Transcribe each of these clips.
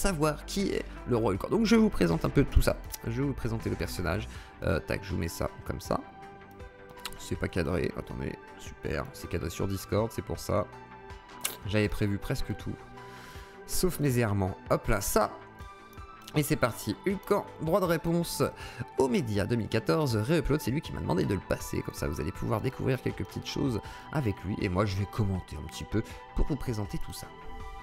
savoir qui est le roi Hulk. Donc je vous présente un peu tout ça. Je vais vous présenter le personnage. Tac, je vous mets ça comme ça. C'est pas cadré. Attendez, super. C'est cadré sur Discord, c'est pour ça. J'avais prévu presque tout. Sauf mes errements. Hop là, ça. Et c'est parti. Hulk, droit de réponse aux médias 2014. Réupload, c'est lui qui m'a demandé de le passer. Comme ça, vous allez pouvoir découvrir quelques petites choses avec lui. Et moi, je vais commenter un petit peu pour vous présenter tout ça.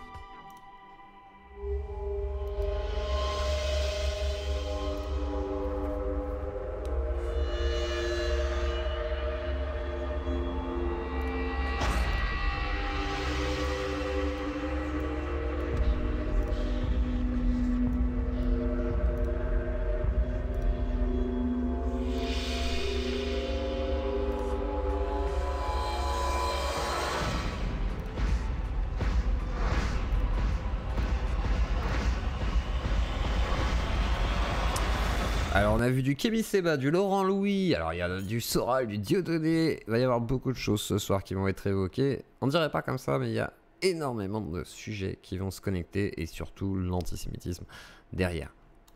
Alors on a vu du Kémy Séba, du Laurent Louis, alors il y a du Soral, du Dieudonné, il va y avoir beaucoup de choses ce soir qui vont être évoquées. On dirait pas comme ça, mais il y a énormément de sujets qui vont se connecter et surtout l'antisémitisme derrière.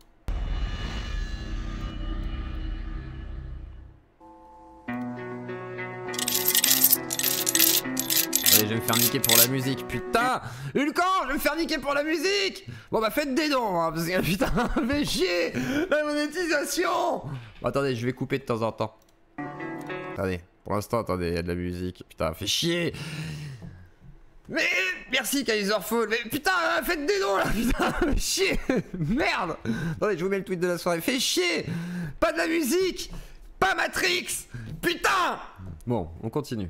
Allez, je vais me faire niquer pour la musique, putain! Hulk, je vais me faire niquer pour la musique! Bon bah faites des dons, hein, parce que putain, fait chier! La monétisation! Bon, attendez, je vais couper de temps en temps. Attendez, pour l'instant, attendez, il y a de la musique. Putain, fait chier! Mais merci Kaiserfall, mais putain, faites des dons là, putain, fait chier! Merde! Attendez, je vous mets le tweet de la soirée, fait chier! Pas de la musique! Pas Matrix! Putain! Bon, on continue.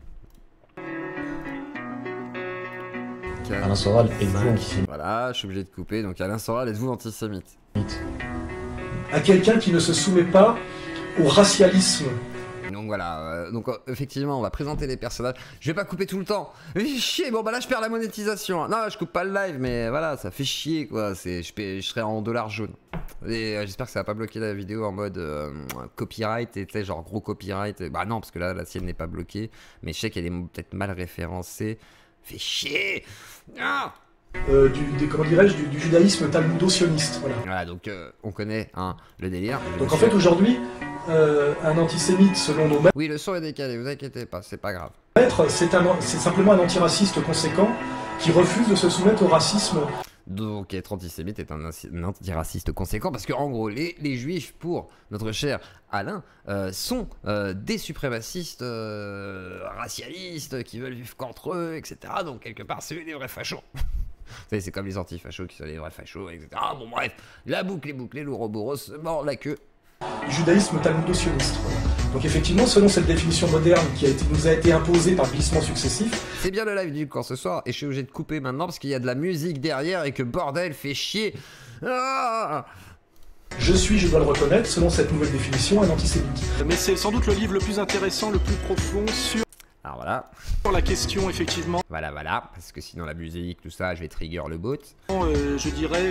Alain Soral, êtes-vous antisémite? Voilà, je suis obligé de couper. Donc Alain Soral, êtes-vous antisémite? À quelqu'un qui ne se soumet pas au racialisme. Donc voilà, effectivement on va présenter les personnages. Je vais pas couper tout le temps. Mais chier, bon bah là je perds la monétisation. Non, je coupe pas le live, mais voilà, ça fait chier quoi. Je serai en dollars jaunes. Et j'espère que ça va pas bloquer la vidéo en mode copyright, et tu sais, genre gros copyright. Bah non, parce que là la sienne n'est pas bloquée. Mais je sais qu'elle est peut-être mal référencée. Fait chier. Ah, Comment dirais-je, du judaïsme talmudo-sioniste. Voilà. voilà, donc on connaît hein, le délire. Donc en fait aujourd'hui, un antisémite selon nos Oui, le son est décalé, vous inquiétez pas, c'est pas grave. maîtres, c'est simplement un antiraciste conséquent qui refuse de se soumettre au racisme. Donc être antisémite est un antiraciste conséquent parce que en gros les juifs pour notre cher Alain sont des suprémacistes racialistes qui veulent vivre qu'entre eux, etc. Donc quelque part c'est des vrais fachos. C'est comme les antifachos qui sont des vrais fachos, etc. Bon bref, la boucle est bouclée, l'ouroboros se mord la queue. Judaïsme talmudo-sioniste. Voilà. Donc effectivement, selon cette définition moderne qui nous a été imposée par glissement successif. C'est bien le live du camp ce soir et je suis obligé de couper maintenant parce qu'il y a de la musique derrière et que bordel fait chier. Ah, Je dois le reconnaître, selon cette nouvelle définition, un antisémite. Mais c'est sans doute le livre le plus intéressant, le plus profond sur alors voilà. la question, effectivement. Voilà, parce que sinon la musique, tout ça, je vais trigger le bot. Je dirais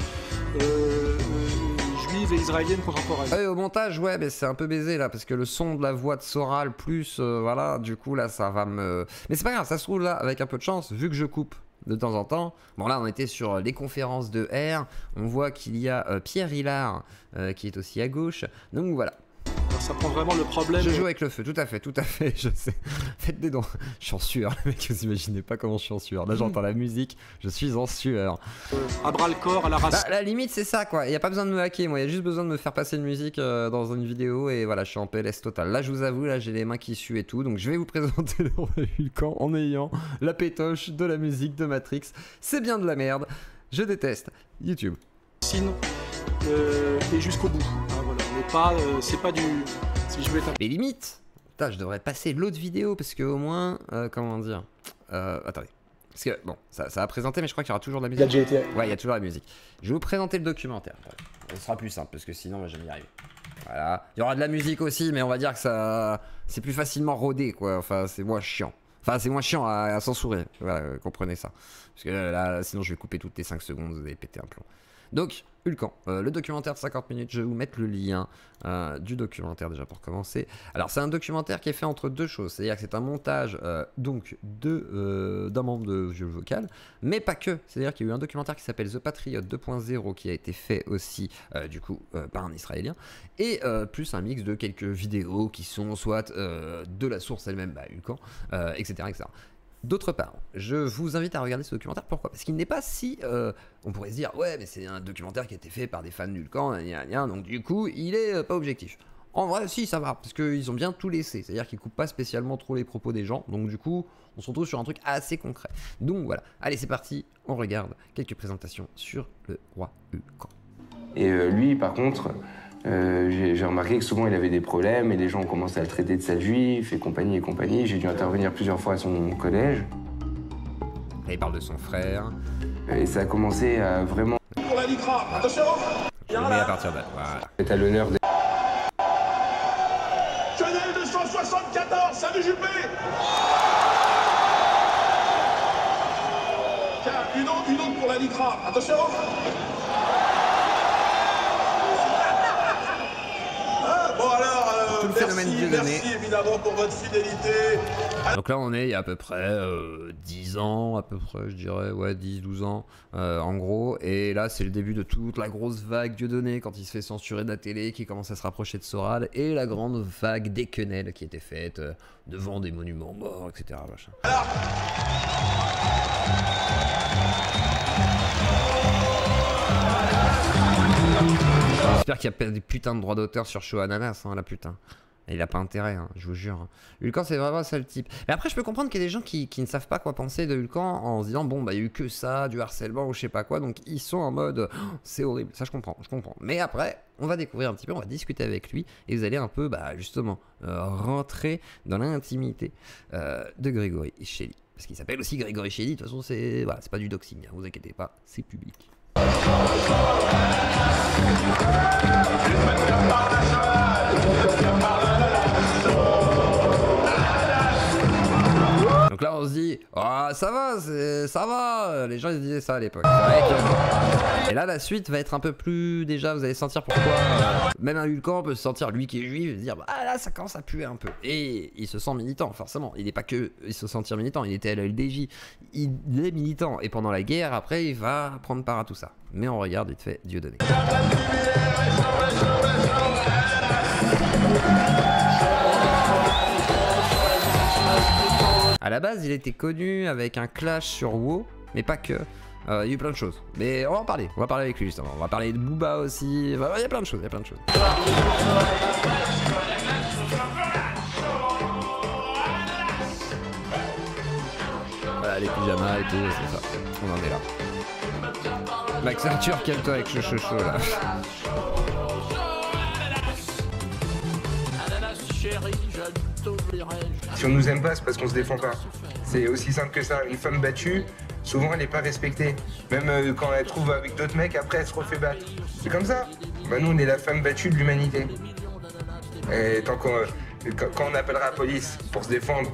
juive et israélienne contemporaine. Ah, au montage, ouais, mais c'est un peu baisé là, parce que le son de la voix de Soral plus, voilà, du coup là, ça va me... Mais c'est pas grave, ça se trouve là, avec un peu de chance, vu que je coupe de temps en temps. Bon là, on était sur les conférences de R, on voit qu'il y a Pierre Hillard qui est aussi à gauche, donc voilà. Alors, ça prend vraiment le problème. Je joue avec le feu, tout à fait, je sais. Faites des dons. Je suis en sueur, les mecs, vous imaginez pas comment je suis en sueur. Là, j'entends la musique, je suis en sueur. À bras le corps, à la race. Bah, la limite, c'est ça, quoi. Il n'y a pas besoin de me hacker, moi. Il y a juste besoin de me faire passer une musique dans une vidéo et voilà, je suis en PLS total. Là, je vous avoue, là, j'ai les mains qui suent et tout. Donc, je vais vous présenter le roi Hulk en ayant la pétoche de la musique de Matrix. C'est bien de la merde. Je déteste YouTube. Et jusqu'au bout. Hein, voilà. Mais pas, c'est pas du. Si je vais être... Les limites. Putain, je devrais passer l'autre vidéo parce que au moins, comment dire. Attendez. Parce que bon, ça va présenter, mais je crois qu'il y aura toujours de la musique. Il a déjà été... Ouais, il y a toujours la musique. Je vais vous présenter le documentaire. Ce sera plus simple parce que sinon, moi, je vais y arriver. Voilà. Il y aura de la musique aussi, mais on va dire que ça, c'est plus facilement rodé, quoi. Enfin, c'est moins chiant. Enfin, c'est moins chiant à censurer. Voilà, comprenez ça. Parce que là, sinon, je vais couper toutes les 5 secondes, vous allez péter un plomb. Donc, Hulkan, le documentaire de 50 minutes, je vais vous mettre le lien du documentaire déjà pour commencer. Alors c'est un documentaire qui est fait entre deux choses, c'est-à-dire que c'est un montage donc d'un membre de Viol Vocal, mais pas que, c'est-à-dire qu'il y a eu un documentaire qui s'appelle The Patriot 2.0 qui a été fait aussi du coup par un Israélien, et plus un mix de quelques vidéos qui sont soit de la source elle-même, Hulkan, etc. etc. D'autre part, je vous invite à regarder ce documentaire. Pourquoi? Parce qu'il n'est pas si... on pourrait se dire, ouais, mais c'est un documentaire qui a été fait par des fans d'Hulkan, donc du coup, il est pas objectif. En vrai, si, ça va, parce qu'ils ont bien tout laissé. C'est-à-dire qu'ils coupent pas spécialement trop les propos des gens. Donc du coup, on se retrouve sur un truc assez concret. Donc voilà, allez, c'est parti, on regarde quelques présentations sur le roi Hulkan. Et lui, par contre... j'ai remarqué que souvent il avait des problèmes et les gens ont commencé à le traiter de sale juif et compagnie et compagnie. J'ai dû intervenir plusieurs fois à son collège. Et il parle de son frère. Et ça a commencé à vraiment... Pour la Nitra, attention. Je le mets à partir de là, voilà. être à l'honneur des... Chanel 274, salut Juppé. Tiens, une autre pour la Nitra, attention. Bon alors, Tout le phénomène merci évidemment pour votre fidélité. Donc là on est il y a à peu près 10 ans, à peu près je dirais, ouais 10-12 ans en gros, et là c'est le début de toute la grosse vague Dieudonné quand il se fait censurer de la télé, qui commence à se rapprocher de Soral, et la grande vague des quenelles qui était faite devant des monuments morts, etc. Machin. J'espère qu'il y a des putains de droits d'auteur sur Show Ananas, la putain. Et il a pas intérêt, je vous jure. Hulkan, c'est vraiment ça le type. Mais après, je peux comprendre qu'il y a des gens qui ne savent pas quoi penser de Hulkan en se disant, bon, il y a eu que ça, du harcèlement ou je sais pas quoi, donc ils sont en mode, oh, c'est horrible. Ça, je comprends. Mais après, on va découvrir un petit peu, on va discuter avec lui, et vous allez un peu, justement, rentrer dans l'intimité de Grégory Shelley. Parce qu'il s'appelle aussi Grégory Shelley, de toute façon, c'est voilà, pas du doxing, vous inquiétez pas, c'est public. Donc là on se dit, oh, ça va, les gens ils se disaient ça à l'époque. Et là la suite va être un peu plus, déjà vous allez sentir pourquoi même un Hulkan peut se sentir, lui qui est juif, se dire ah là ça commence à puer un peu. Et il se sent militant forcément, il n'est pas que il se sentir militant, il était à la LDJ, il est militant, et pendant la guerre après il va prendre part à tout ça. Mais on regarde vite fait Dieudonné. À la base, il était connu avec un clash sur WoW, mais pas que. Il y a eu plein de choses. Mais on va en parler. On va parler avec lui justement. On va parler de Booba aussi. Enfin, il y a plein de choses. Voilà, les pyjamas et tout, c'est ça. On en est là. Max Arthur, calme-toi avec chaud là. Si on nous aime pas, c'est parce qu'on se défend pas. C'est aussi simple que ça. Une femme battue, souvent elle est pas respectée. Même quand elle trouve avec d'autres mecs, après elle se refait battre. C'est comme ça. Nous on est la femme battue de l'humanité. Et tant quand on appellera la police pour se défendre,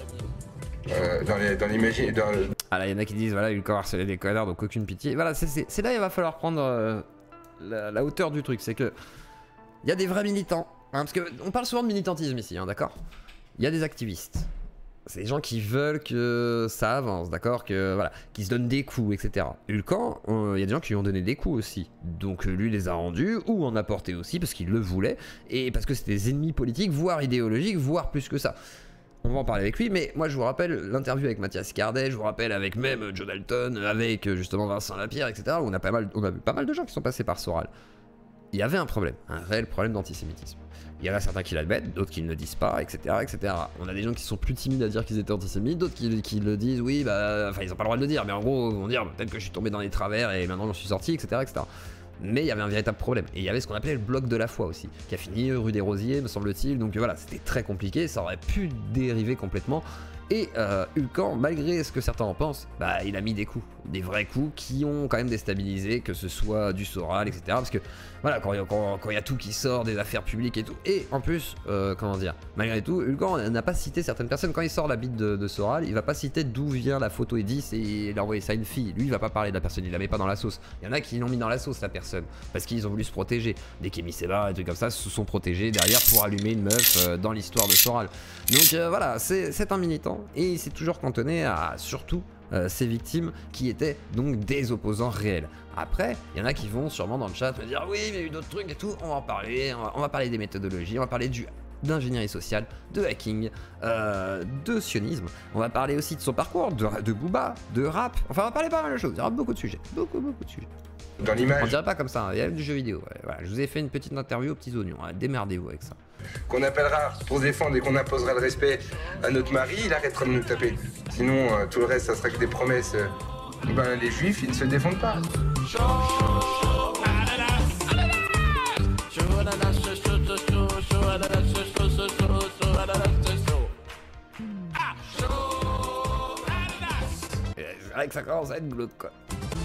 dans l'imaginaire... Ah là, il y en a qui disent, voilà, Hulkan harcelait des connards, donc aucune pitié. Voilà, c'est là il va falloir prendre la hauteur du truc. C'est que il y a des vrais militants. Parce qu'on parle souvent de militantisme ici, d'accord? Il y a des activistes. C'est des gens qui veulent que ça avance, d'accord? Que voilà, qui se donnent des coups, etc. Hulkan, il y a des gens qui lui ont donné des coups aussi. Donc lui les a rendus, ou en a porté aussi, parce qu'il le voulait, et parce que c'était des ennemis politiques, voire idéologiques, voire plus que ça. On va en parler avec lui, mais moi je vous rappelle l'interview avec Mathias Cardet, je vous rappelle avec même Joe Dalton, avec justement Vincent Lapierre, etc. Où on a vu pas mal de gens qui sont passés par Soral. Il y avait un problème, un réel problème d'antisémitisme. Il y en a certains qui l'admettent, d'autres qui ne le disent pas, etc., etc. On a des gens qui sont plus timides à dire qu'ils étaient antisémites, d'autres qui le disent, oui, enfin ils ont pas le droit de le dire, mais en gros, ils vont dire, peut-être que je suis tombé dans les travers et maintenant j'en suis sorti, etc., etc. Mais il y avait un véritable problème. Et il y avait ce qu'on appelait le bloc de la foi aussi, qui a fini rue des Rosiers, me semble-t-il. Donc voilà, c'était très compliqué, ça aurait pu dériver complètement. Et Hulkan, malgré ce que certains en pensent, bah il a mis des coups, des vrais coups qui ont quand même déstabilisé, que ce soit du Soral, etc. Parce que voilà, quand il y a tout qui sort, des affaires publiques et tout, et en plus, comment dire, malgré tout, Hulkan n'a pas cité certaines personnes. Quand il sort la bite de Soral, il va pas citer d'où vient la photo Edis et il a envoyé ça à une fille. Lui, il va pas parler de la personne, il la met pas dans la sauce. Il y en a qui l'ont mis dans la sauce, la personne, parce qu'ils ont voulu se protéger. Des Kémy Séba et trucs comme ça se sont protégés derrière pour allumer une meuf dans l'histoire de Soral. Donc voilà, c'est un militant et il s'est toujours cantonné à surtout ces victimes qui étaient donc des opposants réels. Après, il y en a qui vont sûrement dans le chat me dire oui, mais il y a eu d'autres trucs et tout, on va en parler, on va parler des méthodologies, on va parler d'ingénierie sociale, de hacking, de sionisme, on va parler aussi de son parcours, de Booba, de rap, enfin on va parler pas mal de choses, il y aura beaucoup de sujets, beaucoup de sujets. Dans l'image. On dirait pas comme ça, il y a du jeu vidéo. Ouais, voilà. Je vous ai fait une petite interview aux petits oignons, démerdez-vous avec ça. Qu'on appellera pour se défendre et qu'on imposera le respect à notre mari, il arrêtera de nous taper. Sinon, tout le reste, ça sera que des promesses. Ben, les juifs, ils ne se défendent pas. C'est vrai que ça commence à être glauque, quoi.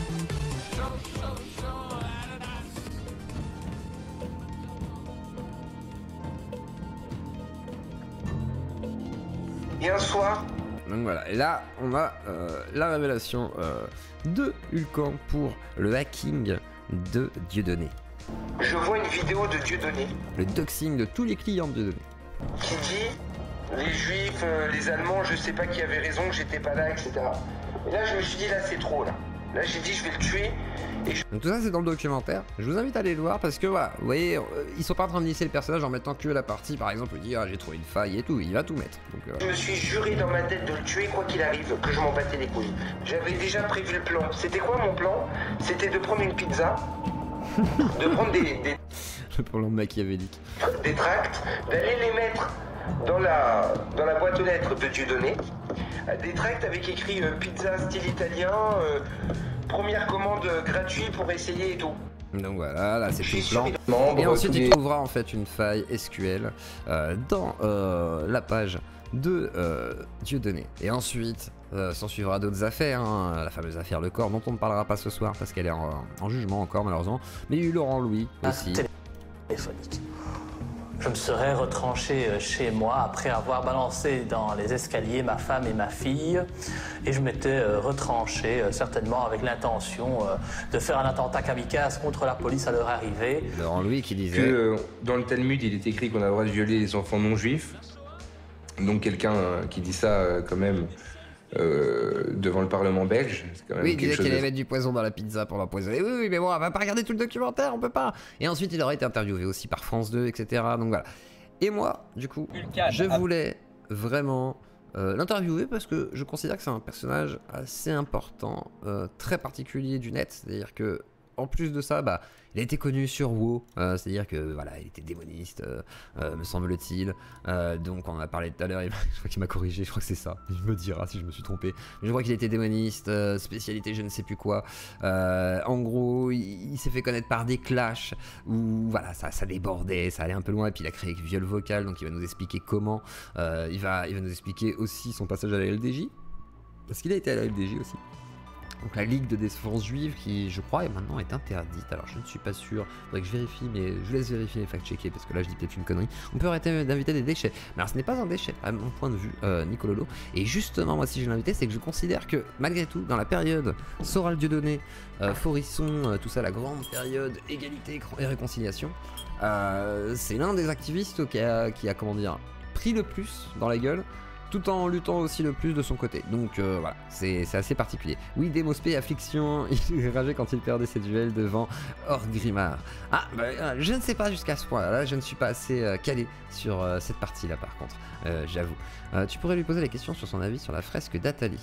Et un soir. Donc voilà, et là on a la révélation de Hulkan pour le hacking de Dieudonné. Je vois une vidéo de Dieudonné Le doxing de tous les clients de Dieudonné. qui dit les juifs, les allemands, je sais pas qui avait raison, que j'étais pas là, etc. Et là je me suis dit là c'est trop là. Là j'ai dit je vais le tuer. Donc tout ça c'est dans le documentaire, je vous invite à aller le voir parce que voilà, vous voyez, ils sont pas en train de lisser le personnage en mettant que la partie, par exemple, il dit ah j'ai trouvé une faille et tout, il va tout mettre. Donc, Je me suis juré dans ma tête de le tuer quoi qu'il arrive, que je m'en battais les couilles. J'avais déjà prévu le plan. C'était quoi mon plan? C'était de prendre une pizza, de prendre le plan machiavélique. des tracts, d'aller les mettre dans la boîte aux lettres de Dieudonné, des tracts avec écrit pizza style italien, première commande gratuite pour essayer et tout. Donc voilà, là c'est tout le plan. Et ensuite il trouvera en fait une faille SQL dans la page de Dieudonné. Et ensuite s'en suivra d'autres affaires, hein, la fameuse affaire Le Corps dont on ne parlera pas ce soir parce qu'elle est en jugement encore malheureusement. Mais il y a eu Laurent Louis aussi. Téléphonique. Je me serais retranché chez moi après avoir balancé dans les escaliers ma femme et ma fille et je m'étais retranché certainement avec l'intention de faire un attentat kamikaze contre la police à leur arrivée. Laurent Louis qui disait que dans le Talmud il est écrit qu'on a le droit de violer les enfants non juifs. Donc quelqu'un qui dit ça quand même devant le Parlement belge. Quand même oui, il disait qu'il allait mettre du poison dans la pizza pour l'empoisonner. Oui, mais bon, on va pas regarder tout le documentaire, on peut pas. Et ensuite, il aurait été interviewé aussi par France 2, etc. Donc voilà. Et moi, du coup, je voulais vraiment l'interviewer parce que je considère que c'est un personnage assez important, très particulier du net. C'est-à-dire que, en plus de ça, bah, il a été connu sur WoW, c'est-à-dire que voilà, il était démoniste, me semble-t-il. Donc on en a parlé tout à l'heure, je crois qu'il m'a corrigé, je crois que c'est ça. Il me dira si je me suis trompé. Mais je crois qu'il était démoniste, spécialité je ne sais plus quoi. En gros, il s'est fait connaître par des clashs où voilà, ça débordait, ça allait un peu loin. Et puis il a créé Viol Vocal, donc il va nous expliquer comment. Il va nous expliquer aussi son passage à la LDJ, parce qu'il a été à la LDJ aussi. Donc la Ligue de défense juive qui, je crois, maintenant est interdite. Alors je ne suis pas sûr, faudrait que je vérifie, mais je laisse vérifier et fact-checker parce que là je dis peut-être une connerie. On peut arrêter d'inviter des déchets. Mais alors ce n'est pas un déchet, à mon point de vue, Nicololo. Et justement, moi si je l'ai invité, c'est que je considère que malgré tout, dans la période Soral Dieudonné, Forisson, tout ça, la grande période égalité et réconciliation, c'est l'un des activistes qui a, comment dire, pris le plus dans la gueule, tout en luttant aussi le plus de son côté. Donc voilà, c'est assez particulier. Oui, Démospé, affliction, il rageait quand il perdait ses duels devant Orgrimmar. Ah, bah, je ne sais pas jusqu'à ce point-là, je ne suis pas assez calé sur cette partie-là par contre, j'avoue. Tu pourrais lui poser la question sur son avis sur la fresque d'Atali.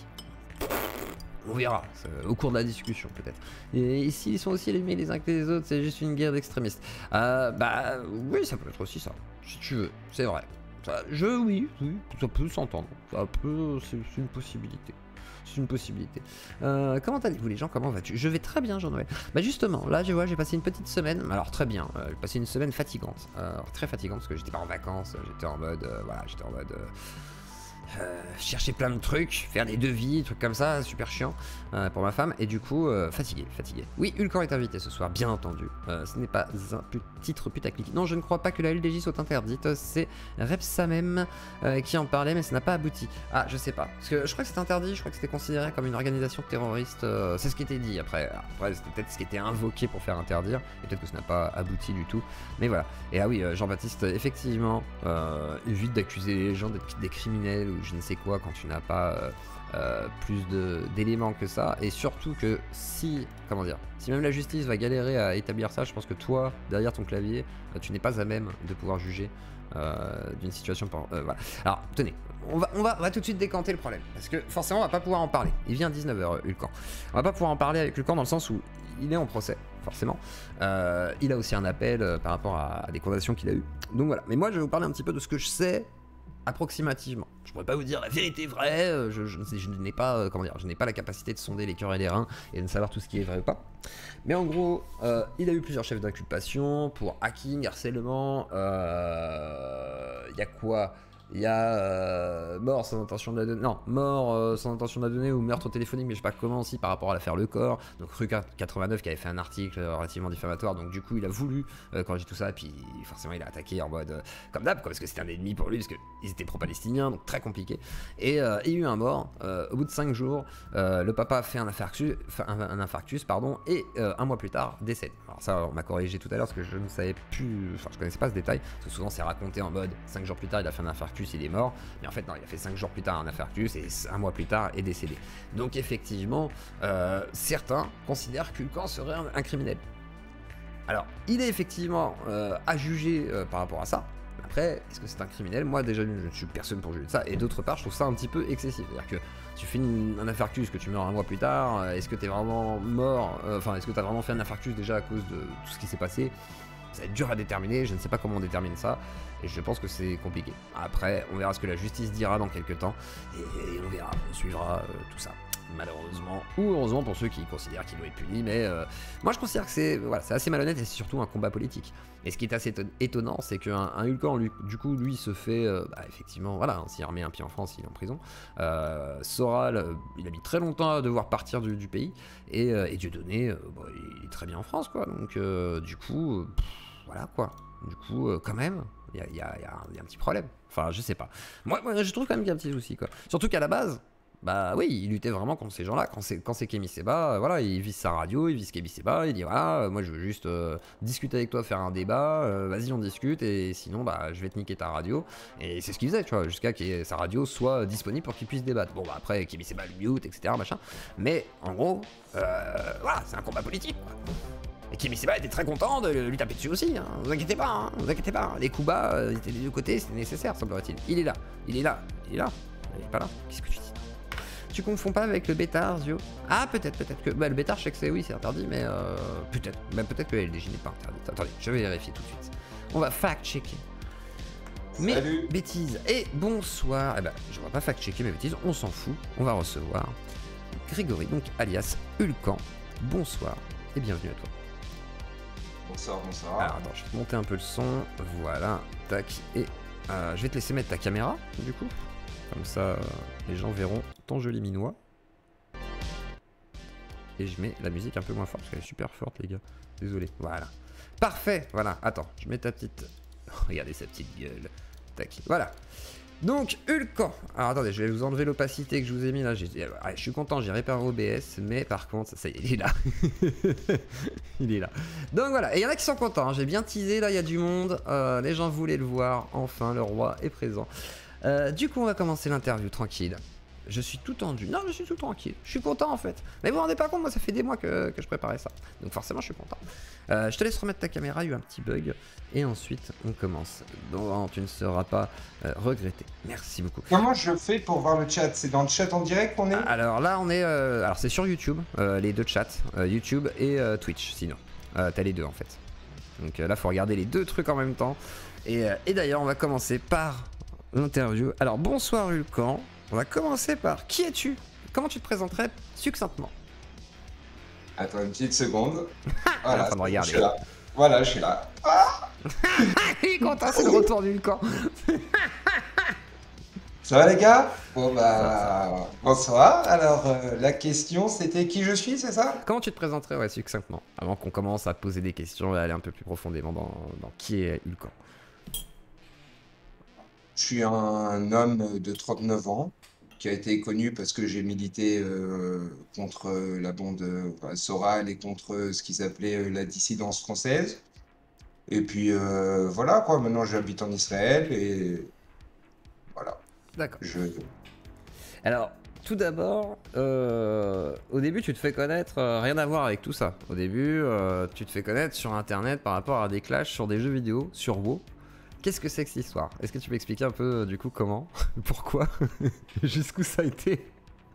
On verra, au cours de la discussion peut-être. Et ici, ils sont aussi allumés les uns que les autres, c'est juste une guerre d'extrémistes. Bah oui, ça peut être aussi ça, si tu veux, c'est vrai. Oui, ça peut s'entendre. Ça peut, c'est une possibilité. C'est une possibilité. Comment allez-vous les gens? Comment vas-tu? Je vais très bien, Jean-Noël. Bah justement, là, j'ai passé une petite semaine. Alors très bien. J'ai passé une semaine fatigante, très fatigante parce que j'étais pas en vacances. J'étais en mode, voilà, j'étais en mode. chercher plein de trucs, faire des devis, trucs comme ça, super chiant pour ma femme, et du coup, fatigué. Oui, Hulkan est invité ce soir, bien entendu. Ce n'est pas un titre putaclic. Non, je ne crois pas que la LDJ soit interdite, c'est Repsamem qui en parlait, mais ça n'a pas abouti. Ah, je sais pas, parce que je crois que c'est interdit, je crois que c'était considéré comme une organisation terroriste, c'est ce qui était dit, après c'était peut-être ce qui était invoqué pour faire interdire, et peut-être que ça n'a pas abouti du tout, mais voilà. Et ah oui, Jean-Baptiste, effectivement, évite d'accuser les gens d'être des criminels ou je ne sais quoi quand tu n'as pas plus d'éléments que ça, et surtout que si même la justice va galérer à établir ça, je pense que toi derrière ton clavier tu n'es pas à même de pouvoir juger d'une situation voilà. Alors tenez, on va tout de suite décanter le problème, parce que forcément on va pas pouvoir en parler, il vient à 19h Hulkan, on va pas pouvoir en parler avec Hulkan dans le sens où il est en procès, forcément. Il a aussi un appel par rapport à des condamnations qu'il a eues, donc voilà. Mais moi je vais vous parler un petit peu de ce que je sais approximativement. Je pourrais pas vous dire la vérité vraie, je n'ai pas, je n'ai pas la capacité de sonder les cœurs et les reins et de savoir tout ce qui est vrai ou pas. Mais en gros, il a eu plusieurs chefs d'inculpation pour hacking, harcèlement, il y a quoi ? Il y a mort sans intention de la donner, non, mort sans intention de la donner ou meurtre téléphonique, mais je sais pas comment aussi par rapport à l'affaire Le Corps. Donc Rue 89 qui avait fait un article relativement diffamatoire, donc du coup il a voulu corriger tout ça, et puis forcément il a attaqué en mode comme d'hab, parce que c'était un ennemi pour lui, parce qu'ils étaient pro-palestiniens, donc très compliqué. Et il y a eu un mort, au bout de 5 jours, le papa a fait un infarctus, et un mois plus tard décède. Alors ça on m'a corrigé tout à l'heure parce que je ne savais plus, enfin je connaissais pas ce détail, parce que souvent c'est raconté en mode 5 jours plus tard il a fait un infarctus, il est mort, mais en fait non, il a fait 5 jours plus tard un infarctus et un mois plus tard est décédé. Donc effectivement, certains considèrent qu'Hulkan serait un criminel. Alors, il est effectivement à juger par rapport à ça. Après, est-ce que c'est un criminel? Moi déjà, je ne suis personne pour juger de ça, et d'autre part, je trouve ça un petit peu excessif. C'est-à-dire que tu fais un infarctus, que tu meurs un mois plus tard, est-ce que t'es vraiment mort, est-ce que t'as vraiment fait un infarctus déjà à cause de tout ce qui s'est passé? Ça va être dur à déterminer, je ne sais pas comment on détermine ça, et je pense que c'est compliqué. Après, on verra ce que la justice dira dans quelques temps, et on verra, on suivra tout ça. Malheureusement, ou heureusement pour ceux qui considèrent qu'il doit être puni, mais moi je considère que c'est assez malhonnête, et c'est surtout un combat politique. Et ce qui est assez étonnant, c'est qu'un Hulkan, du coup, lui se fait, effectivement, voilà, s'il remet un pied en France, il est en prison. Soral, il a mis très longtemps à devoir partir du pays, et Dieudonné, il est très bien en France, quoi. Donc, du coup, voilà, quoi. Du coup, quand même, il y a un petit problème. Enfin, je sais pas. Moi, je trouve quand même qu'il y a un petit souci, quoi. Surtout qu'à la base, bah oui, il luttait vraiment contre ces gens-là. Quand c'est Kémy Séba, voilà, il vise sa radio, il vise Kémy Séba, il dit voilà, moi je veux juste discuter avec toi, faire un débat, vas-y on discute, et sinon bah je vais te niquer ta radio. Et c'est ce qu'il faisait, tu vois, jusqu'à que sa radio soit disponible pour qu'il puisse débattre. Bon bah après Kémy Séba le mute, etc. machin. Mais en gros, voilà, c'est un combat politique, quoi. Et Kémy Séba était très content de lui taper dessus aussi, hein. Vous inquiétez pas, les coups bas étaient des deux côtés, c'était nécessaire, semblerait-il. Il est là, il est pas là, qu'est-ce que tu dis? Tu confonds pas avec le bêtard, Zio? Ah, peut-être que. Bah, le bêtard, je sais que c'est interdit, mais peut-être. Bah, peut-être que la LDJ n'est pas interdite. Attendez, je vais vérifier tout de suite. On va fact-checker. Mes bêtises. Et bonsoir. Eh ben, je vais pas fact-checker mes bêtises, on s'en fout. On va recevoir Grégory, donc alias Hulkan. Bonsoir et bienvenue à toi. Bonsoir. Alors, attends, je vais te monter un peu le son. Voilà, tac. Et je vais te laisser mettre ta caméra, du coup. Comme ça, les gens verront ton joli minois. Et je mets la musique un peu moins forte, parce qu'elle est super forte, les gars. Désolé. Voilà. Parfait. Voilà. Attends, je mets ta petite... Regardez sa petite gueule. Tac. Voilà. Donc, Hulkan. Alors, attendez, je vais vous enlever l'opacité que je vous ai mis là. Je suis content, j'ai réparé OBS, mais par contre, ça y est, il est là. Il est là. Donc, voilà. Et il y en a qui sont contents. Hein. J'ai bien teasé, là, il y a du monde. Les gens voulaient le voir. Enfin, le roi est présent. Du coup, on va commencer l'interview tranquille. Je suis tout tendu. Non, je suis tout tranquille. Je suis content en fait. Mais vous vous rendez pas compte, moi ça fait des mois que je préparais ça. Donc forcément, je suis content. Je te laisse remettre ta caméra, il y a eu un petit bug. Et ensuite, on commence. Donc, tu ne seras pas regretté. Merci beaucoup. Comment je fais pour voir le chat? C'est dans le chat en direct qu'on est? Alors là, on est. Alors c'est sur YouTube, les deux chats. YouTube et Twitch, sinon. T'as les deux en fait. Donc là, faut regarder les deux trucs en même temps. Et d'ailleurs, on va commencer par l'interview. Alors bonsoir Hulkan, on va commencer par qui es-tu? Comment tu te présenterais succinctement? Attends une petite seconde. Voilà, je suis là. Voilà, je suis là. Ah il est content, c'est le retour d'Hulkan. Ça va les gars? Bon bah bonsoir. Alors la question c'était qui je suis, c'est ça? Comment tu te présenterais, ouais, succinctement, avant qu'on commence à poser des questions et aller un peu plus profondément dans qui est Hulkan? Je suis un homme de 39 ans qui a été connu parce que j'ai milité contre la bande Soral et contre ce qu'ils appelaient la dissidence française. Et puis voilà quoi, maintenant j'habite en Israël et voilà. D'accord. Je... Alors, tout d'abord, au début, tu te fais connaître, rien à voir avec tout ça. Au début, tu te fais connaître sur Internet par rapport à des clashs sur des jeux vidéo, sur WoW. Qu'est-ce que c'est que cette histoire? Est-ce que tu peux expliquer un peu, du coup, comment, pourquoi, jusqu'où ça a été?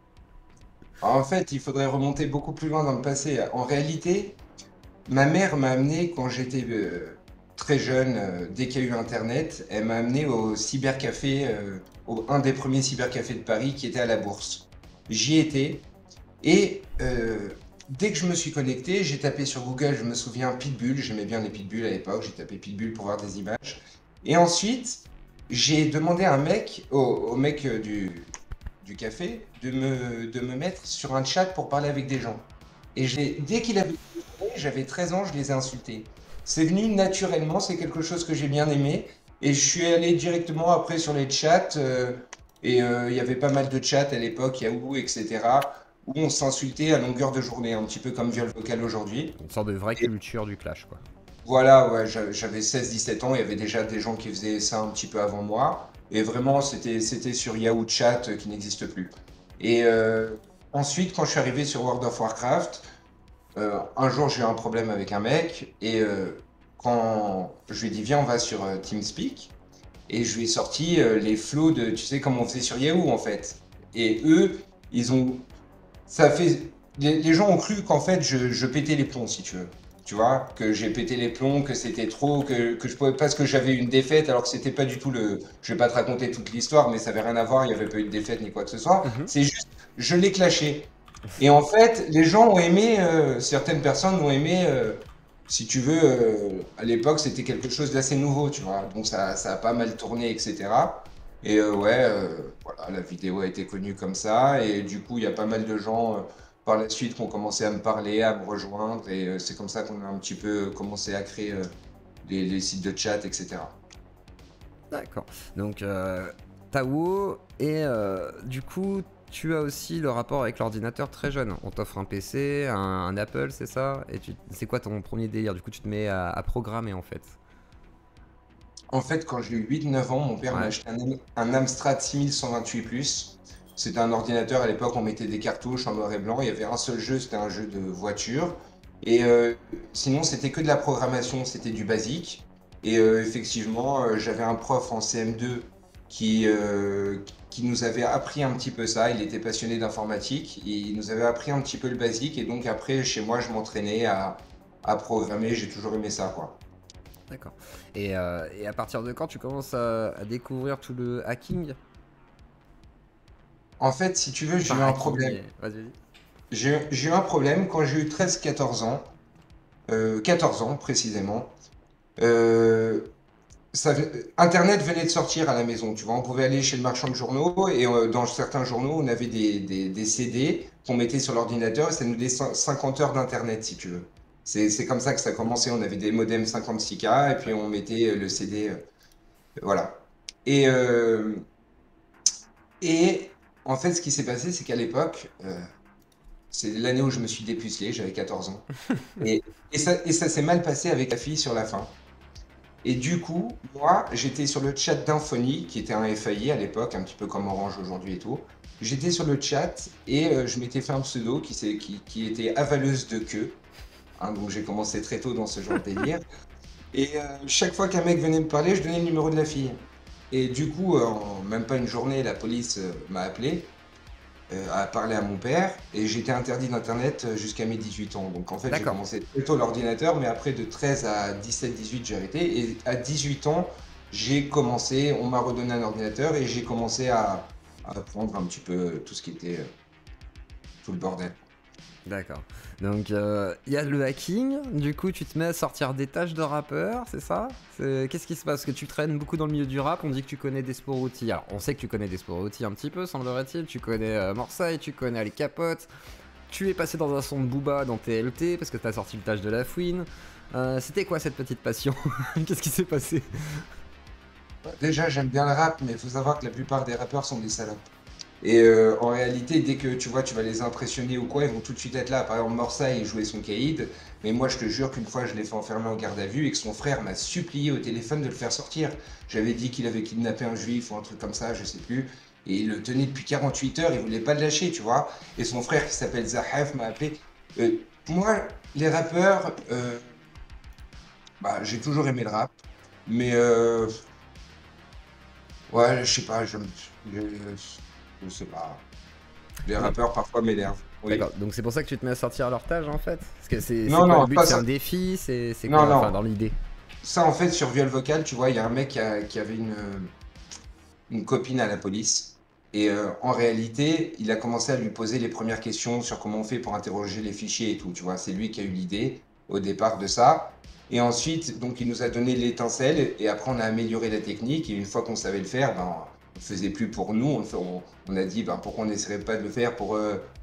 En fait, il faudrait remonter beaucoup plus loin dans le passé. En réalité, ma mère m'a amené quand j'étais très jeune, dès qu'il y a eu Internet, elle m'a amené au cybercafé, un des premiers cybercafés de Paris qui était à la Bourse. J'y étais et dès que je me suis connecté, j'ai tapé sur Google, je me souviens Pitbull, j'aimais bien les Pitbull à l'époque, j'ai tapé Pitbull pour voir des images. Et ensuite, j'ai demandé à un mec, au mec du café, de me mettre sur un chat pour parler avec des gens. Et dès qu'il avait... J'avais 13 ans, je les ai insultés. C'est venu naturellement, c'est quelque chose que j'ai bien aimé. Et je suis allé directement après sur les chats. Il y avait pas mal de chats à l'époque, Yahoo, etc. Où on s'insultait à longueur de journée, un petit peu comme Viol Vocal aujourd'hui. Une sorte de vraie culture du clash, quoi. Voilà, ouais, j'avais 16-17 ans, il y avait déjà des gens qui faisaient ça un petit peu avant moi. Et vraiment, c'était sur Yahoo Chat qui n'existe plus. Et ensuite, quand je suis arrivé sur World of Warcraft, un jour j'ai eu un problème avec un mec. Et quand je lui ai dit, viens, on va sur TeamSpeak. Et je lui ai sorti les flows de, tu sais, comme on faisait sur Yahoo en fait. Et eux, ils ont. Ça fait. Les gens ont cru qu'en fait, je pétais les plombs, si tu veux. Tu vois, que j'ai pété les plombs, que c'était trop, que je pouvais parce que j'avais une défaite, alors que c'était pas du tout le. Je vais pas te raconter toute l'histoire, mais ça avait rien à voir, il y avait pas eu de défaite ni quoi que ce soit. C'est juste, je l'ai clashé. Et en fait, les gens ont aimé, certaines personnes ont aimé, si tu veux, à l'époque, c'était quelque chose d'assez nouveau, tu vois. Donc ça a pas mal tourné, etc. Et voilà, la vidéo a été connue comme ça. Et du coup, il y a pas mal de gens par la suite qui ont commencé à me parler, à me rejoindre. Et c'est comme ça qu'on a un petit peu commencé à créer les sites de chat, etc. D'accord. Donc, t'as WoW et du coup, tu as aussi le rapport avec l'ordinateur très jeune. On t'offre un PC, un Apple, c'est ça? Et c'est quoi ton premier délire? Du coup, tu te mets à programmer en fait. En fait, quand j'ai eu 8-9 ans, mon père m'a acheté un Amstrad 6128+. C'était un ordinateur, à l'époque, on mettait des cartouches en noir et blanc. Il y avait un seul jeu, c'était un jeu de voiture. Et sinon, c'était que de la programmation, c'était du basique. Et effectivement, j'avais un prof en CM2 qui nous avait appris un petit peu ça. Il était passionné d'informatique. Il nous avait appris un petit peu le basique. Et donc après, chez moi, je m'entraînais à programmer. J'ai toujours aimé ça, quoi. D'accord. Et à partir de quand tu commences à découvrir tout le hacking? En fait, si tu veux, j'ai eu un problème. Vas-y. J'ai eu un problème quand j'ai eu 13-14 ans. 14 ans, précisément. Internet venait de sortir à la maison, tu vois. On pouvait aller chez le marchand de journaux et dans certains journaux, on avait des CD qu'on mettait sur l'ordinateur et ça nous laissait 50 heures d'Internet, si tu veux. C'est comme ça que ça a commencé. On avait des modems 56K et puis on mettait le CD. Voilà. Et en fait, ce qui s'est passé, c'est qu'à l'époque, c'est l'année où je me suis dépucelé, j'avais 14 ans. Et ça s'est mal passé avec la fille sur la fin. Et du coup, moi, j'étais sur le chat d'Infony, qui était un FAI à l'époque, un petit peu comme Orange aujourd'hui et tout. J'étais sur le chat et je m'étais fait un pseudo qui était avaleuse de queue. Hein, donc j'ai commencé très tôt dans ce genre de délire. Et chaque fois qu'un mec venait me parler, je donnais le numéro de la fille. Et du coup, en même pas une journée, la police m'a appelé, a parlé à mon père, et j'étais interdit d'internet jusqu'à mes 18 ans. Donc en fait, j'ai commencé très tôt l'ordinateur, mais après de 13 à 17-18, j'ai arrêté. Et à 18 ans, j'ai commencé, on m'a redonné un ordinateur, et j'ai commencé à apprendre un petit peu tout ce qui était tout le bordel. D'accord. Donc il y a le hacking, du coup tu te mets à sortir des tâches de rappeur, c'est ça? Qu'est-ce qui se passe? Que tu traînes beaucoup dans le milieu du rap, on dit que tu connais Desporuti. Alors on sait que tu connais Desporuti un petit peu, semblerait-il, tu connais Morsay, tu connais Ali Capote, tu es passé dans un son de Booba dans TLT parce que t'as sorti le tâche de La Fouine. C'était quoi cette petite passion? Qu'est-ce qui s'est passé? Déjà, j'aime bien le rap, mais il faut savoir que la plupart des rappeurs sont des salopes. Et en réalité, dès que tu vois, tu vas les impressionner ou quoi, ils vont tout de suite être là. Par exemple, Morsay, il jouait son caïd, mais moi, je te jure qu'une fois, je l'ai fait enfermer en garde à vue et que son frère m'a supplié au téléphone de le faire sortir. J'avais dit qu'il avait kidnappé un juif ou un truc comme ça, je sais plus. Et il le tenait depuis 48 heures, il voulait pas le lâcher, tu vois. Et son frère, qui s'appelle Zahaf, m'a appelé. Moi, les rappeurs, j'ai toujours aimé le rap, mais ouais, je sais pas, je sais pas. Les rappeurs parfois m'énervent. Oui. D'accord, donc c'est pour ça que tu te mets à sortir à leur tâche en fait? Parce que c'est Non, quoi non, le but? pas C'est ça. un défi? C'est Non, quoi non. enfin, dans l'idée? Ça, en fait, sur Viol Vocal, tu vois, il y a un mec qui avait une copine à la police. Et en réalité, il a commencé à lui poser les premières questions sur comment on fait pour interroger les fichiers et tout. Tu vois, c'est lui qui a eu l'idée au départ de ça. Et ensuite, donc, il nous a donné l'étincelle. Et après, on a amélioré la technique. Et une fois qu'on savait le faire, ben, on le faisait plus pour nous. On a dit, ben, pourquoi on n'essaierait pas de le faire pour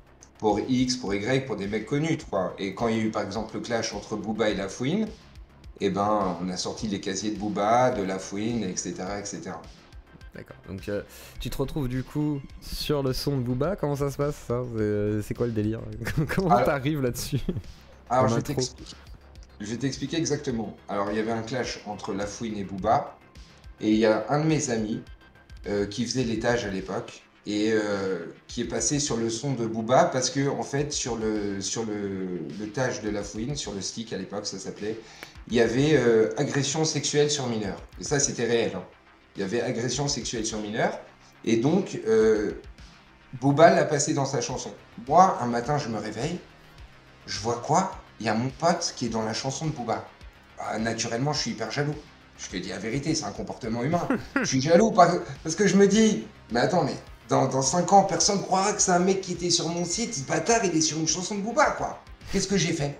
X, pour Y, pour des mecs connus, quoi. Et quand il y a eu, par exemple, le clash entre Booba et La Fouine, eh ben, on a sorti les casiers de Booba, de La Fouine, etc., etc. D'accord, donc tu te retrouves du coup sur le son de Booba, comment ça se passe ça? C'est quoi le délire? Comment Alors- t'arrives là-dessus? Alors, En je vais intro. t'expliquer. Je vais t'expliquer exactement. Alors, il y avait un clash entre La Fouine et Booba. Et il y a un de mes amis qui faisait l'étage à l'époque et qui est passé sur le son de Booba parce que, en fait, sur le tage de La Fouine, sur le stick à l'époque, ça s'appelait, il y avait agression sexuelle sur mineur. Et ça, c'était réel, hein. Il y avait agression sexuelle sur mineur. Et donc, Booba l'a passé dans sa chanson. Moi, un matin, je me réveille. Je vois quoi? Il y a mon pote qui est dans la chanson de Booba. Bah, naturellement, je suis hyper jaloux. Je te dis la vérité, c'est un comportement humain. Je suis jaloux parce que je me dis, mais attends, mais dans 5 ans, personne croira que c'est un mec qui était sur mon site. Ce bâtard, il est sur une chanson de Booba, quoi. Qu'est-ce que j'ai fait?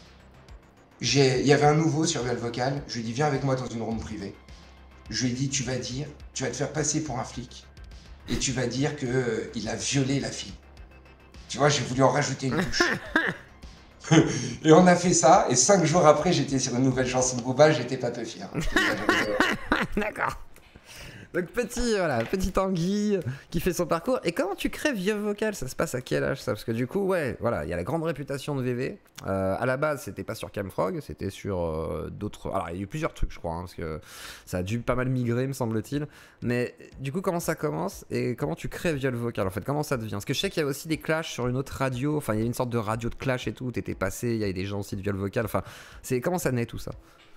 Il y avait un nouveau sur Viol Vocal. Je lui ai dit, viens avec moi dans une room privée. Je lui ai dit, tu vas te faire passer pour un flic. Et tu vas dire que il a violé la fille. Tu vois, j'ai voulu en rajouter une couche. Et on a fait ça, et 5 jours après, j'étais sur une nouvelle chanson de Booba, j'étais pas peu fier. D'accord. Donc petite anguille qui fait son parcours. Et comment tu crées Viol Vocal? Ça se passe à quel âge ça? Parce que du coup, ouais, voilà, il y a la grande réputation de VV. À la base, c'était pas sur Camfrog, c'était sur d'autres. Alors, il y a eu plusieurs trucs, je crois, hein, parce que ça a dû pas mal migrer, me semble-t-il. Mais du coup, comment ça commence et comment tu crées Viol Vocal en fait? Comment ça devient? Parce que je sais qu'il y a aussi des clashs sur une autre radio. Enfin, il y a une sorte de radio de clash et tout. T'étais passé, il y avait des gens aussi de Viol Vocal. Enfin, comment ça naît tout ça?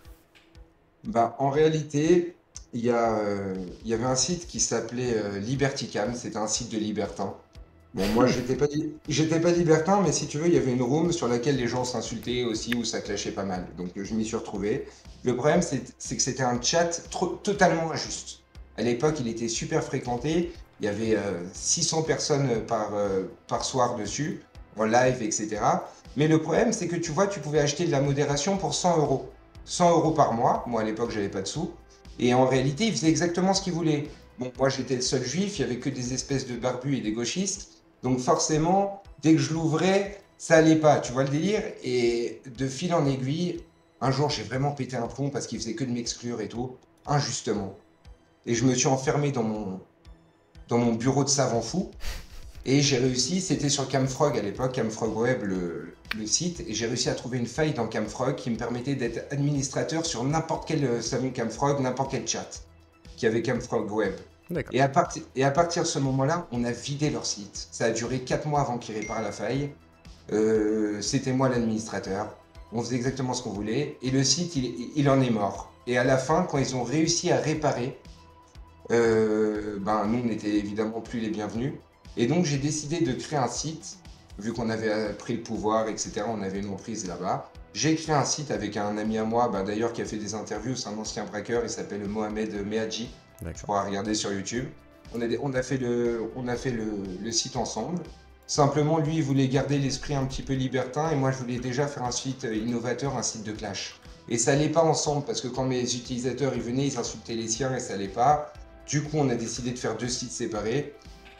Bah, en réalité, il y avait un site qui s'appelait Liberticam, c'était un site de libertin. Bon, moi, j'étais pas libertin, mais si tu veux, il y avait une room sur laquelle les gens s'insultaient aussi, où ça clashait pas mal. Donc, je m'y suis retrouvé. Le problème, c'est que c'était un chat totalement injuste. À l'époque, il était super fréquenté. Il y avait 600 personnes par soir dessus, en live, etc. Mais le problème, c'est que tu vois, tu pouvais acheter de la modération pour 100 euros. 100 euros par mois. Moi, à l'époque, j'avais pas de sous. Et en réalité, il faisait exactement ce qu'il voulait. Bon, moi, j'étais le seul juif, il n'y avait que des espèces de barbus et des gauchistes. Donc forcément, dès que je l'ouvrais, ça allait pas, tu vois le délire? Et de fil en aiguille, un jour, j'ai vraiment pété un plomb parce qu'il faisait que de m'exclure et tout, injustement. Et je me suis enfermé dans mon bureau de savant fou. Et j'ai réussi, c'était sur Camfrog à l'époque, Camfrog Web, le site, et j'ai réussi à trouver une faille dans Camfrog qui me permettait d'être administrateur sur n'importe quel salon Camfrog, n'importe quel chat qui avait Camfrog Web. D'accord. Et à partir de ce moment-là, on a vidé leur site. Ça a duré 4 mois avant qu'ils réparent la faille. C'était moi l'administrateur. On faisait exactement ce qu'on voulait. Et le site, il en est mort. Et à la fin, quand ils ont réussi à réparer, nous, on n'était évidemment plus les bienvenus. Et donc, j'ai décidé de créer un site, vu qu'on avait pris le pouvoir, etc. On avait une emprise là-bas. J'ai créé un site avec un ami à moi, d'ailleurs, qui a fait des interviews. C'est un ancien braqueur, il s'appelle Mohamed Mehaji. Tu pourras regarder sur YouTube. On a fait le site ensemble. Simplement, lui, il voulait garder l'esprit un petit peu libertin et moi, je voulais déjà faire un site innovateur, un site de clash. Et ça allait pas ensemble parce que quand mes utilisateurs ils venaient, ils insultaient les siens et ça allait pas. Du coup, on a décidé de faire 2 sites séparés.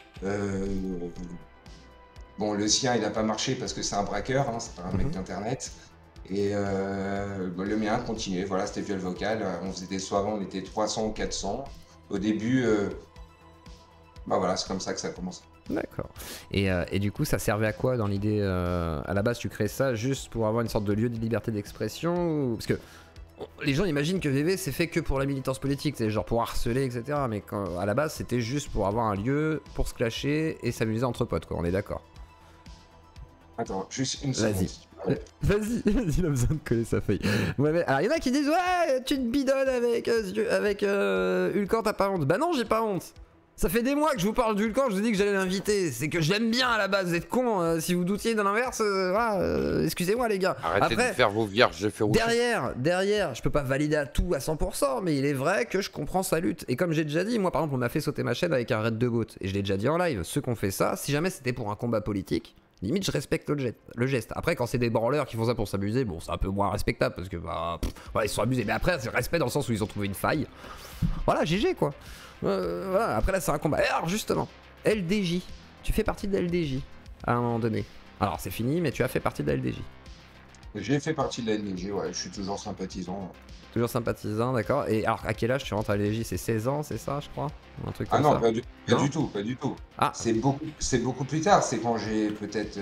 Bon, le sien, il n'a pas marché parce que c'est un braqueur, hein, c'est pas un mec d'internet. Et le mien continuait, voilà, c'était via le vocal. On faisait des soirées, on était 300 ou 400. Au début, bah voilà, c'est comme ça que ça a commencé. D'accord. Et du coup, ça servait à quoi dans l'idée à la base, tu crées ça juste pour avoir une sorte de lieu de liberté d'expression parce que les gens imaginent que VV c'est fait que pour la militance politique, c'est genre pour harceler, etc. Mais à la base, c'était juste pour avoir un lieu pour se clasher et s'amuser entre potes, quoi. On est d'accord. Attends, juste une seconde. Vas-y, il a besoin de coller sa feuille. Ouais, mais, alors, il y en a qui disent ouais, tu te bidonnes avec Hulkan, t'as pas honte. Bah non, j'ai pas honte. Ça fait des mois que je vous parle d'Hulkan, je vous ai dit que j'allais l'inviter. C'est que je l'aime bien à la base, vous êtes cons. Si vous doutiez de l'inverse, voilà, excusez-moi les gars. Arrêtez de faire vos vierges, j'ai fait rouge. Derrière, je peux pas valider à tout à 100%, mais il est vrai que je comprends sa lutte. Et comme j'ai déjà dit, moi par exemple, on m'a fait sauter ma chaîne avec un raid de bot. Et je l'ai déjà dit en live, ceux qui ont fait ça, si jamais c'était pour un combat politique, limite je respecte le geste. Après, quand c'est des branleurs qui font ça pour s'amuser, bon, c'est un peu moins respectable parce que bah, ils se sont amusés. Mais après, c'est respect dans le sens où ils ont trouvé une faille. Voilà, GG quoi. Voilà, après là c'est un combat. Et alors justement, LDJ, tu fais partie de LDJ à un moment donné. Alors c'est fini, mais tu as fait partie de LDJ. J'ai fait partie de la LDJ, ouais, je suis toujours sympathisant. Toujours sympathisant, d'accord. Et alors à quel âge tu rentres à LDJ? C'est 16 ans, c'est ça je crois? Un truc comme non, ça. pas du tout. Ah. C'est beaucoup plus tard, c'est quand j'ai peut-être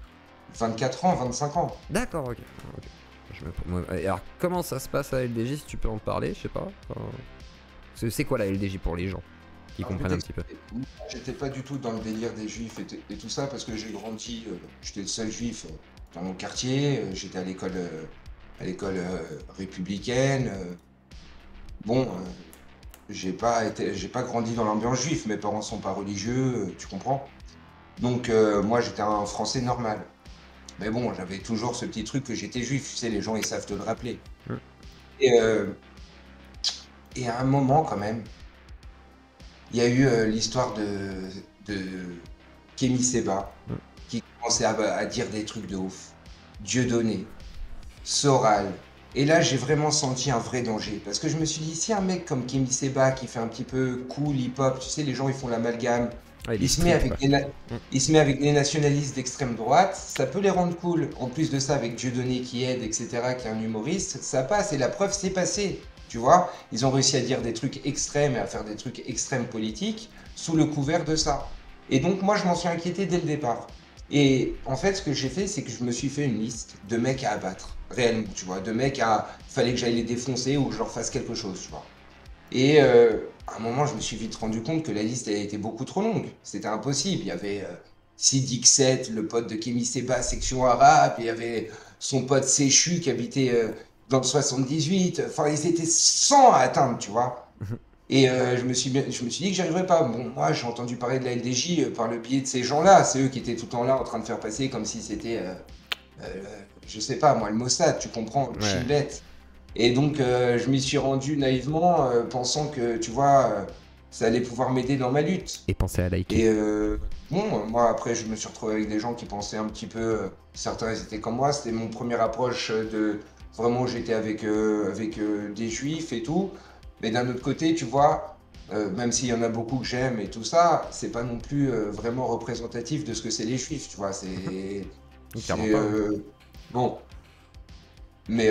24 ans, 25 ans. D'accord, ok. Et alors comment ça se passe à LDJ si tu peux en parler, je sais pas. C'est quoi la LDJ pour les gens qui comprennent un petit peu? J'étais pas du tout dans le délire des juifs et tout ça parce que j'ai grandi, j'étais le seul juif dans mon quartier, j'étais à l'école républicaine. Bon, j'ai pas grandi dans l'ambiance juive, mes parents sont pas religieux, tu comprends? Donc moi j'étais un Français normal. Mais bon, j'avais toujours ce petit truc que j'étais juif, tu sais, les gens ils savent te le rappeler. Et à un moment, quand même, il y a eu l'histoire de Kémy Séba, qui commençait à dire des trucs de ouf. Dieudonné, Soral. Et là, j'ai vraiment senti un vrai danger. Parce que je me suis dit, si un mec comme Kémy Séba, qui fait un petit peu cool, hip-hop, tu sais, les gens, ils font l'amalgame, il se met avec des nationalistes d'extrême droite, ça peut les rendre cool. En plus de ça, avec Dieudonné qui aide, etc., qui est un humoriste, ça passe. Et la preuve, c'est passé. Tu vois, ils ont réussi à dire des trucs extrêmes et à faire des trucs extrêmes politiques sous le couvert de ça. Et donc, moi, je m'en suis inquiété dès le départ. Et en fait, ce que j'ai fait, c'est que je me suis fait une liste de mecs à abattre, réellement, tu vois, de mecs fallait que j'aille les défoncer ou que je leur fasse quelque chose, tu vois. Et à un moment, je me suis vite rendu compte que la liste elle était beaucoup trop longue. C'était impossible. Il y avait Sidi Xet, le pote de Kémy Séba, section arabe, il y avait son pote Séchu qui habitait dans le 78, enfin ils étaient 100 à atteindre, tu vois. Et je me suis dit que j'y arriverais pas. Bon, moi j'ai entendu parler de la LDJ par le biais de ces gens-là, c'est eux qui étaient tout le temps là en train de faire passer comme si c'était, je sais pas moi, le Mossad, tu comprends, le chibette. Et donc je m'y suis rendu naïvement, pensant que, tu vois, ça allait pouvoir m'aider dans ma lutte. Et penser à liker. Et bon, moi après je me suis retrouvé avec des gens qui pensaient un petit peu, certains ils étaient comme moi, c'était mon première approche de... Vraiment, j'étais avec des juifs et tout. Mais d'un autre côté, tu vois, même s'il y en a beaucoup que j'aime et tout ça, c'est pas non plus vraiment représentatif de ce que c'est les juifs, tu vois. C'est bon. Mais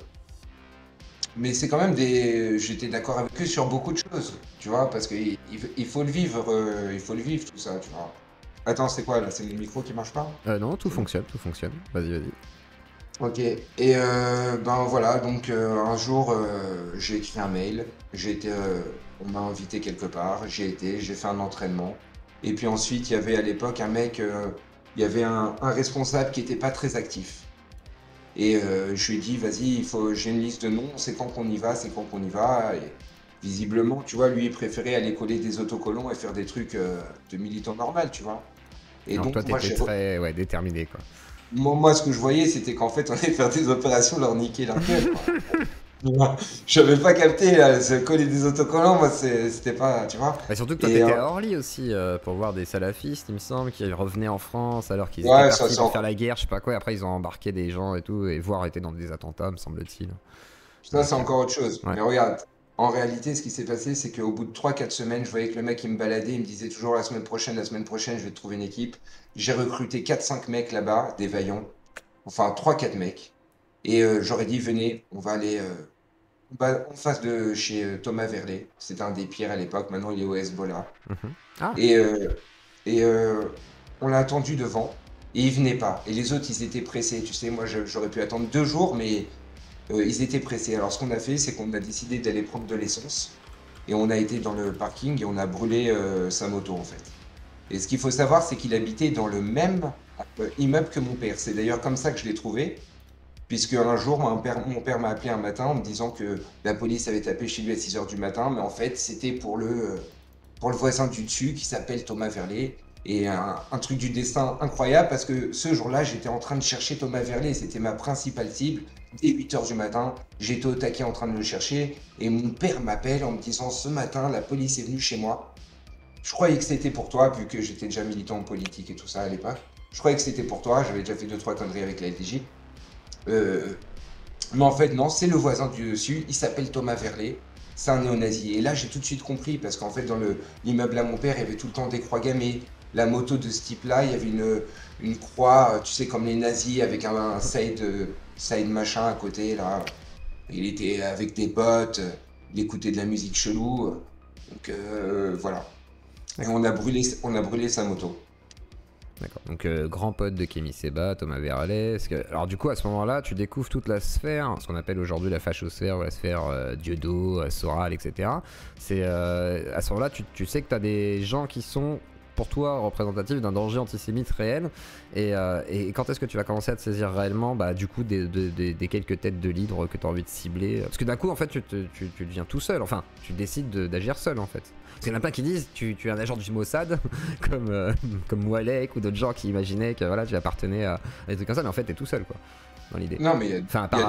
c'est quand même j'étais d'accord avec eux sur beaucoup de choses, tu vois, parce qu'il faut le vivre, tout ça, tu vois. Attends, c'est quoi là? C'est le micro qui marche pas? Non, tout fonctionne. Vas-y. Ok, et ben voilà, donc un jour j'ai écrit un mail, on m'a invité quelque part, j'ai fait un entraînement, et puis ensuite il y avait à l'époque un mec, il y avait un responsable qui était pas très actif, et je lui ai dit vas-y, j'ai une liste de noms, c'est quand qu'on y va, et visiblement, tu vois, lui il préférait aller coller des autocollants et faire des trucs de militant normal, tu vois. Et alors donc toi t'étais très déterminé quoi. Moi, ce que je voyais, c'était qu'en fait, on allait faire des opérations, leur niquer leur gueule. J'avais pas capté, là, se coller des autocollants, moi, c'était pas, tu vois. Bah, surtout que toi, Et, t'étais à Orly aussi pour voir des salafistes, il me semble, qui revenaient en France alors qu'ils étaient Ouais, partis ça, pour faire la guerre, je sais pas quoi. Et après, ils ont embarqué des gens et tout, et voire été dans des attentats, me semble-t-il. ça, c'est encore autre chose. Ouais. Mais regarde, en réalité, ce qui s'est passé, c'est qu'au bout de 3-4 semaines, je voyais que le mec, il me baladait, il me disait toujours la semaine prochaine, je vais te trouver une équipe. J'ai recruté 4-5 mecs là-bas, des vaillants. Enfin, 3-4 mecs. Et j'aurais dit, venez, on va aller en face de chez Thomas Verlet. C'était un des pires à l'époque, maintenant il est au Hezbollah. Ah. Et, on l'a attendu devant, et il venait pas. Et les autres, ils étaient pressés. Tu sais, moi, j'aurais pu attendre 2 jours, mais ils étaient pressés. Alors, ce qu'on a fait, c'est qu'on a décidé d'aller prendre de l'essence. Et on a été dans le parking et on a brûlé sa moto, en fait. Et ce qu'il faut savoir, c'est qu'il habitait dans le même immeuble que mon père. C'est d'ailleurs comme ça que je l'ai trouvé. Puisque un jour, mon père m'a appelé un matin en me disant que la police avait tapé chez lui à 6 h du matin. Mais en fait, c'était pour le voisin du dessus qui s'appelle Thomas Verlet. Et un truc du destin incroyable parce que ce jour-là, j'étais en train de chercher Thomas Verlet. C'était ma principale cible. Dès 8 h du matin, j'étais au taquet en train de le chercher. Et mon père m'appelle en me disant, ce matin, la police est venue chez moi. Je croyais que c'était pour toi, vu que j'étais déjà militant en politique et tout ça à l'époque. Je croyais que c'était pour toi. J'avais déjà fait 2-3 conneries avec la LDJ. Mais en fait, non, c'est le voisin du dessus. Il s'appelle Thomas Verlet. C'est un néo-nazi. Et là, j'ai tout de suite compris parce qu'en fait, dans l'immeuble à mon père, il y avait tout le temps des croix gammées. La moto de ce type-là, il y avait une croix, tu sais, comme les nazis, avec un side machin à côté, là. Il était avec des bottes, il écoutait de la musique chelou. Donc, voilà. Et on a brûlé sa moto. D'accord, donc grand pote de Kémy Séba, Thomas Verlet. Alors du coup à ce moment-là, tu découvres toute la sphère, ce qu'on appelle aujourd'hui la fachosphère ou la sphère Dieudo, Soral, etc. C'est à ce moment-là, tu sais que tu as des gens qui sont pour toi représentatifs d'un danger antisémite réel. Et quand est-ce que tu vas commencer à te saisir réellement du coup des quelques têtes de leader que tu as envie de cibler? Parce que d'un coup en fait tu deviens tout seul, enfin tu décides d'agir seul en fait. Parce qu'il y en a plein qui disent tu es un agent du Mossad comme Moualek ou d'autres gens qui imaginaient que voilà, tu appartenais à des trucs comme ça, mais en fait t'es tout seul quoi dans l'idée. Non mais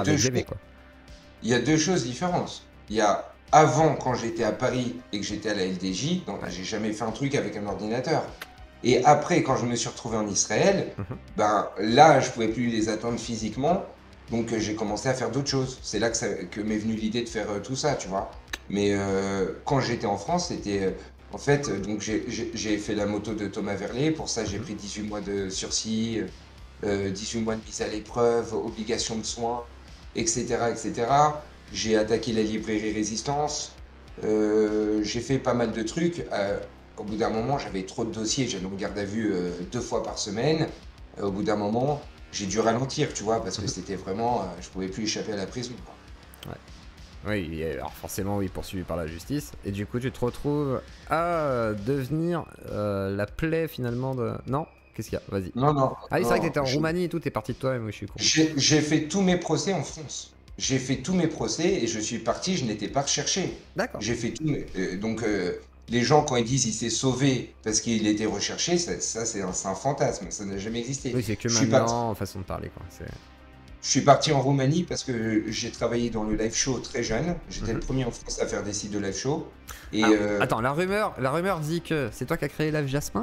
il y a deux choses différentes. Il y a avant quand j'étais à Paris et que j'étais à la LDJ, donc j'ai jamais fait un truc avec un ordinateur. Et après quand je me suis retrouvé en Israël, là je pouvais plus les atteindre physiquement, donc j'ai commencé à faire d'autres choses. C'est là que m'est venue l'idée de faire tout ça, tu vois. Mais quand j'étais en France, c'était en fait, donc j'ai fait la moto de Thomas Verlet. Pour ça, j'ai pris 18 mois de sursis, 18 mois de mise à l'épreuve, obligation de soins, etc., etc. J'ai attaqué la librairie Résistance. J'ai fait pas mal de trucs. Au bout d'un moment, j'avais trop de dossiers. J'allais en garde à vue 2 fois par semaine. Au bout d'un moment, j'ai dû ralentir, tu vois, parce que c'était vraiment, je pouvais plus échapper à la prison, quoi. Ouais. Oui, alors forcément, oui, poursuivi par la justice. Et du coup, tu te retrouves à devenir la plaie finalement de. Non? Qu'est-ce qu'il y a? Vas-y. Non. Ah oui, c'est vrai que t'étais en Roumanie et tout, t'es parti de toi-même, oui, je suis con. J'ai fait tous mes procès en France. J'ai fait tous mes procès et je suis parti, je n'étais pas recherché. D'accord. J'ai fait tous mes. Donc, les gens, quand ils disent il s'est sauvé parce qu'il était recherché, ça c'est un fantasme, ça n'a jamais existé. Oui, c'est que maintenant, façon de parler, quoi. Je suis parti en Roumanie parce que j'ai travaillé dans le live show très jeune. J'étais le premier en France à faire des sites de live show. Et attends, la rumeur dit que c'est toi qui as créé Live Jasmin?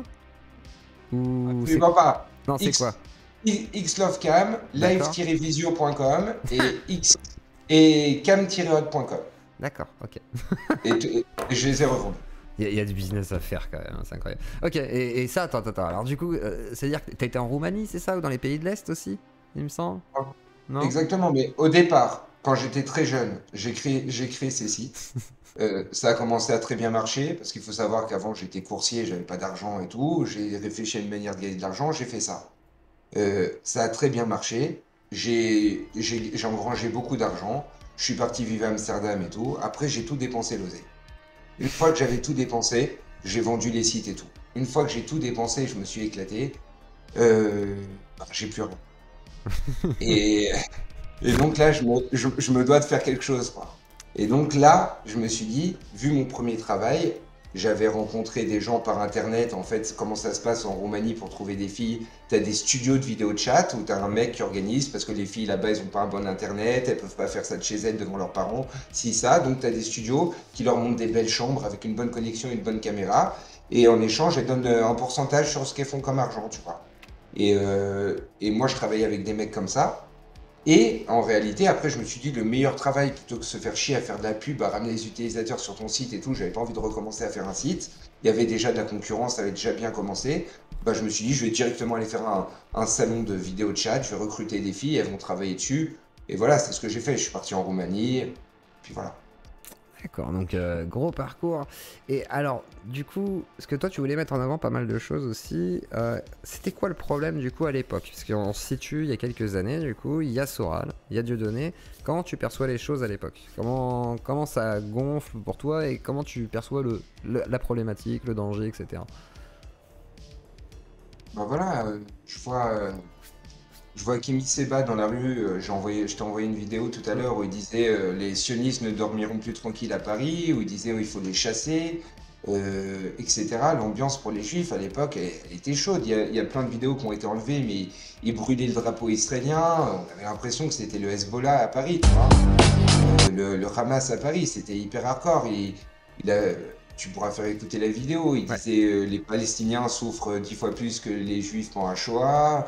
Ou absolument pas. Non, c'est quoi? Xlovecam, live-visio.com et cam-hot.com. D'accord, ok. et je les ai revendus. Il y a du business à faire quand même, c'est incroyable. Ok, et ça, attends. Alors du coup, c'est-à-dire que t'as été en Roumanie, c'est ça? Ou dans les pays de l'Est aussi, il me semble? Non. Exactement, mais au départ, quand j'étais très jeune, j'ai créé ces sites. Ça a commencé à très bien marcher, parce qu'il faut savoir qu'avant j'étais coursier, j'avais pas d'argent et tout. J'ai réfléchi à une manière de gagner de l'argent, j'ai fait ça. Ça a très bien marché. J'ai engrangé beaucoup d'argent. Je suis parti vivre à Amsterdam et tout. Après, j'ai tout dépensé l'oseille. Une fois que j'avais tout dépensé, j'ai vendu les sites et tout. Une fois que j'ai tout dépensé, je me suis éclaté. J'ai plus rien. et donc là, je me dois de faire quelque chose, quoi. Et donc là, je me suis dit, vu mon premier travail, J'avais rencontré des gens par internet. En fait, comment ça se passe en Roumanie pour trouver des filles? Tu as des studios de vidéo chat où tu as un mec qui organise parce que les filles là-bas, elles n'ont pas un bon internet, elles peuvent pas faire ça de chez elles devant leurs parents. Si ça, donc tu as des studios qui leur montrent des belles chambres avec une bonne connexion et une bonne caméra. Et en échange, elles donnent un pourcentage sur ce qu'elles font comme argent, tu vois. Et moi, je travaillais avec des mecs comme ça. Et en réalité, après, je me suis dit, le meilleur travail, plutôt que de se faire chier à faire de la pub, à ramener les utilisateurs sur ton site et tout, j'avais pas envie de recommencer à faire un site. Il y avait déjà de la concurrence, ça avait déjà bien commencé. Bah, je me suis dit, je vais directement aller faire un salon de vidéo chat, je vais recruter des filles, elles vont travailler dessus. Et voilà, c'est ce que j'ai fait. Je suis parti en Roumanie, puis voilà. D'accord, donc gros parcours. Et alors, du coup, parce que toi, tu voulais mettre en avant pas mal de choses aussi. C'était quoi le problème, du coup, à l'époque? Parce qu'on se situe il y a quelques années, du coup, il y a Soral, il y a Dieudonné. Comment tu perçois les choses à l'époque? Comment ça gonfle pour toi et comment tu perçois la problématique, le danger, etc. Bah voilà, je vois Kémy Séba dans la rue, je t'ai envoyé une vidéo tout à l'heure où il disait les sionistes ne dormiront plus tranquilles à Paris, où il disait il faut les chasser, etc. L'ambiance pour les juifs à l'époque elle était chaude. Il y a plein de vidéos qui ont été enlevées, mais ils brûlaient le drapeau israélien. On avait l'impression que c'était le Hezbollah à Paris, tu vois. Le Hamas à Paris, c'était hyper hardcore. Tu pourras faire écouter la vidéo. Il disait les Palestiniens souffrent 10 fois plus que les Juifs pendant la Shoah.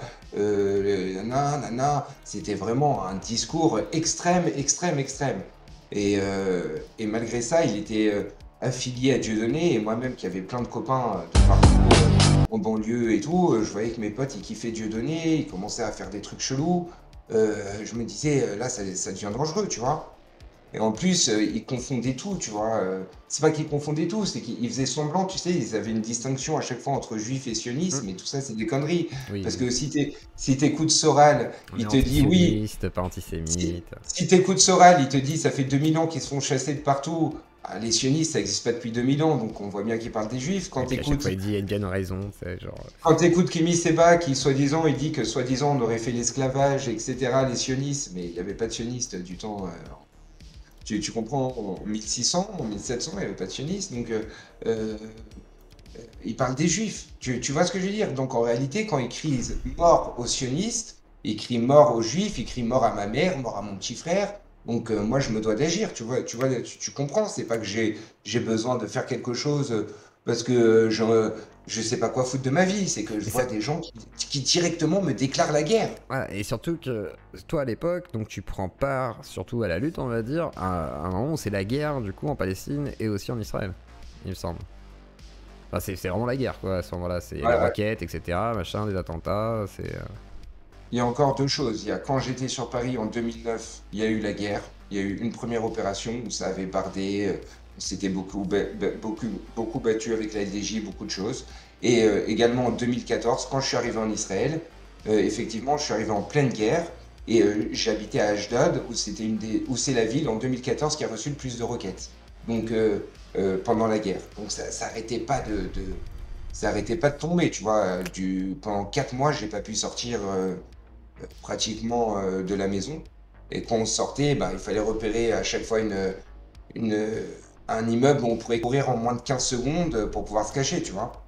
C'était vraiment un discours extrême. Et malgré ça, il était affilié à Dieudonné. Et moi-même, qui avait plein de copains de partout en banlieue et tout, je voyais que mes potes, ils kiffaient Dieudonné. Ils commençaient à faire des trucs chelous. Je me disais, là, ça devient dangereux, tu vois. Et en plus, ils confondaient tout, tu vois. C'est pas qu'ils confondaient tout, c'est qu'ils faisaient semblant, tu sais, ils avaient une distinction à chaque fois entre juifs et sionistes, mais tout ça, c'est des conneries. Oui, Parce que si t'écoutes Soral, il te dit oui. Pas antisémite. Si t'écoutes Soral, il te dit ça fait 2000 ans qu'ils se font chasser de partout. Ah, les sionistes, ça n'existe pas depuis 2000 ans, donc on voit bien qu'il parle des juifs. Quand t'écoutes. Il dit il y a bien raison, c'est genre. Quand t'écoutes Kémy Séba, qui soi-disant, il dit que soi-disant on aurait fait l'esclavage, etc., les sionistes, mais il n'y avait pas de sionistes du temps. Tu comprends, en 1600, en 1700, il n'y avait pas de sionistes, donc ils parlent des juifs. Tu vois ce que je veux dire? Donc en réalité, quand ils crient mort aux sionistes, ils crient mort aux juifs, ils crient mort à ma mère, mort à mon petit frère. Donc moi, je me dois d'agir, tu vois, tu comprends. C'est pas que j'ai besoin de faire quelque chose parce que je sais pas quoi foutre de ma vie. C'est que je vois des gens qui directement me déclarent la guerre. Voilà, et surtout que toi à l'époque, donc tu prends part surtout à la lutte, on va dire, à un moment où c'est la guerre du coup en Palestine et aussi en Israël, il me semble. Enfin, c'est vraiment la guerre quoi à ce moment-là, c'est les roquettes, etc., machin, des attentats, c'est... Il y a encore deux choses. Quand j'étais sur Paris en 2009, il y a eu la guerre. Il y a eu une première opération où ça avait bardé, c'était beaucoup battu avec la LDJ, beaucoup de choses. Et également en 2014, quand je suis arrivé en Israël, effectivement, je suis arrivé en pleine guerre et j'habitais à Ashdod, où c'est la ville en 2014 qui a reçu le plus de roquettes. Donc pendant la guerre. Donc ça n'arrêtait pas de tomber, tu vois. Pendant 4 mois, j'ai pas pu sortir pratiquement de la maison. Et quand on sortait, bah, il fallait repérer à chaque fois un immeuble où on pourrait courir en moins de 15 secondes pour pouvoir se cacher, tu vois.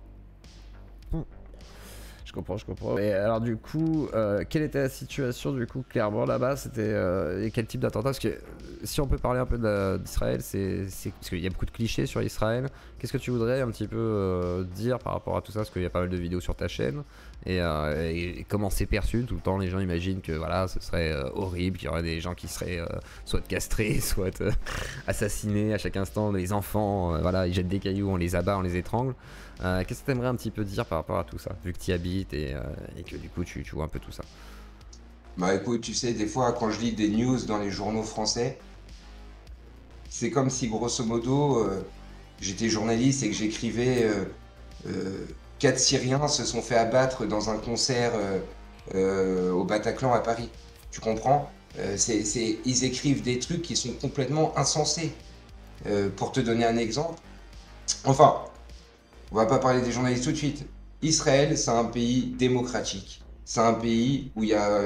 Je comprends. Et alors du coup, quelle était la situation du coup clairement là-bas? C'était quel type d'attentat? Parce que si on peut parler un peu d'Israël, c'est parce qu'il y a beaucoup de clichés sur Israël. Qu'est-ce que tu voudrais un petit peu dire par rapport à tout ça? Parce qu'il y a pas mal de vidéos sur ta chaîne. Et comment c'est perçu tout le temps? Les gens imaginent que voilà, ce serait horrible, qu'il y aurait des gens qui seraient soit castrés, soit assassinés à chaque instant. Les enfants, voilà, ils jettent des cailloux, on les abat, on les étrangle. Qu'est-ce que tu aimerais un petit peu dire par rapport à tout ça, vu que tu y habites et que du coup tu vois un peu tout ça? Bah écoute, tu sais, des fois quand je lis des news dans les journaux français, c'est comme si grosso modo j'étais journaliste et que j'écrivais 4 Syriens se sont fait abattre dans un concert au Bataclan à Paris. Tu comprends? Ils écrivent des trucs qui sont complètement insensés. Pour te donner un exemple, enfin, on va pas parler des journalistes tout de suite. Israël, c'est un pays démocratique. C'est un pays où il y a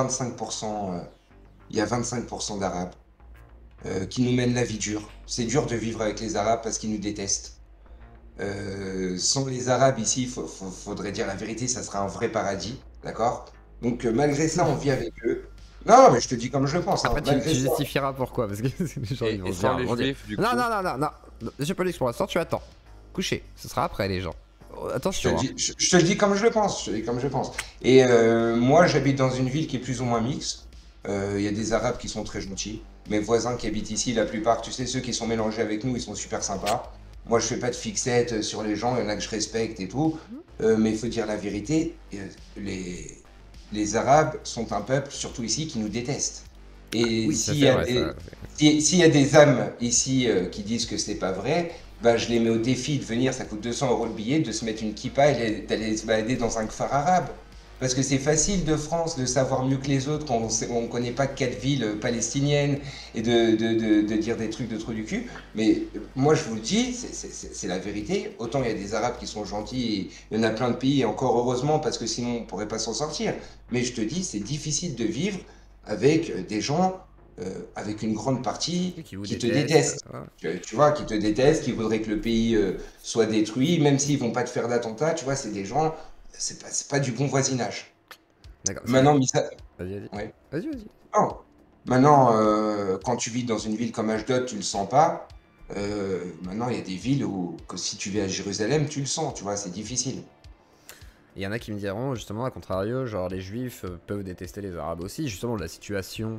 25% d'Arabes qui nous mènent la vie dure. C'est dur de vivre avec les Arabes parce qu'ils nous détestent. Sans les Arabes ici, faudrait dire la vérité, ça serait un vrai paradis, d'accord? Donc malgré ça, on vit avec eux. Non, mais je te dis comme je le pense. Après, hein, tu justifieras pourquoi, parce que les gens ils vont Et se sans dire, les juifs, du coup. non, j'ai pas dit pour l'instant, tu attends. Couché, ce sera après les gens. Attention. Je te le dis comme je le pense. Et moi, j'habite dans une ville qui est plus ou moins mixte. Il y a des Arabes qui sont très gentils. Mes voisins qui habitent ici, la plupart, tu sais, ceux qui sont mélangés avec nous, ils sont super sympas. Moi, je fais pas de fixette sur les gens, il y en a que je respecte et tout. Mais il faut dire la vérité, les Arabes sont un peuple, surtout ici, qui nous déteste. Et Oui, s'il y a des âmes ici qui disent que c'est pas vrai, bah, je les mets au défi de venir, ça coûte 200 € le billet, de se mettre une kippa et d'aller se balader dans un kfar arabe. Parce que c'est facile de France de savoir mieux que les autres quand on ne connaît pas 4 villes palestiniennes et de dire des trucs de trou du cul. Mais moi, je vous le dis, c'est la vérité. Autant il y a des Arabes qui sont gentils, et il y en a plein de pays, et encore heureusement, parce que sinon on ne pourrait pas s'en sortir. Mais je te dis, c'est difficile de vivre avec des gens, avec une grande partie qui te détestent. Tu vois, qui te détestent, qui voudraient que le pays soit détruit, même s'ils ne vont pas te faire d'attentat. Tu vois, c'est des gens... C'est pas du bon voisinage. D'accord. Maintenant, Vas-y. Ouais. Vas-y. Non. Maintenant, quand tu vis dans une ville comme Ashdod, tu le sens pas. Maintenant, il y a des villes où, que si tu vas à Jérusalem, tu le sens, tu vois, c'est difficile. Il y en a qui me diront, justement, à contrario, genre les juifs peuvent détester les arabes aussi. Justement, la situation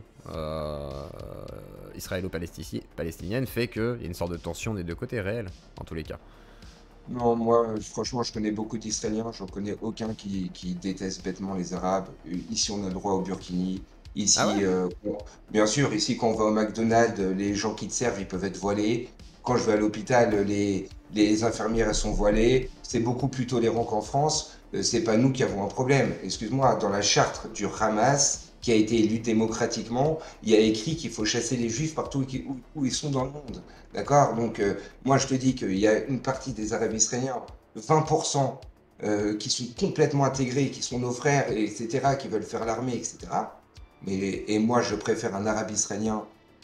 israélo-palestinienne fait qu'il y a une sorte de tension des deux côtés réelle, en tous les cas. Non, moi, franchement, je connais beaucoup d'Israéliens, j'en connais aucun qui déteste bêtement les Arabes. Ici, on a le droit au burkini. Ici, Ah ouais bien sûr, ici, quand on va au McDonald's, les gens qui te servent, ils peuvent être voilés. Quand je vais à l'hôpital, les infirmières, elles sont voilées. C'est beaucoup plus tolérant qu'en France. C'est pas nous qui avons un problème. Excuse-moi, dans la charte du Hamas, qui a été élu démocratiquement, il y a écrit qu'il faut chasser les juifs partout où ils sont dans le monde. D'accord? Donc, moi, je te dis qu'il y a une partie des Arabes israéliens, 20%, qui sont complètement intégrés, qui sont nos frères, etc., qui veulent faire l'armée, etc. Et moi, je préfère un Arabe israélien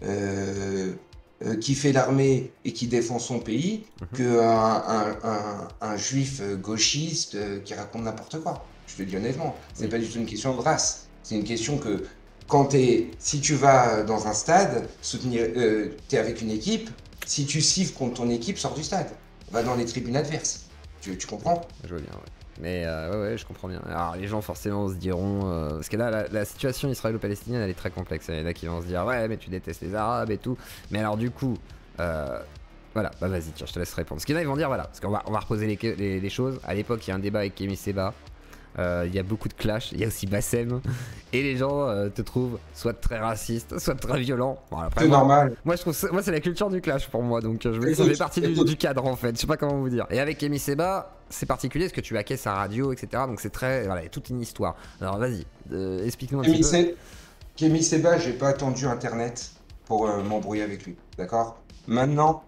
qui fait l'armée et qui défend son pays qu'un juif gauchiste qui raconte n'importe quoi. Je te dis honnêtement, c'est pas du tout une question de race. C'est une question que si tu vas dans un stade, t'es avec une équipe, si tu siffles contre ton équipe, sors du stade. Va dans les tribunes adverses. Tu comprends? Je vois bien, ouais. Mais ouais, je comprends bien. Alors les gens forcément se diront... parce que là, la situation israélo-palestinienne, elle est très complexe. Il y en a qui vont se dire, ouais, mais tu détestes les Arabes et tout. Mais alors du coup... voilà, bah vas-y, tiens, je te laisse répondre. Parce qu'il y en a, ils vont dire, voilà, parce qu'on va reposer les choses. À l'époque, il y a un débat avec Kémy Séba. Il y a beaucoup de clash, il y a aussi Bassem. Et les gens te trouvent soit très raciste, soit très violent. Bon, c'est normal. Moi, je trouve c'est la culture du clash pour moi. Donc je me dis, ça fait partie du cadre en fait. Je sais pas comment vous dire. Et avec Kémy Séba, c'est particulier parce que tu acquiesces sa radio, etc. Donc c'est très... Voilà, il y a toute une histoire. Alors vas-y, explique-nous un petit peu. Kémy Séba, j'ai pas attendu Internet pour m'embrouiller avec lui. D'accord? Maintenant,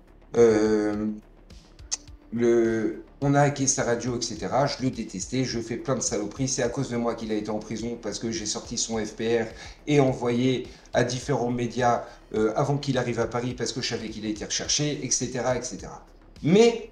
on a hacké sa radio, etc. Je le détestais, je fais plein de saloperies. C'est à cause de moi qu'il a été en prison parce que j'ai sorti son FPR et envoyé à différents médias avant qu'il arrive à Paris parce que je savais qu'il a été recherché, etc. etc. Mais,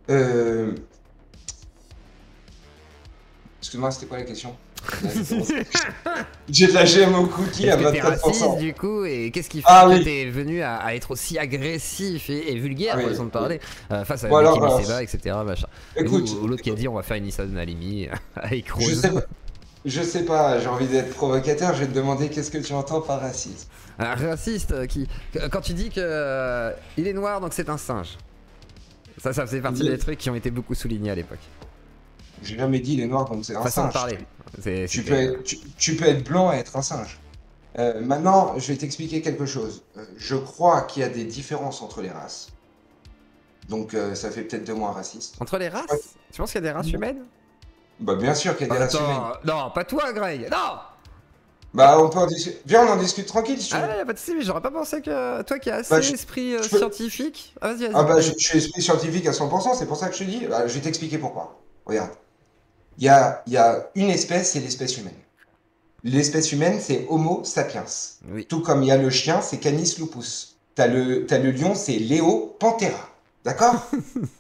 excuse-moi, c'était quoi la question? J'ai de la GM au cookie à 24%. Raciste, du coup, et qu'est-ce qui fait que t'es venu à être aussi agressif et vulgaire, façon de parler, face à Kémy Séba, etc. Machin. Écoute, ou l'autre qui a dit on va faire une Issa Halimi avec Rose. Je sais pas, j'ai envie d'être provocateur, je vais te demander qu'est-ce que tu entends par raciste. Un raciste quand tu dis que il est noir donc c'est un singe. Ça faisait partie des trucs qui ont été beaucoup soulignés à l'époque. J'ai jamais dit il est noir donc c'est un singe. De parler. Tu peux être blanc et être un singe. Maintenant, je vais t'expliquer quelque chose. Je crois qu'il y a des différences entre les races. Donc ça fait peut-être de moi un raciste. Entre les races? Tu penses qu'il y a des races humaines? Bah bien sûr qu'il y a des races humaines. Non, pas toi Greg, non. Bah on peut en discuter. Viens, on en discute tranquille si tu veux. Ah y'a pas de soucis, mais j'aurais pas pensé que toi qui as assez esprit scientifique... Vas-y. Ah bah je suis esprit scientifique à 100%, c'est pour ça que je te dis. Bah, je vais t'expliquer pourquoi. Regarde. Il y a une espèce, c'est l'espèce humaine. L'espèce humaine, c'est Homo sapiens. Oui. Tout comme il y a le chien, c'est Canis lupus. T'as le lion, c'est Leo Panthera. D'accord?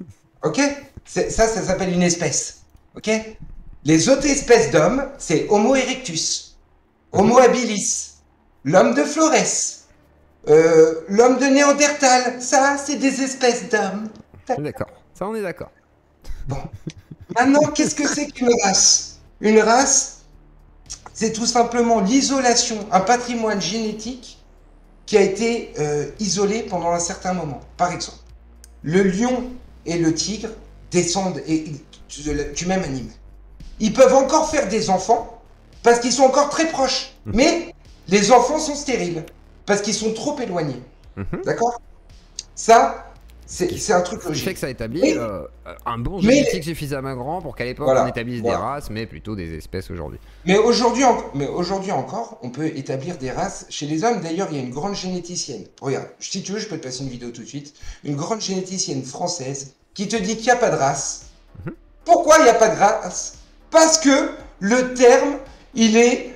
Ok? Ça s'appelle une espèce. Ok? Les autres espèces d'hommes, c'est Homo erectus, Homo habilis, l'homme de Flores, l'homme de Néandertal. Ça, c'est des espèces d'hommes. D'accord, ça on est d'accord. Bon. Maintenant, qu'est-ce que c'est qu'une race? Une race, c'est tout simplement l'isolation, un patrimoine génétique qui a été isolé pendant un certain moment. Par exemple, le lion et le tigre descendent du même animal. Ils peuvent encore faire des enfants parce qu'ils sont encore très proches. Mais les enfants sont stériles parce qu'ils sont trop éloignés. D'accord? Ça, c'est un truc logique. Ce qui fait que ça établit un bon génétique suffisamment grand pour qu'à l'époque on établisse des races, mais plutôt des espèces aujourd'hui. Mais aujourd'hui encore, on peut établir des races chez les hommes. D'ailleurs, il y a une grande généticienne. Regarde, si tu veux, je peux te passer une vidéo tout de suite. Une grande généticienne française qui te dit qu'il n'y a pas de race. Pourquoi il n'y a pas de race? Parce que le terme, il est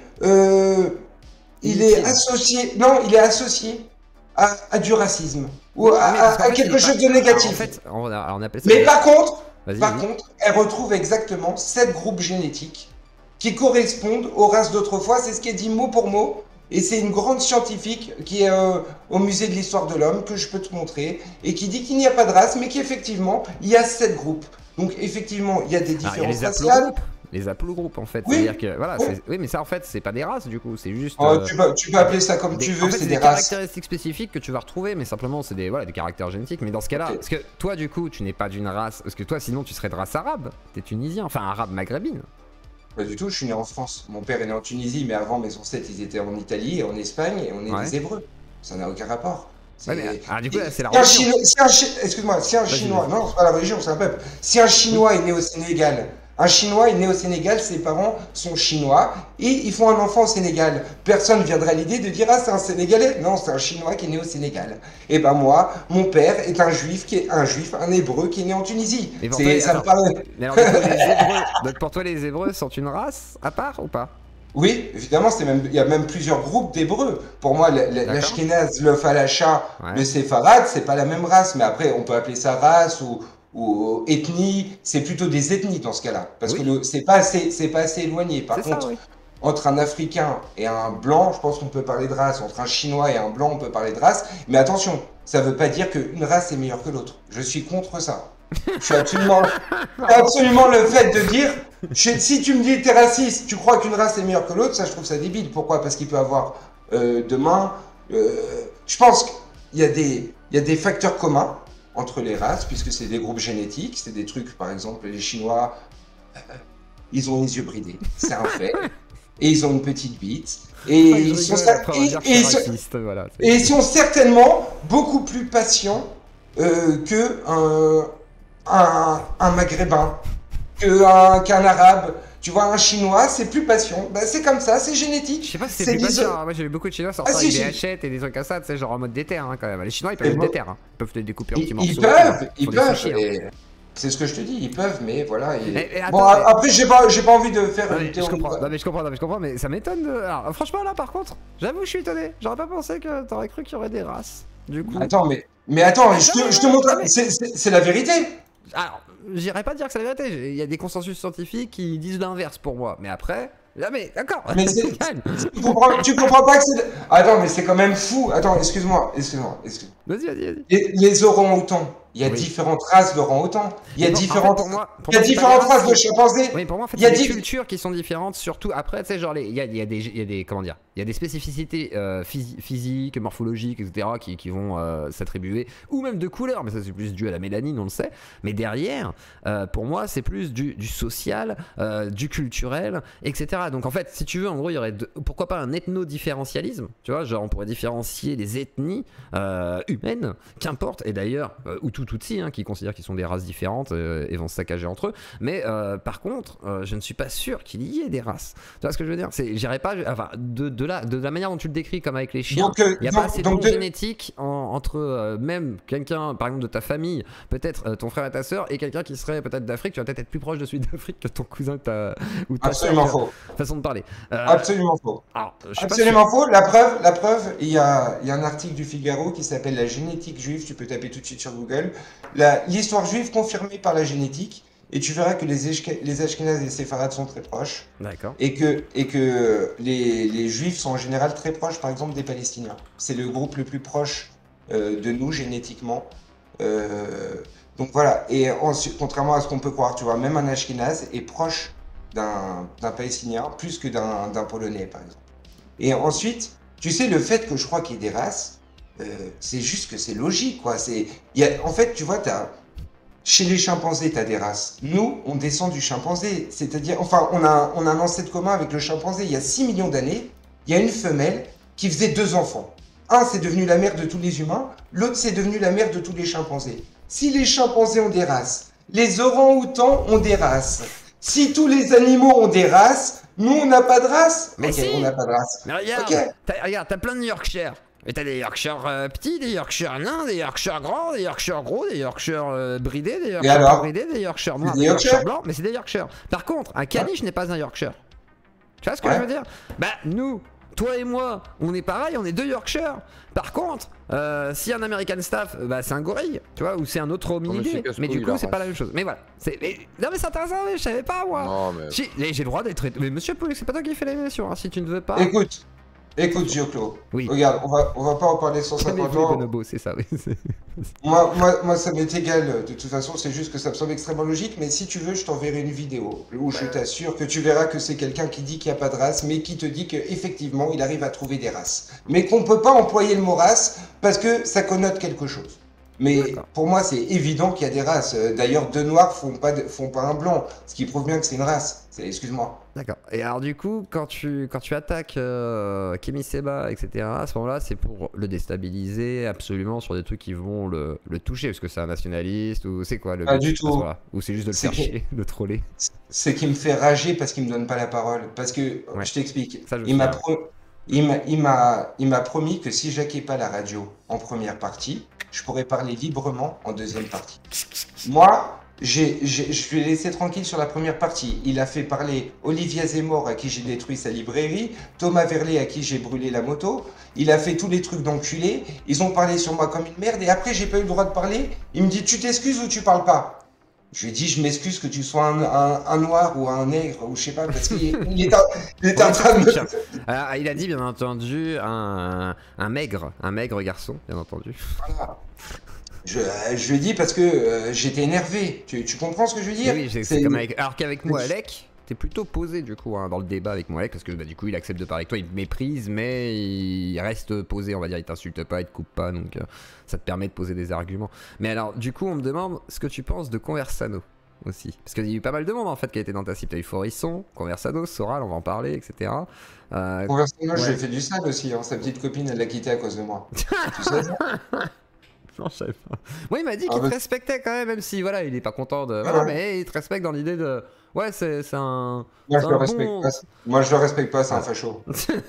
associé. Non, il est associé à du racisme ou à quelque chose de négatif. En fait, on appelle ça. Mais par contre, elle retrouve exactement 7 groupes génétiques qui correspondent aux races d'autrefois. C'est ce qui est dit mot pour mot. Et c'est une grande scientifique qui est au musée de l'histoire de l'homme que je peux te montrer et qui dit qu'il n'y a pas de race, mais qu'effectivement, il y a 7 groupes. Donc effectivement, il y a des différences raciales. Les haplogroupes en fait, oui. C'est-à-dire que voilà, oui, mais ça en fait c'est pas des races du coup, c'est juste. Tu peux appeler ça comme tu veux, c'est des races. Caractéristiques spécifiques que tu vas retrouver, mais simplement c'est des caractères génétiques. Mais dans ce cas-là, parce que toi du coup tu n'es pas d'une race, parce que toi sinon tu serais de race arabe, t'es tunisien, enfin arabe maghrébine. Pas du tout, je suis né en France. Mon père est né en Tunisie, mais avant mes ancêtres ils étaient en Italie et en Espagne et on est des Hébreux. Ça n'a aucun rapport. Du coup là c'est la religion. Excuse-moi, si un Chinois, non c'est pas la religion, c'est un peuple. Si un Chinois est né au Sénégal. Un Chinois est né au Sénégal, ses parents sont chinois et ils font un enfant au Sénégal. Personne ne viendra à l'idée de dire « Ah, c'est un Sénégalais ». Non, c'est un Chinois qui est né au Sénégal. Et ben moi, mon père est un juif, un Hébreu qui est né en Tunisie. Ça me paraît... Mais alors, donc pour toi, les Hébreux sont une race à part ou pas? Oui, évidemment, il y a même plusieurs groupes d'Hébreux. Pour moi, l'Ashkénaze, le Falacha, le Séfarade, c'est pas la même race. Mais après, on peut appeler ça race ou ethnie, c'est plutôt des ethnies dans ce cas-là, parce que c'est pas assez éloigné. Par contre, entre un Africain et un Blanc, je pense qu'on peut parler de race. Entre un Chinois et un Blanc, on peut parler de race. Mais attention, ça veut pas dire qu'une race est meilleure que l'autre. Je suis contre ça. Je suis absolument le fait de dire, si tu me dis que t'es raciste, tu crois qu'une race est meilleure que l'autre, ça je trouve ça débile. Pourquoi? Parce qu'il peut avoir demain, je pense qu'il y a des facteurs communs entre les races, puisque c'est des groupes génétiques, c'est des trucs, par exemple, les Chinois, ils ont les yeux bridés, c'est un fait, et ils ont une petite bite, et ils sont certainement beaucoup plus patients qu'un Maghrébin, qu'un Arabe. Tu vois, un Chinois, c'est plus patient. Bah, c'est comme ça, c'est génétique. Je sais pas si c'est plus patient. Moi, j'ai vu beaucoup de Chinois sortir avec des hachettes et des trucs comme ça, tu sais, genre en mode déter, hein, quand même. Les Chinois, ils peuvent être déter, hein. Ils peuvent te découper en petits morceaux. Ils peuvent. C'est ce que je te dis, ils peuvent, mais voilà. Bon, après, j'ai pas envie de faire une théorie. Je comprends, mais ça m'étonne. Alors, franchement, là, par contre, j'avoue, je suis étonné. J'aurais pas pensé que t'aurais cru qu'il y aurait des races. Du coup. Attends, mais attends, je te montre. C'est la vérité. Alors, j'irais pas dire que c'est la vérité. Il y a des consensus scientifiques qui disent l'inverse pour moi. Mais après, mais d'accord. Mais tu comprends pas que c'est. Attends, mais c'est quand même fou. Attends, excuse-moi. Vas-y. Les orang-outans. Il y a différentes races d'orang-outans. Il y a différentes races de chimpanzés. Oui, pour moi, en fait, il y a des cultures qui sont différentes. Surtout après, tu sais, genre, il y a des comment dire, il y a des spécificités physiques, morphologiques, etc. qui vont s'attribuer, ou même de couleurs. Mais ça, c'est plus dû à la mélanine, on le sait. Mais derrière, pour moi, c'est plus du social, du culturel, etc. Donc en fait, si tu veux, en gros, il y aurait pourquoi pas un ethno-différentialisme. Tu vois, genre, on pourrait différencier les ethnies humaines, qu'importe. Et d'ailleurs, ou Tutsi, hein, qui considèrent qu'ils sont des races différentes et vont se saccager entre eux. Mais par contre, je ne suis pas sûr qu'il y ait des races. Tu vois ce que je veux dire? J'irais pas, enfin, de la manière dont tu le décris, comme avec les chiens, il n'y a pas assez de génétique entre même quelqu'un, par exemple, de ta famille, peut-être ton frère et ta soeur, et quelqu'un qui serait peut-être d'Afrique. Tu vas peut-être être plus proche de celui d'Afrique que ton cousin ou ta Absolument faux. Façon de parler. Absolument faux. Absolument faux. La preuve, il y a un article du Figaro qui s'appelle La génétique juive. Tu peux taper tout de suite sur Google. l'histoire juive confirmée par la génétique, et tu verras que les Ashkénazes et les Séfarades sont très proches. D'accord. Et que les Juifs sont en général très proches, par exemple, des Palestiniens. C'est le groupe le plus proche de nous génétiquement. Donc voilà. Et ensuite, contrairement à ce qu'on peut croire, tu vois, même un Ashkénaze est proche d'un Palestinien plus que d'un Polonais, par exemple. Et ensuite, tu sais, le fait que je crois qu'il y ait des races, c'est juste que c'est logique, quoi. En fait, tu vois, chez les chimpanzés, tu as des races. Nous, on descend du chimpanzé. C'est-à-dire, enfin, on a un ancêtre commun avec le chimpanzé. Il y a 6 millions d'années, il y a une femelle qui faisait 2 enfants. Un, c'est devenu la mère de tous les humains. L'autre, c'est devenu la mère de tous les chimpanzés. Si les chimpanzés ont des races, les orang-outans ont des races. Si tous les animaux ont des races, nous, on n'a pas de race. Mais ok, si. on n'a pas de race. Mais regarde, Ok. t'as plein de Yorkshire. Et t'as des Yorkshire petits, des Yorkshire nains, des Yorkshire grands, des Yorkire gros, des Yorkire bridés, des Yorkire pas bridés, des Yorkire noirs, des Yorkire blancs, mais c'est des Yorkire. Par contre, un caniche n'est pas un Yorkire. Tu vois ce que je veux dire? Bah, nous, toi et moi, on est pareil, on est 2 Yorkshire. Par contre, si un American Staff, bah c'est un gorille, tu vois, ou c'est un autre hominidé. Mais du coup, c'est pas la même chose. Mais voilà. Non, mais c'est intéressant, mais je savais pas, moi. Non, mais... J'ai le droit d'être. Mais monsieur Poulet, c'est pas toi qui fais l'émission, hein, si tu ne veux pas. Écoute, Gioclo. Oui. Regarde, on va pas en parler 150 ans. Bonobo, c'est ça, oui. Moi, ça m'est égal. De toute façon, c'est juste que ça me semble extrêmement logique. Mais si tu veux, je t'enverrai une vidéo où je t'assure que tu verras que c'est quelqu'un qui dit qu'il n'y a pas de race, mais qui te dit qu'effectivement, il arrive à trouver des races. Mais qu'on ne peut pas employer le mot race parce que ça connote quelque chose. Mais pour moi, c'est évident qu'il y a des races. D'ailleurs, 2 noirs font pas un blanc, ce qui prouve bien que c'est une race. Excuse-moi. D'accord. Et alors du coup, quand tu attaques Kémy Séba, etc., à ce moment-là, c'est pour le déstabiliser absolument sur des trucs qui vont le toucher, parce que c'est un nationaliste, ou c'est quoi le Pas du tout. Ou c'est juste de le faire chier, de troller. C'est qu'il me fait rager parce qu'il me donne pas la parole. Parce que, je t'explique, il m'a promis que si j'acquais pas la radio en première partie, je pourrais parler librement en deuxième partie. Moi, je lui ai laissé tranquille sur la première partie. Il a fait parler Olivia Zemmour, à qui j'ai détruit sa librairie, Thomas Verlet, à qui j'ai brûlé la moto. Il a fait tous les trucs d'enculé. Ils ont parlé sur moi comme une merde. Et après, j'ai pas eu le droit de parler. Il me dit, tu t'excuses ou tu parles pas? Je lui ai dit, je m'excuse que tu sois un noir ou un nègre, ou je sais pas, parce qu'il était en train de... Alors, il a dit, bien entendu, un maigre garçon, bien entendu. Voilà. Je lui ai dit parce que j'étais énervé. Tu comprends ce que je veux dire? Oui, c'est comme avec... Alors qu'avec Moalek, t'es plutôt posé du coup dans le débat avec Moalek, parce que bah, du coup il accepte de parler avec toi, il te méprise, mais il reste posé, on va dire, il t'insulte pas, il te coupe pas, donc ça te permet de poser des arguments. Mais alors du coup on me demande ce que tu penses de Conversano aussi, parce qu'il y a eu pas mal de monde en fait qui a été dans ta cible. T'as eu Forisson, Conversano, Soral, on va en parler, etc. Conversano, j'ai fait du sale aussi, hein. Sa petite copine elle l'a quitté à cause de moi. Tu sais ça? Non, je savais pas. Moi, il m'a dit qu'il te respectait quand même si voilà, il est pas content de. Voilà, mais il te respecte dans l'idée de. Ouais, c'est un. Moi, je le respecte pas. Moi, je le respecte pas, c'est un facho.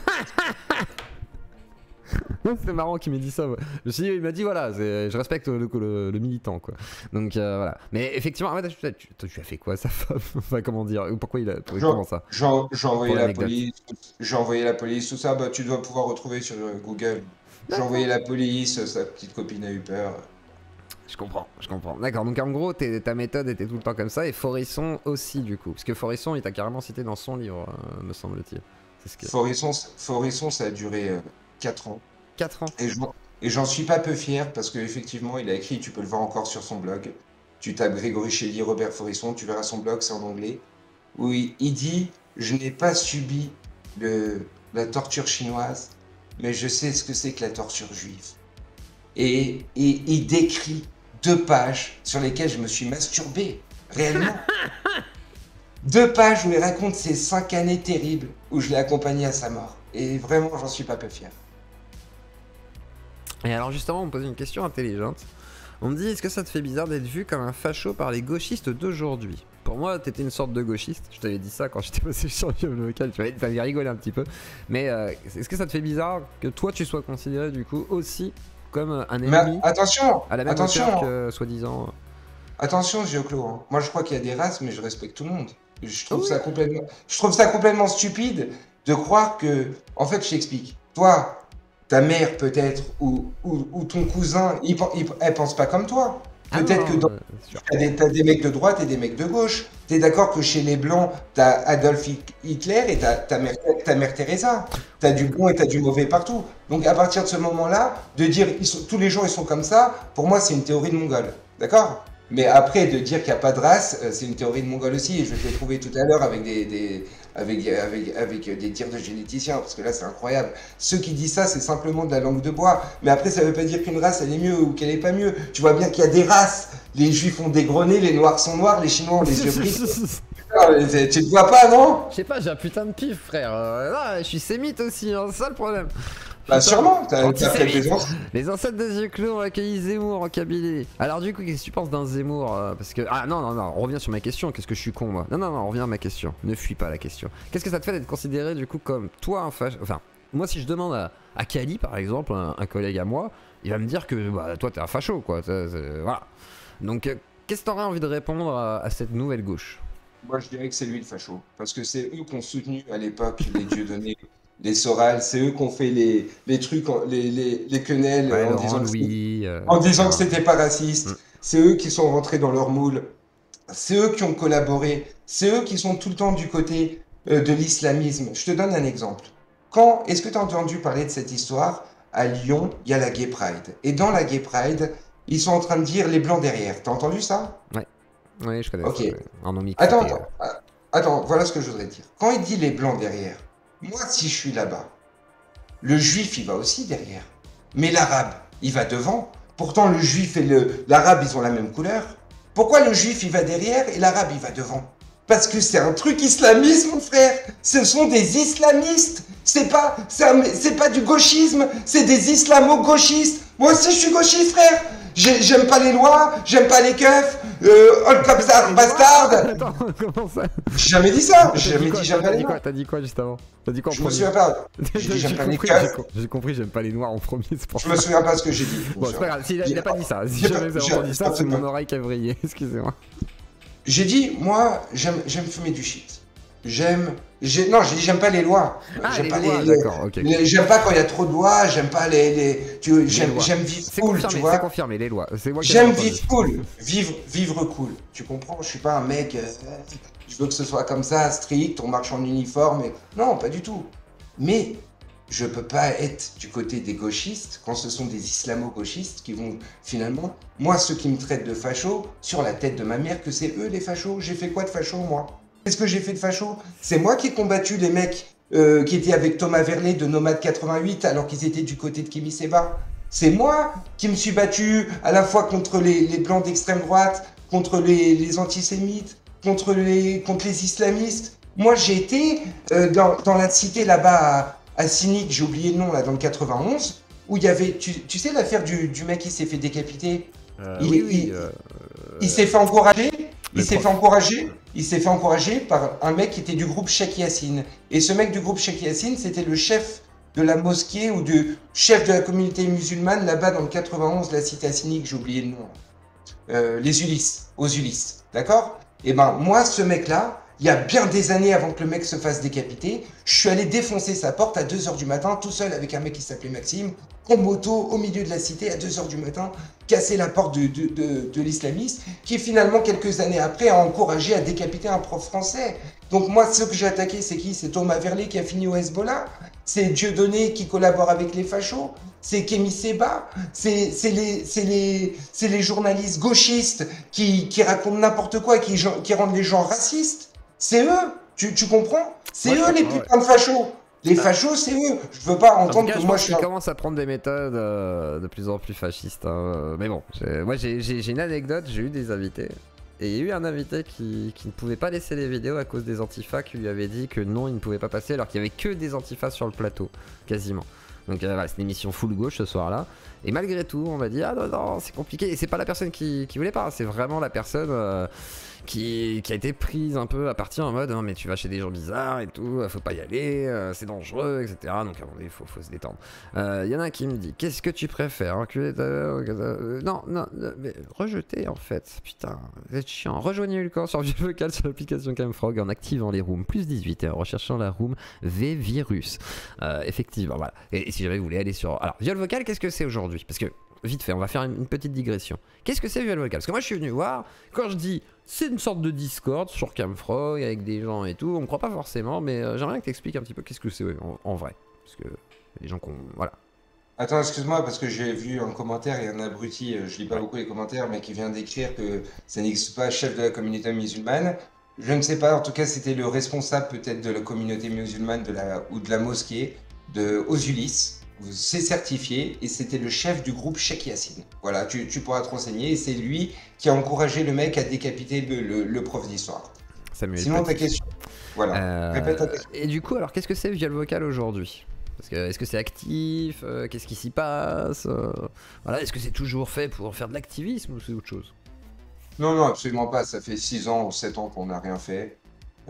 C'est marrant qu'il m'ait dit ça. Ouais. Il m'a dit voilà, je respecte le militant quoi. Donc voilà. Mais effectivement, tu as fait quoi sa femme? Enfin, comment dire? Pourquoi il a. Comment ça? J'ai envoyé la police. J'ai envoyé la police, tout ça. Bah, tu dois pouvoir retrouver sur Google. J'ai envoyé la police, sa petite copine a eu peur. Je comprends. D'accord, donc en gros, ta méthode était tout le temps comme ça, et Forisson aussi, du coup. Parce que Forisson, il t'a carrément cité dans son livre, me semble-t-il. Forisson, ça a duré 4 ans. 4 ans. Et j'en suis pas peu fier, parce qu'effectivement, il a écrit, tu peux le voir encore sur son blog. Tu tapes Grégory Shelley, Robert Forisson, tu verras son blog, c'est en anglais. Où il dit, je n'ai pas subi la torture chinoise, mais je sais ce que c'est que la torture juive. Et il décrit 2 pages sur lesquelles je me suis masturbé, réellement. 2 pages où il raconte ces 5 années terribles où je l'ai accompagné à sa mort. Et vraiment, j'en suis pas peu fier. Et alors justement, on me pose une question intelligente. On me dit, est-ce que ça te fait bizarre d'être vu comme un facho par les gauchistes d'aujourd'hui? Pour moi, t'étais une sorte de gauchiste. Je t'avais dit ça quand j'étais passé sur le local. Tu m'avais rigolé un petit peu. Mais est-ce que ça te fait bizarre que toi, tu sois considéré du coup aussi comme un ennemi? Attention, à la même hauteur que soi-disant. Attention, Gioclo. Hein. Moi, je crois qu'il y a des races, mais je respecte tout le monde. Je trouve ça complètement stupide de croire que. En fait, je t'explique. Toi, ta mère peut-être ou ton cousin, elle pense pas comme toi. Peut-être que t'as des mecs de droite et des mecs de gauche. T'es d'accord que chez les Blancs, t'as Adolf Hitler et ta mère Teresa. T'as du bon et t'as du mauvais partout. Donc à partir de ce moment-là, de dire tous les gens ils sont comme ça, pour moi c'est une théorie de Mongol. D'accord? Mais après, de dire qu'il n'y a pas de race, c'est une théorie de Mongol aussi. Et je vais te le prouver tout à l'heure avec des tirs de généticiens, parce que là c'est incroyable. Ceux qui disent ça, c'est simplement de la langue de bois. Mais après, ça ne veut pas dire qu'une race elle est mieux ou qu'elle est pas mieux. Tu vois bien qu'il y a des races. Les juifs ont des grenets, les noirs sont noirs, les chinois ont les yeux gris. Tu te vois pas, non? Je sais pas, j'ai un putain de pif, frère. Là, je suis sémite aussi, hein, c'est ça le problème. Bah sûrement, t'as quelques ans. Les ancêtres des yeux clos ont accueilli Zemmour en Kabylie. Alors du coup, qu'est-ce que tu penses d'un Zemmour parce que... Ah non, on revient sur ma question, qu'est-ce que je suis con moi. Non, on revient à ma question, ne fuis pas la question. Qu'est-ce que ça te fait d'être considéré du coup comme toi un facho... Enfin, moi si je demande à Kali par exemple, un collègue à moi, il va me dire que bah, toi t'es un facho quoi, voilà. Donc qu'est-ce que t'aurais envie de répondre à cette nouvelle gauche? Moi je dirais que c'est lui le facho, parce que c'est eux qui ont soutenu à l'époque les Dieudonné. Les Soral, c'est eux qui ont fait les trucs, les quenelles ouais, en disant que c'était pas raciste. C'est eux qui sont rentrés dans leur moule. C'est eux qui ont collaboré. C'est eux qui sont tout le temps du côté de l'islamisme. Je te donne un exemple. Est-ce que tu as entendu parler de cette histoire? À Lyon, il y a la Gay Pride. Et dans la Gay Pride, ils sont en train de dire les blancs derrière. T'as entendu ça? Ouais, je connais ça. Ouais. En Attends, voilà ce que je voudrais dire. Quand il dit les blancs derrière, moi, si je suis là-bas, le juif, il va aussi derrière. Mais l'arabe, il va devant. Pourtant, le juif et l'arabe, ils ont la même couleur. Pourquoi le juif, il va derrière et l'arabe, il va devant? Parce que c'est un truc islamiste, mon frère. Ce sont des islamistes. C'est pas du gauchisme, c'est des islamo-gauchistes. Moi aussi, je suis gauchiste, frère. J'aime pas les lois, j'aime pas les keufs, all comme bastard. Attends, comment ça? J'ai jamais dit ça. J'ai jamais dit j'aime pas les lois. T'as dit quoi juste avant? T'as dit quoi en premier? Je me souviens pas. J'ai dit j'aime pas les keufs. J'ai compris, j'aime pas les noirs en premier. Je me souviens pas ce que j'ai dit. Bon, c'est pas grave, il a pas dit ça. Si jamais vous avez entendu ça, c'est mon oreille qui a vrillé. Excusez-moi. J'ai dit, moi, j'aime fumer du shit. Non, j'ai dit j'aime pas les lois. J'aime pas d'accord, ok. J'aime pas quand il y a trop de lois, j'aime pas j'aime vivre cool, tu vois. C'est confirmé, les lois. J'aime vivre cool, vivre cool. Tu comprends? Je suis pas un mec, je veux que ce soit comme ça, strict, on marche en uniforme. Non, pas du tout. Mais je peux pas être du côté des gauchistes quand ce sont des islamo-gauchistes qui vont finalement, moi, ceux qui me traitent de facho, sur la tête de ma mère, que c'est eux les fachos. J'ai fait quoi de facho, moi? Qu'est-ce que j'ai fait de facho? C'est moi qui ai combattu les mecs qui étaient avec Thomas Verlet de Nomade 88 alors qu'ils étaient du côté de Kémy Séba. C'est moi qui me suis battu à la fois contre les blancs d'extrême droite, contre les antisémites, contre les islamistes. Moi, j'ai été dans la cité là-bas à Cynique, j'ai oublié le nom, là, dans le 91, où il y avait, tu sais l'affaire du mec qui s'est fait décapiter? Il s'est fait encourager. Il s'est fait encourager par un mec qui était du groupe Cheikh Yassine. Et ce mec du groupe Cheikh Yassine, c'était le chef de la mosquée ou du chef de la communauté musulmane là-bas dans le 91, la cité à Cynique, j'ai oublié le nom. Les Ulysses, aux Ulysses, d'accord? Et ben moi, ce mec-là, il y a bien des années avant que le mec se fasse décapiter, je suis allé défoncer sa porte à 2h du matin, tout seul avec un mec qui s'appelait Maxime, en moto, au milieu de la cité, à 2h du matin, casser la porte de l'islamiste, qui finalement, quelques années après, a encouragé à décapiter un prof français. Donc moi, ce que j'ai attaqué, c'est qui? C'est Thomas Verlet qui a fini au Hezbollah, c'est Dieudonné qui collabore avec les fachos, c'est Kémy Séba, c'est les journalistes gauchistes qui racontent n'importe quoi et qui rendent les gens racistes. C'est eux, tu comprends? C'est eux les putains de fachos. Les fachos, c'est eux. Je veux pas entendre que moi je commence à prendre des méthodes de plus en plus fascistes. Hein. Mais bon, moi j'ai une anecdote, j'ai eu des invités. Et il y a eu un invité qui ne pouvait pas laisser les vidéos à cause des antifas qui lui avaient dit que non, il ne pouvait pas passer alors qu'il y avait que des antifas sur le plateau, quasiment. Donc voilà, c'est une émission full gauche ce soir-là. Et malgré tout, on m'a dit ah non, c'est compliqué. Et c'est pas la personne qui voulait pas, c'est vraiment la personne qui a été prise un peu à partir en mode non mais tu vas chez des gens bizarres et tout, faut pas y aller, c'est dangereux, etc. Donc à un moment donné, faut se détendre. Y en a un qui me dit qu'est-ce que tu préfères, enculer non, mais rejeter en fait, putain, vous êtes chiant. Rejoignez le camp sur Vieux Vocal sur l'application Camfrog en activant les rooms plus 18 et en recherchant la room V-Virus. Effectivement, voilà. Et si jamais vous voulez aller sur... Alors, Vieux Vocal, qu'est-ce que c'est aujourd'hui? Parce que vite fait, on va faire une petite digression. Qu'est-ce que c'est Visual Vocal? Parce que moi je suis venu voir, quand je dis c'est une sorte de Discord sur Camfrog avec des gens et tout, on me croit pas forcément, mais j'aimerais bien que tu expliques un petit peu qu'est-ce que c'est en vrai. Parce que les gens qu'on... Voilà. Attends, excuse-moi, parce que j'ai vu un commentaire et un abruti, je lis pas beaucoup les commentaires, mais qui vient d'écrire que ça n'existe pas chef de la communauté musulmane. Je ne sais pas, en tout cas, c'était le responsable peut-être de la communauté musulmane ou de la mosquée de Ozulis. C'est certifié et c'était le chef du groupe Cheikh Yassine. Voilà, tu pourras te renseigner et c'est lui qui a encouragé le mec à décapiter le prof d'histoire. Sinon, ta question. Voilà, répète ta question. Et du coup, alors qu'est-ce que c'est Visual Vocal aujourd'hui? Parce que est-ce que c'est actif? Qu'est-ce qui s'y passe? Voilà, est-ce que c'est toujours fait pour faire de l'activisme ou c'est autre chose? Non, non, absolument pas. Ça fait 6 ans ou 7 ans qu'on n'a rien fait.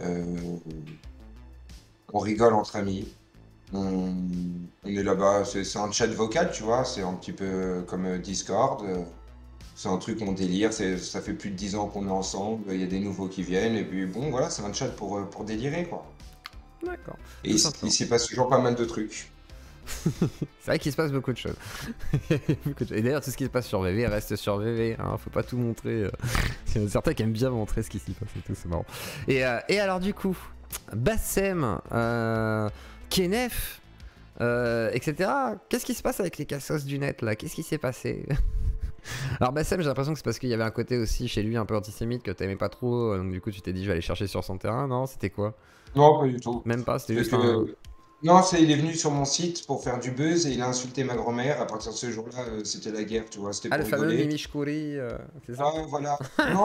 On rigole entre amis. On est là-bas. C'est un chat vocal, tu vois. C'est un petit peu comme Discord. C'est un truc, on délire. Ça fait plus de 10 ans qu'on est ensemble. Il y a des nouveaux qui viennent. Et puis bon, voilà, c'est un chat pour délirer, quoi. D'accord. Et il s'y passe toujours pas mal de trucs. C'est vrai qu'il se passe beaucoup de choses. Et d'ailleurs, tout ce qui se passe sur VV reste sur VV. Hein, faut pas tout montrer. Il y en a certains qui aiment bien montrer ce qui s'y passe et tout, c'est marrant. Et alors, du coup, Bassem, Kenef, etc. Qu'est-ce qui se passe avec les cassos du net là? Qu'est-ce qui s'est passé? Alors Bassem, j'ai l'impression que c'est parce qu'il y avait un côté aussi chez lui un peu antisémite que t'aimais pas trop. Donc du coup, tu t'es dit, je vais aller chercher sur son terrain. Non, c'était quoi? Non, pas du tout. Même pas, c'était juste Non, il est venu sur mon site pour faire du buzz et il a insulté ma grand-mère. À partir de ce jour-là, c'était la guerre, tu vois. C'était pour le fameux rigoler. Mimishkouri, c'est ça? Ah, voilà.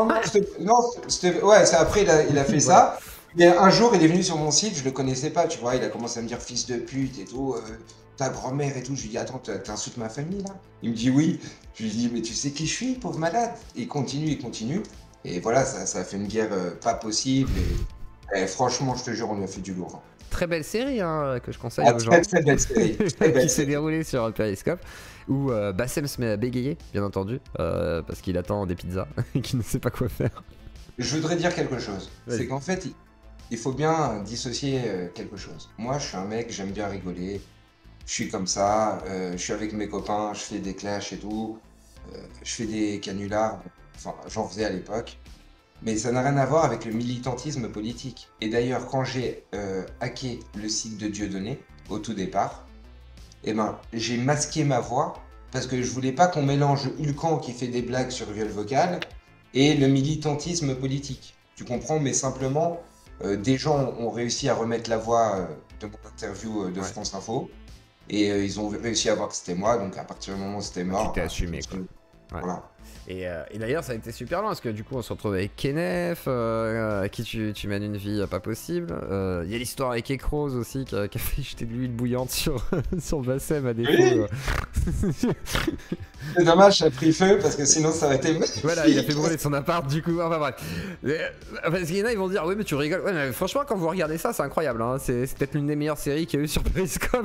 Ouais, c'est après, il a fait ça. Et un jour, il est venu sur mon site, je le connaissais pas, tu vois. Il a commencé à me dire fils de pute et tout, ta grand-mère et tout. Je lui dis, attends, t'insultes ma famille là? Il me dit oui. Je lui dis, mais tu sais qui je suis, pauvre malade? Et il continue. Et voilà, ça a fait une guerre pas possible. Et franchement, je te jure, on lui a fait du lourd. Très belle série que je conseille aux gens. Très belle série. Qui s'est déroulée sur Periscope où Bassem se met à bégayer, bien entendu, parce qu'il attend des pizzas et qu'il ne sait pas quoi faire. Je voudrais dire quelque chose. C'est qu'en fait, il faut bien dissocier quelque chose. Moi, je suis un mec, j'aime bien rigoler. Je suis comme ça. Je suis avec mes copains, je fais des clashs et tout. Je fais des canulars. Enfin, j'en faisais à l'époque. Mais ça n'a rien à voir avec le militantisme politique. Et d'ailleurs, quand j'ai hacké le site de Dieudonné, au tout départ, eh ben, j'ai masqué ma voix parce que je voulais pas qu'on mélange Hulkan qui fait des blagues sur Visual Vocal et le militantisme politique. Tu comprends? Mais simplement, des gens ont réussi à remettre la voix de mon interview de France Info et ils ont réussi à voir que c'était moi. Donc à partir du moment où c'était mort, tu t'es assumé, quoi. Voilà. Et d'ailleurs, ça a été super long parce que du coup, on se retrouve avec Kenef, à qui tu mènes une vie pas possible. Il y a l'histoire avec Ekros aussi qui a fait jeter de l'huile bouillante sur Bassem à défaut. Oui. C'est dommage, ça a pris feu parce que sinon ça aurait été. Voilà, il a fait brûler son appart du coup. Enfin bref. Parce qu'il y en a, ils vont dire, oui, mais tu rigoles. Ouais, mais franchement, quand vous regardez ça, c'est incroyable. Hein. C'est peut-être l'une des meilleures séries qu'il y a eu sur Periscope.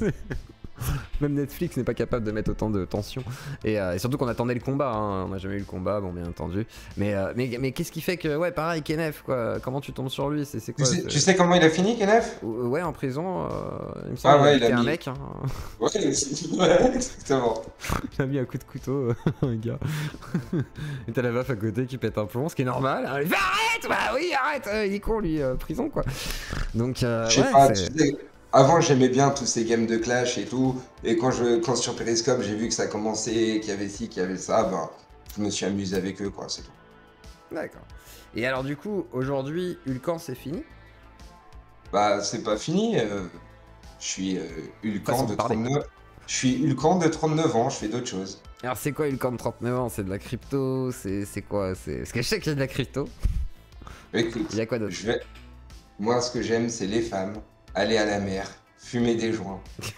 Même Netflix n'est pas capable de mettre autant de tension. Et surtout qu'on attendait le combat, hein. On n'a jamais eu le combat, bon, bien entendu. Mais qu'est-ce qui fait que, ouais, pareil, Kenef, quoi. Comment tu tombes sur lui? C'est quoi? Tu sais comment il a fini, Kenef? Ouais, en prison. Il me semble qu'il a mis un mec. Hein. Ouais, exactement. Il a mis un coup de couteau, un gars. Et t'as la meuf à côté qui pète un plomb, ce qui est normal. Elle fait arrête! Bah oui, arrête! Il est con, lui, prison, quoi. Donc, je sais pas, tu sais. Avant, j'aimais bien tous ces games de clash et tout. Et quand sur Periscope, j'ai vu que ça commençait, qu'il y avait ci, qu'il y avait ça, ben, je me suis amusé avec eux, quoi, c'est tout. D'accord. Et alors, du coup, aujourd'hui, Hulkan, c'est fini? Bah, c'est pas fini. Je suis Hulkan de 39. Je suis Hulkan de 39 ans, je fais d'autres choses. Alors, c'est quoi Hulkan de 39 ans? C'est de la crypto? C'est quoi? Parce que je sais qu'il y a de la crypto. Écoute, il y a quoi d'autre? Moi, ce que j'aime, c'est les femmes. Aller à la mer, fumer des joints,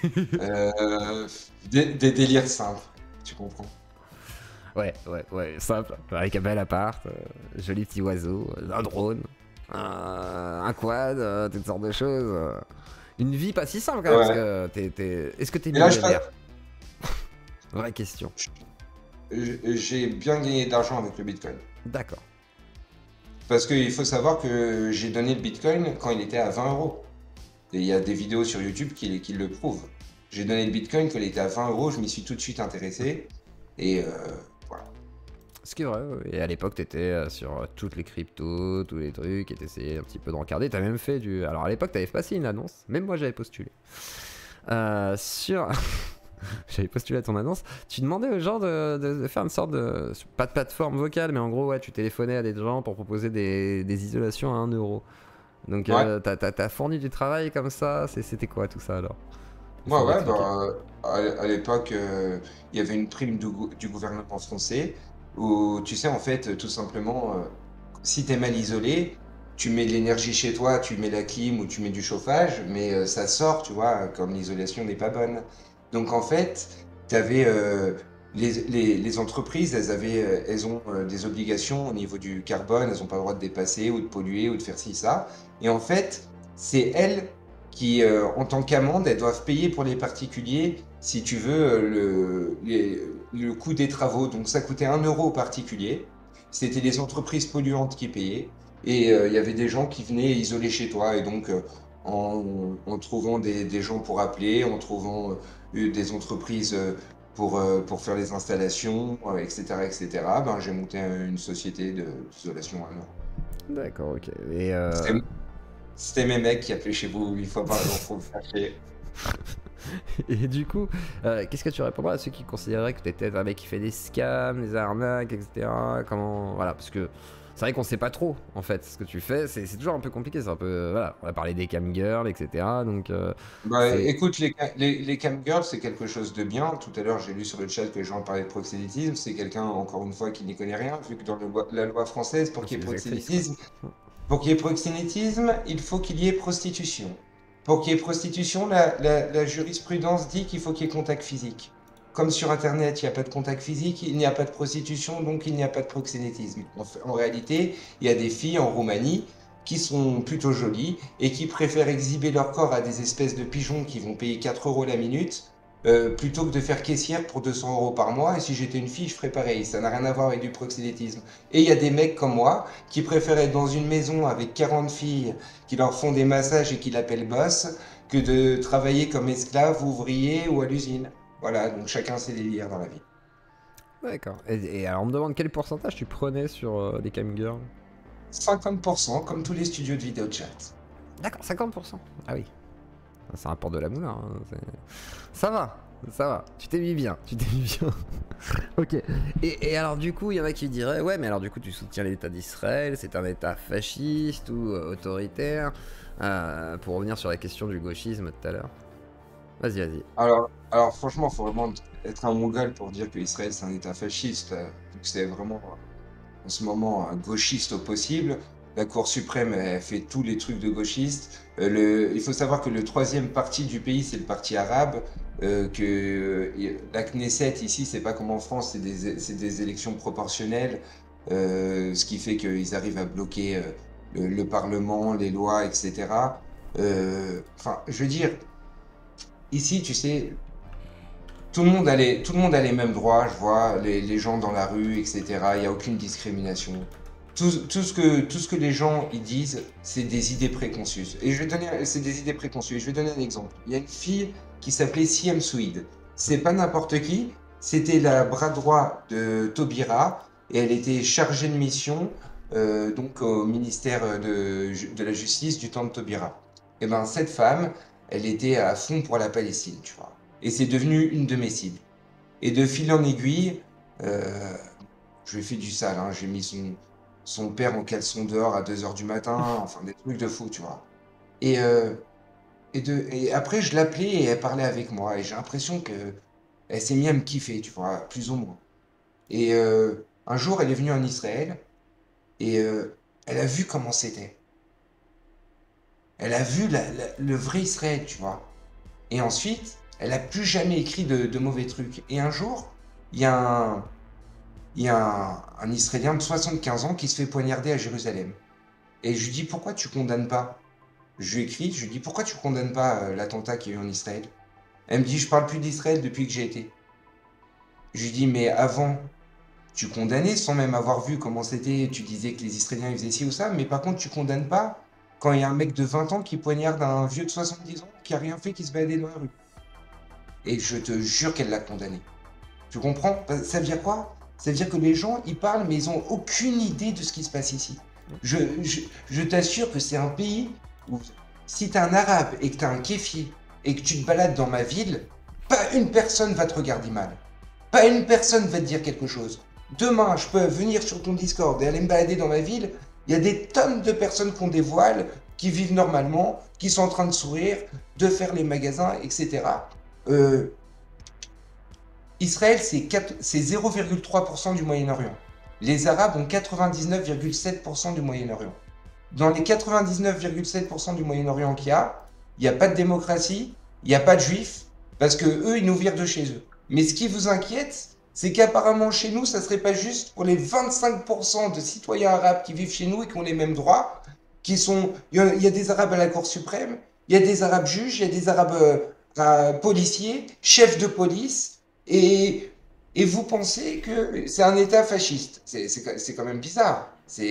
des délires simples, tu comprends? Ouais, simple, avec un bel appart, joli petit oiseau, un drone, un quad, toutes sortes de choses. Une vie pas si simple quand même, parce que est-ce que t'es millionnaire? Vraie question. J'ai bien gagné d'argent avec le Bitcoin. D'accord. Parce qu'il faut savoir que j'ai donné le Bitcoin quand il était à 20 €. Et il y a des vidéos sur YouTube qui le prouvent. J'ai donné le Bitcoin quand il était à 20 €, je m'y suis tout de suite intéressé. Et voilà. Ce qui est vrai, ouais. Et à l'époque, t'étais sur toutes les cryptos, tous les trucs, et t'essayais un petit peu de rencarder. T'as même fait du. Alors à l'époque, t'avais passé une annonce, même moi j'avais postulé. Sur. J'avais postulé à ton annonce. Tu demandais aux gens de faire une sorte de. Pas de plateforme vocale, mais en gros, ouais, tu téléphonais à des gens pour proposer des isolations à 1 euro. Donc Ouais. t'as fourni du travail comme ça. C'était quoi tout ça alors? Ouais, Faut ouais, m'expliquer. à l'époque, il y avait une prime du gouvernement français où, tu sais, en fait, tout simplement, si tu es mal isolé, tu mets de l'énergie chez toi, tu mets la clim ou tu mets du chauffage, mais ça sort, tu vois, comme l'isolation n'est pas bonne. Donc, en fait, tu avais les entreprises, elles ont des obligations au niveau du carbone, elles n'ont pas le droit de dépasser ou de polluer ou de faire ci, ça. Et en fait, c'est elles qui, en tant qu'amende, elles doivent payer pour les particuliers, si tu veux, le coût des travaux. Donc ça coûtait 1 euro au particulier. C'était les entreprises polluantes qui payaient. Et il y avait des gens qui venaient isoler chez toi. Et donc, en trouvant des gens pour appeler, en trouvant des entreprises pour faire les installations, etc., etc., ben, j'ai monté une société d'isolation à un euro. D'accord, ok. Et C'était mes mecs qui appelaient chez vous 8 fois par jour pour me faire chier. Et du coup, qu'est-ce que tu répondrais à ceux qui considéraient que t'étais un mec qui fait des scams, des arnaques, etc. Comment. Voilà, parce que c'est vrai qu'on sait pas trop, en fait, ce que tu fais. C'est toujours un peu compliqué, c'est un peu. Voilà, on va parler des cam girls, etc. Donc, Bah, c'est. écoute, les cam girls, c'est quelque chose de bien. Tout à l'heure, j'ai lu sur le chat que les gens parlaient de proxénétisme. C'est quelqu'un, encore une fois, qui n'y connaît rien, vu que dans la loi française, pour qu'il y ait C'est des actrices, quoi. proxénétisme, il faut qu'il y ait prostitution. Pour qu'il y ait prostitution, la jurisprudence dit qu'il faut qu'il y ait contact physique. Comme sur Internet, il n'y a pas de contact physique, il n'y a pas de prostitution, donc il n'y a pas de proxénétisme. En réalité, il y a des filles en Roumanie qui sont plutôt jolies et qui préfèrent exhiber leur corps à des espèces de pigeons qui vont payer 4 euros la minute plutôt que de faire caissière pour 200 euros par mois. Et si j'étais une fille, je ferais pareil. Ça n'a rien à voir avec du proxénétisme. Et il y a des mecs comme moi qui préfèrent être dans une maison avec 40 filles qui leur font des massages et qui l'appellent boss que de travailler comme esclave, ouvrier ou à l'usine. Voilà, donc chacun ses délires dans la vie. D'accord. Et alors, on me demande quel pourcentage tu prenais sur les cam girls? 50% comme tous les studios de vidéo chat. D'accord, 50%. Ah oui. Ça rapporte de la moula. Hein. Ça va, ça va. Tu t'es mis bien, tu t'es mis bien. Ok. Et alors du coup, il y en a qui diraient, ouais, mais alors du coup, tu soutiens l'État d'Israël, c'est un État fasciste ou autoritaire. Pour revenir sur la question du gauchisme tout à l'heure. Vas-y, vas-y. Alors franchement, il faut vraiment être un mongol pour dire que Israël c'est un État fasciste. C'est vraiment en ce moment un gauchiste au possible. La Cour suprême elle fait tous les trucs de gauchiste. Il faut savoir que le troisième parti du pays, c'est le parti arabe. La Knesset ici, c'est pas comme en France, c'est des élections proportionnelles. Ce qui fait qu'ils arrivent à bloquer le Parlement, les lois, etc. Enfin, je veux dire, ici, tu sais, tout le monde a les mêmes droits, je vois, les gens dans la rue, etc. Il n'y a aucune discrimination. Tout ce que les gens ils disent, c'est des idées préconçues. C'est des idées préconçues. Et je vais donner un exemple. Il y a une fille qui s'appelait Siem Souid. C'est pas n'importe qui, c'était la bras droit de Taubira et elle était chargée de mission donc au ministère de la Justice du temps de Taubira. Et ben cette femme, elle était à fond pour la Palestine, tu vois. Et c'est devenu une de mes cibles. Et de fil en aiguille, je lui ai fait du sale, hein. J'ai mis son père en caleçon dehors à 2 h du matin, enfin des trucs de fou, tu vois. Et, et après, je l'appelais et elle parlait avec moi. Et j'ai l'impression qu'elle s'est mise à me kiffer, tu vois, plus ou moins. Et un jour, elle est venue en Israël et elle a vu comment c'était. Elle a vu le vrai Israël, tu vois. Et ensuite, elle a plus jamais écrit de mauvais trucs. Et un jour, il y a un Israélien de 75 ans qui se fait poignarder à Jérusalem. Et je lui dis, pourquoi tu condamnes pas? Je lui écris, je lui dis, pourquoi tu condamnes pas l'attentat qu'il y a eu en Israël? Elle me dit, je parle plus d'Israël depuis que j'ai été. Je lui dis, mais avant, tu condamnais sans même avoir vu comment c'était, tu disais que les Israéliens ils faisaient ci ou ça, mais par contre, tu condamnes pas quand il y a un mec de 20 ans qui poignarde un vieux de 70 ans qui a rien fait, qui se baladait dans la rue. Et je te jure qu'elle l'a condamné. Tu comprends? Ça veut dire quoi? Ça veut dire que les gens, ils parlent, mais ils n'ont aucune idée de ce qui se passe ici. Je t'assure que c'est un pays où si tu es un arabe et que tu as un kéfier et que tu te balades dans ma ville, pas une personne va te regarder mal. Pas une personne va te dire quelque chose. Demain, je peux venir sur ton Discord et aller me balader dans ma ville. Il y a des tonnes de personnes qui ont des voiles, qui vivent normalement, qui sont en train de sourire, de faire les magasins, etc. Israël, c'est 0,3% du Moyen-Orient. Les Arabes ont 99,7% du Moyen-Orient. Dans les 99,7% du Moyen-Orient qu'il y a pas de démocratie, il n'y a pas de juifs, parce que eux, ils nous virent de chez eux. Mais ce qui vous inquiète, c'est qu'apparemment chez nous, ça serait pas juste pour les 25% de citoyens arabes qui vivent chez nous et qui ont les mêmes droits, qui sont... Il y a des Arabes à la Cour suprême, il y a des Arabes juges, il y a des Arabes policiers, chefs de police, et vous pensez que c'est un État fasciste. C'est quand même bizarre.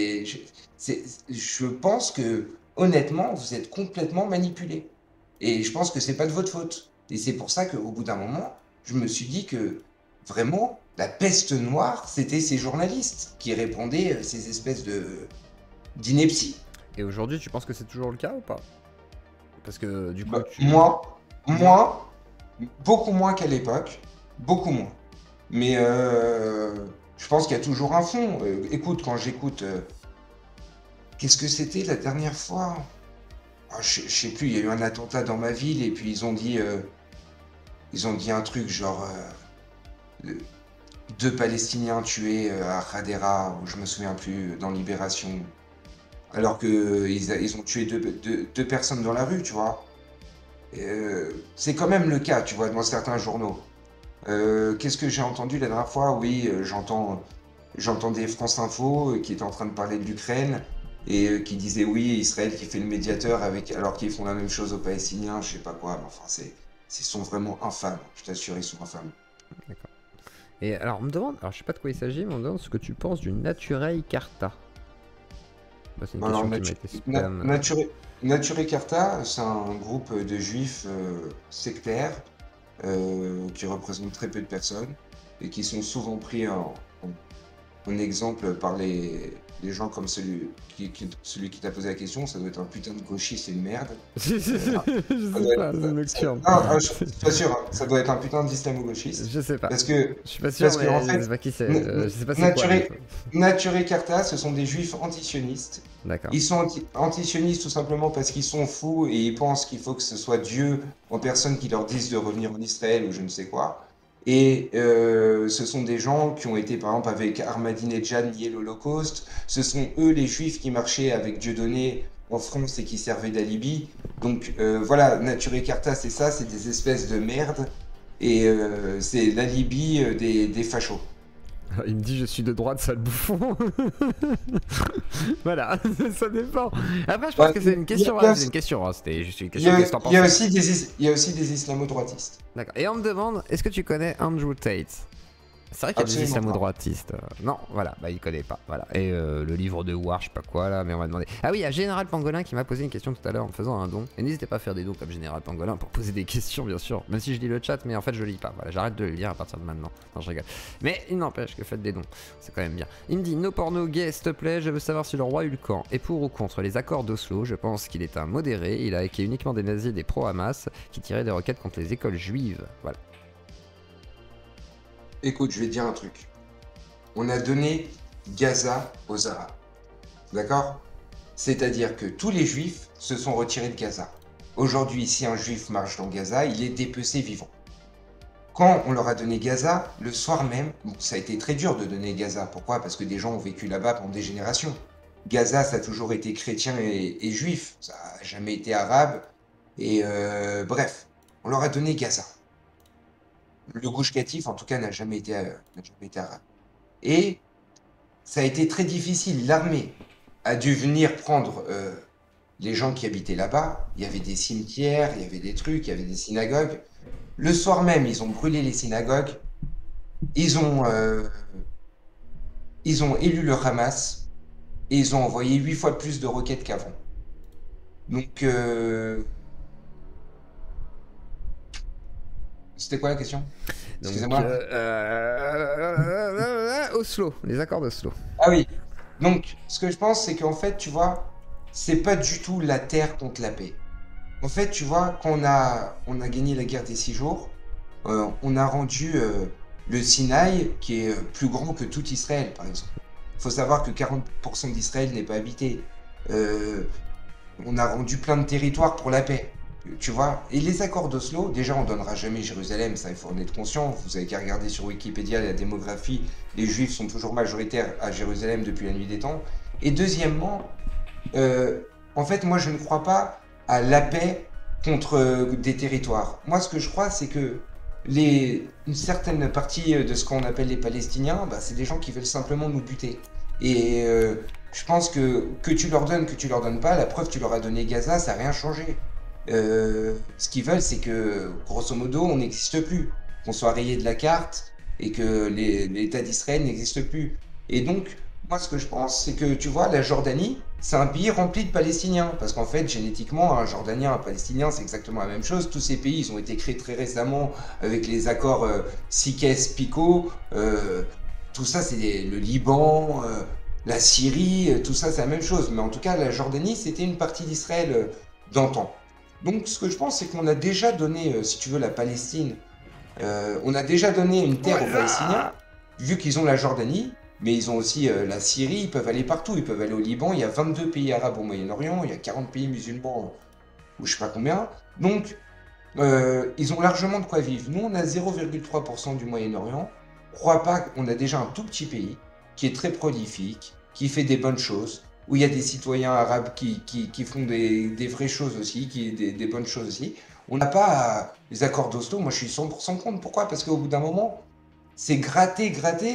Je pense que, honnêtement, vous êtes complètement manipulé. Et je pense que c'est pas de votre faute. Et c'est pour ça qu'au bout d'un moment, je me suis dit que, vraiment, la peste noire, c'était ces journalistes qui répondaient ces espèces d'inepties. Et aujourd'hui, tu penses que c'est toujours le cas ou pas? Parce que, du coup, moi, beaucoup moins qu'à l'époque. Beaucoup moins. Mais je pense qu'il y a toujours un fond. Écoute, quand j'écoute... qu'est-ce que c'était la dernière fois? Je sais plus, il y a eu un attentat dans ma ville et puis ils ont dit un truc genre 2 Palestiniens tués à Hadera, ou je me souviens plus, dans Libération. Alors qu'ils ont tué deux personnes dans la rue, tu vois. C'est quand même le cas, tu vois, dans certains journaux. Qu'est-ce que j'ai entendu la dernière fois? Oui, j'entendais France Info qui était en train de parler de l'Ukraine et qui disait oui, Israël qui fait le médiateur alors qu'ils font la même chose aux Palestiniens, je sais pas quoi. Mais enfin, ils sont vraiment infâmes. Je t'assure, ils sont infâmes. D'accord. Et alors, on me demande, alors je sais pas de quoi il s'agit, mais on me demande ce que tu penses du Naturei Karta. Bah, c'est une question qui m'a été spam. Naturei Karta, c'est un groupe de juifs sectaires qui représentent très peu de personnes et qui sont souvent pris en exemple par les gens comme celui qui t'a posé la question. Ça doit être un putain de gauchiste et une merde. Je sais pas, c'est nocturne. Non, je suis pas sûr, hein. Ça doit être un putain d'islamo-gauchiste. Je sais pas. Parce que, je suis pas sûr, mais en fait, je sais pas qui c'est. Je sais pas c'est quoi. Naturei Karta, ce sont des juifs antisionistes. D'accord. Ils sont antisionistes tout simplement parce qu'ils sont fous et ils pensent qu'il faut que ce soit Dieu en personne qui leur dise de revenir en Israël ou je ne sais quoi. Et ce sont des gens qui ont été, par exemple, avec Ahmadinejad nier l'Holocauste. Ce sont eux, les Juifs, qui marchaient avec Dieudonné en France et qui servaient d'alibi. Donc voilà, Naturei Karta, c'est ça, c'est des espèces de merde. Et c'est l'alibi des fachos. Il me dit je suis de droite, sale bouffon. Voilà, ça dépend. Après, je pense que c'est une question. C'est une question. C'était juste une question. Il y a aussi des islamo-droitistes. D'accord. Et on me demande, est-ce que tu connais Andrew Tate? C'est vrai qu'il y a des islamo-droitistes. Non, voilà, bah il connaît pas. Voilà. Et le livre de War, je sais pas quoi là, mais on va demander. Ah oui, il y a Général Pangolin qui m'a posé une question tout à l'heure en me faisant un don. Et n'hésitez pas à faire des dons comme Général Pangolin pour poser des questions, bien sûr. Même si je lis le chat, mais en fait je lis pas. Voilà, j'arrête de le lire à partir de maintenant. Non, je rigole. Mais il n'empêche que faites des dons. C'est quand même bien. Il me dit no porno gay, s'il te plaît. Je veux savoir si le roi Hulkan est pour ou contre les accords d'Oslo. Je pense qu'il est un modéré. Il a acquis uniquement des nazis et des pro-Hamas qui tiraient des requêtes contre les écoles juives. Voilà. Écoute, je vais te dire un truc. On a donné Gaza aux Arabes. D'accord? C'est-à-dire que tous les Juifs se sont retirés de Gaza. Aujourd'hui, si un Juif marche dans Gaza, il est dépecé vivant. Quand on leur a donné Gaza, le soir même, ça a été très dur de donner Gaza. Pourquoi? Parce que des gens ont vécu là-bas pendant des générations. Gaza, ça a toujours été chrétien et juif. Ça n'a jamais été arabe. Et bref, on leur a donné Gaza. Le Gush Katif, en tout cas, n'a jamais été arabe. Et ça a été très difficile. L'armée a dû venir prendre les gens qui habitaient là-bas. Il y avait des cimetières, il y avait des trucs, il y avait des synagogues. Le soir même, ils ont brûlé les synagogues. Ils ont élu le Hamas et ils ont envoyé 8 fois plus de roquettes qu'avant. Donc, c'était quoi la question? Excusez-moi. Oslo, les accords d'Oslo. Ah oui. Donc, ce que je pense, c'est qu'en fait, tu vois, c'est pas du tout la terre contre la paix. En fait, tu vois, quand on a gagné la guerre des 6 jours, on a rendu le Sinaï, qui est plus grand que tout Israël, par exemple. Il faut savoir que 40% d'Israël n'est pas habité. On a rendu plein de territoires pour la paix. Tu vois, et les accords d'Oslo, déjà on donnera jamais Jérusalem, ça il faut en être conscient. Vous avez qu'à regarder sur Wikipédia la démographie, les Juifs sont toujours majoritaires à Jérusalem depuis la nuit des temps. Et deuxièmement, en fait moi je ne crois pas à la paix contre des territoires. Moi ce que je crois c'est que une certaine partie de ce qu'on appelle les Palestiniens, c'est des gens qui veulent simplement nous buter. Et je pense que tu leur donnes pas, la preuve tu leur as donné Gaza, ça n'a rien changé. Ce qu'ils veulent, c'est que, grosso modo, on n'existe plus, qu'on soit rayé de la carte et que l'État d'Israël n'existe plus. Et donc, moi, ce que je pense, c'est que, tu vois, la Jordanie, c'est un pays rempli de Palestiniens. Parce qu'en fait, génétiquement, un Jordanien, un Palestinien, c'est exactement la même chose. Tous ces pays, ils ont été créés très récemment avec les accords Sykes-Picot. Tout ça, c'est le Liban, la Syrie, tout ça, c'est la même chose. Mais en tout cas, la Jordanie, c'était une partie d'Israël d'antan. Donc, ce que je pense, c'est qu'on a déjà donné, si tu veux, la Palestine, on a déjà donné une terre aux Palestiniens, vu qu'ils ont la Jordanie, mais ils ont aussi la Syrie, ils peuvent aller partout, ils peuvent aller au Liban, il y a 22 pays arabes au Moyen-Orient, il y a 40 pays musulmans, ou je sais pas combien, donc ils ont largement de quoi vivre. Nous, on a 0,3% du Moyen-Orient, crois pas qu'on a déjà un tout petit pays, qui est très prolifique, qui fait des bonnes choses, où il y a des citoyens arabes qui font des vraies choses aussi, des bonnes choses aussi. On n'a pas les accords d'Oslo, moi je suis 100% contre. Pourquoi? Parce qu'au bout d'un moment, c'est gratter,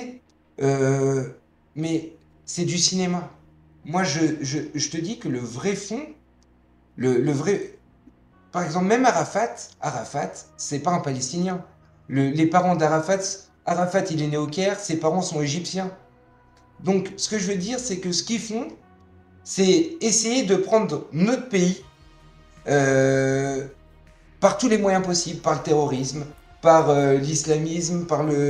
mais c'est du cinéma. Moi je te dis que le vrai fond, le vrai... Par exemple, même Arafat, c'est pas un Palestinien. Les parents Arafat il est né au Caire, ses parents sont égyptiens. Donc ce que je veux dire, c'est que ce qu'ils font, c'est essayer de prendre notre pays par tous les moyens possibles, par le terrorisme, par l'islamisme,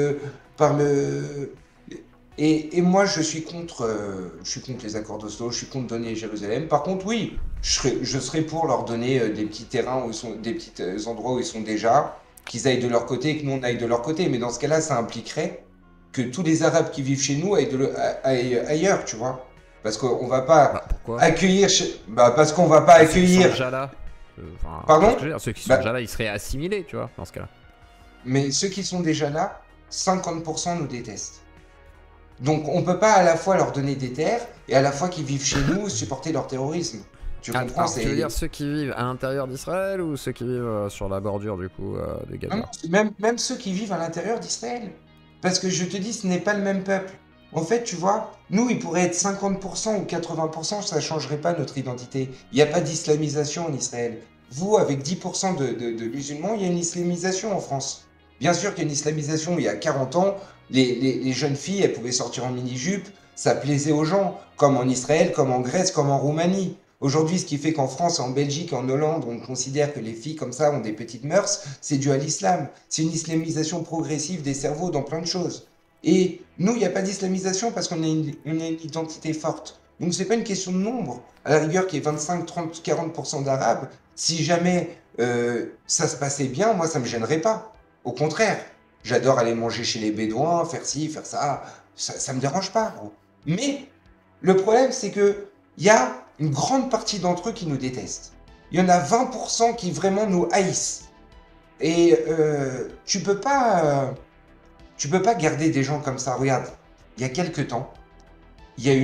et moi je suis contre les accords d'Oslo, je suis contre donner Jérusalem. Par contre, oui, je serais pour leur donner des petits terrains des petits endroits où ils sont déjà, qu'ils aillent de leur côté et que nous on aille de leur côté. Mais dans ce cas-là, ça impliquerait que tous les Arabes qui vivent chez nous aillent ailleurs, tu vois. Parce qu'on va pas accueillir... parce qu'on va pas accueillir... Ceux qui sont déjà là. Pardon? Ceux qui sont déjà là, ils seraient assimilés, tu vois, dans ce cas-là. Mais ceux qui sont déjà là, 50% nous détestent. Donc on peut pas à la fois leur donner des terres et à la fois qu'ils vivent chez nous supporter leur terrorisme. Tu comprends? Tu veux dire ceux qui vivent à l'intérieur d'Israël ou ceux qui vivent sur la bordure du coup de Gaza? Non, même ceux qui vivent à l'intérieur d'Israël. Parce que je te dis, ce n'est pas le même peuple. En fait, tu vois, nous, il pourrait être 50% ou 80%, ça ne changerait pas notre identité. Il n'y a pas d'islamisation en Israël. Vous, avec 10% de musulmans, il y a une islamisation en France. Bien sûr qu'il y a une islamisation. Il y a 40 ans, les jeunes filles, elles pouvaient sortir en mini-jupe, ça plaisait aux gens, comme en Israël, comme en Grèce, comme en Roumanie. Aujourd'hui, ce qui fait qu'en France, en Belgique, en Hollande, on considère que les filles comme ça ont des petites mœurs, c'est dû à l'islam. C'est une islamisation progressive des cerveaux dans plein de choses. Et nous, il n'y a pas d'islamisation parce qu'on a une identité forte. Donc, c'est pas une question de nombre. À la rigueur, qu'il y ait 25, 30, 40% d'Arabes, si jamais ça se passait bien, moi, ça me gênerait pas. Au contraire, j'adore aller manger chez les Bédouins, faire ci, faire ça. Ça me dérange pas. Gros. Mais le problème, c'est que il y a une grande partie d'entre eux qui nous détestent. Il y en a 20% qui vraiment nous haïssent. Et tu peux pas garder des gens comme ça. Regarde, il y a quelques temps, il y a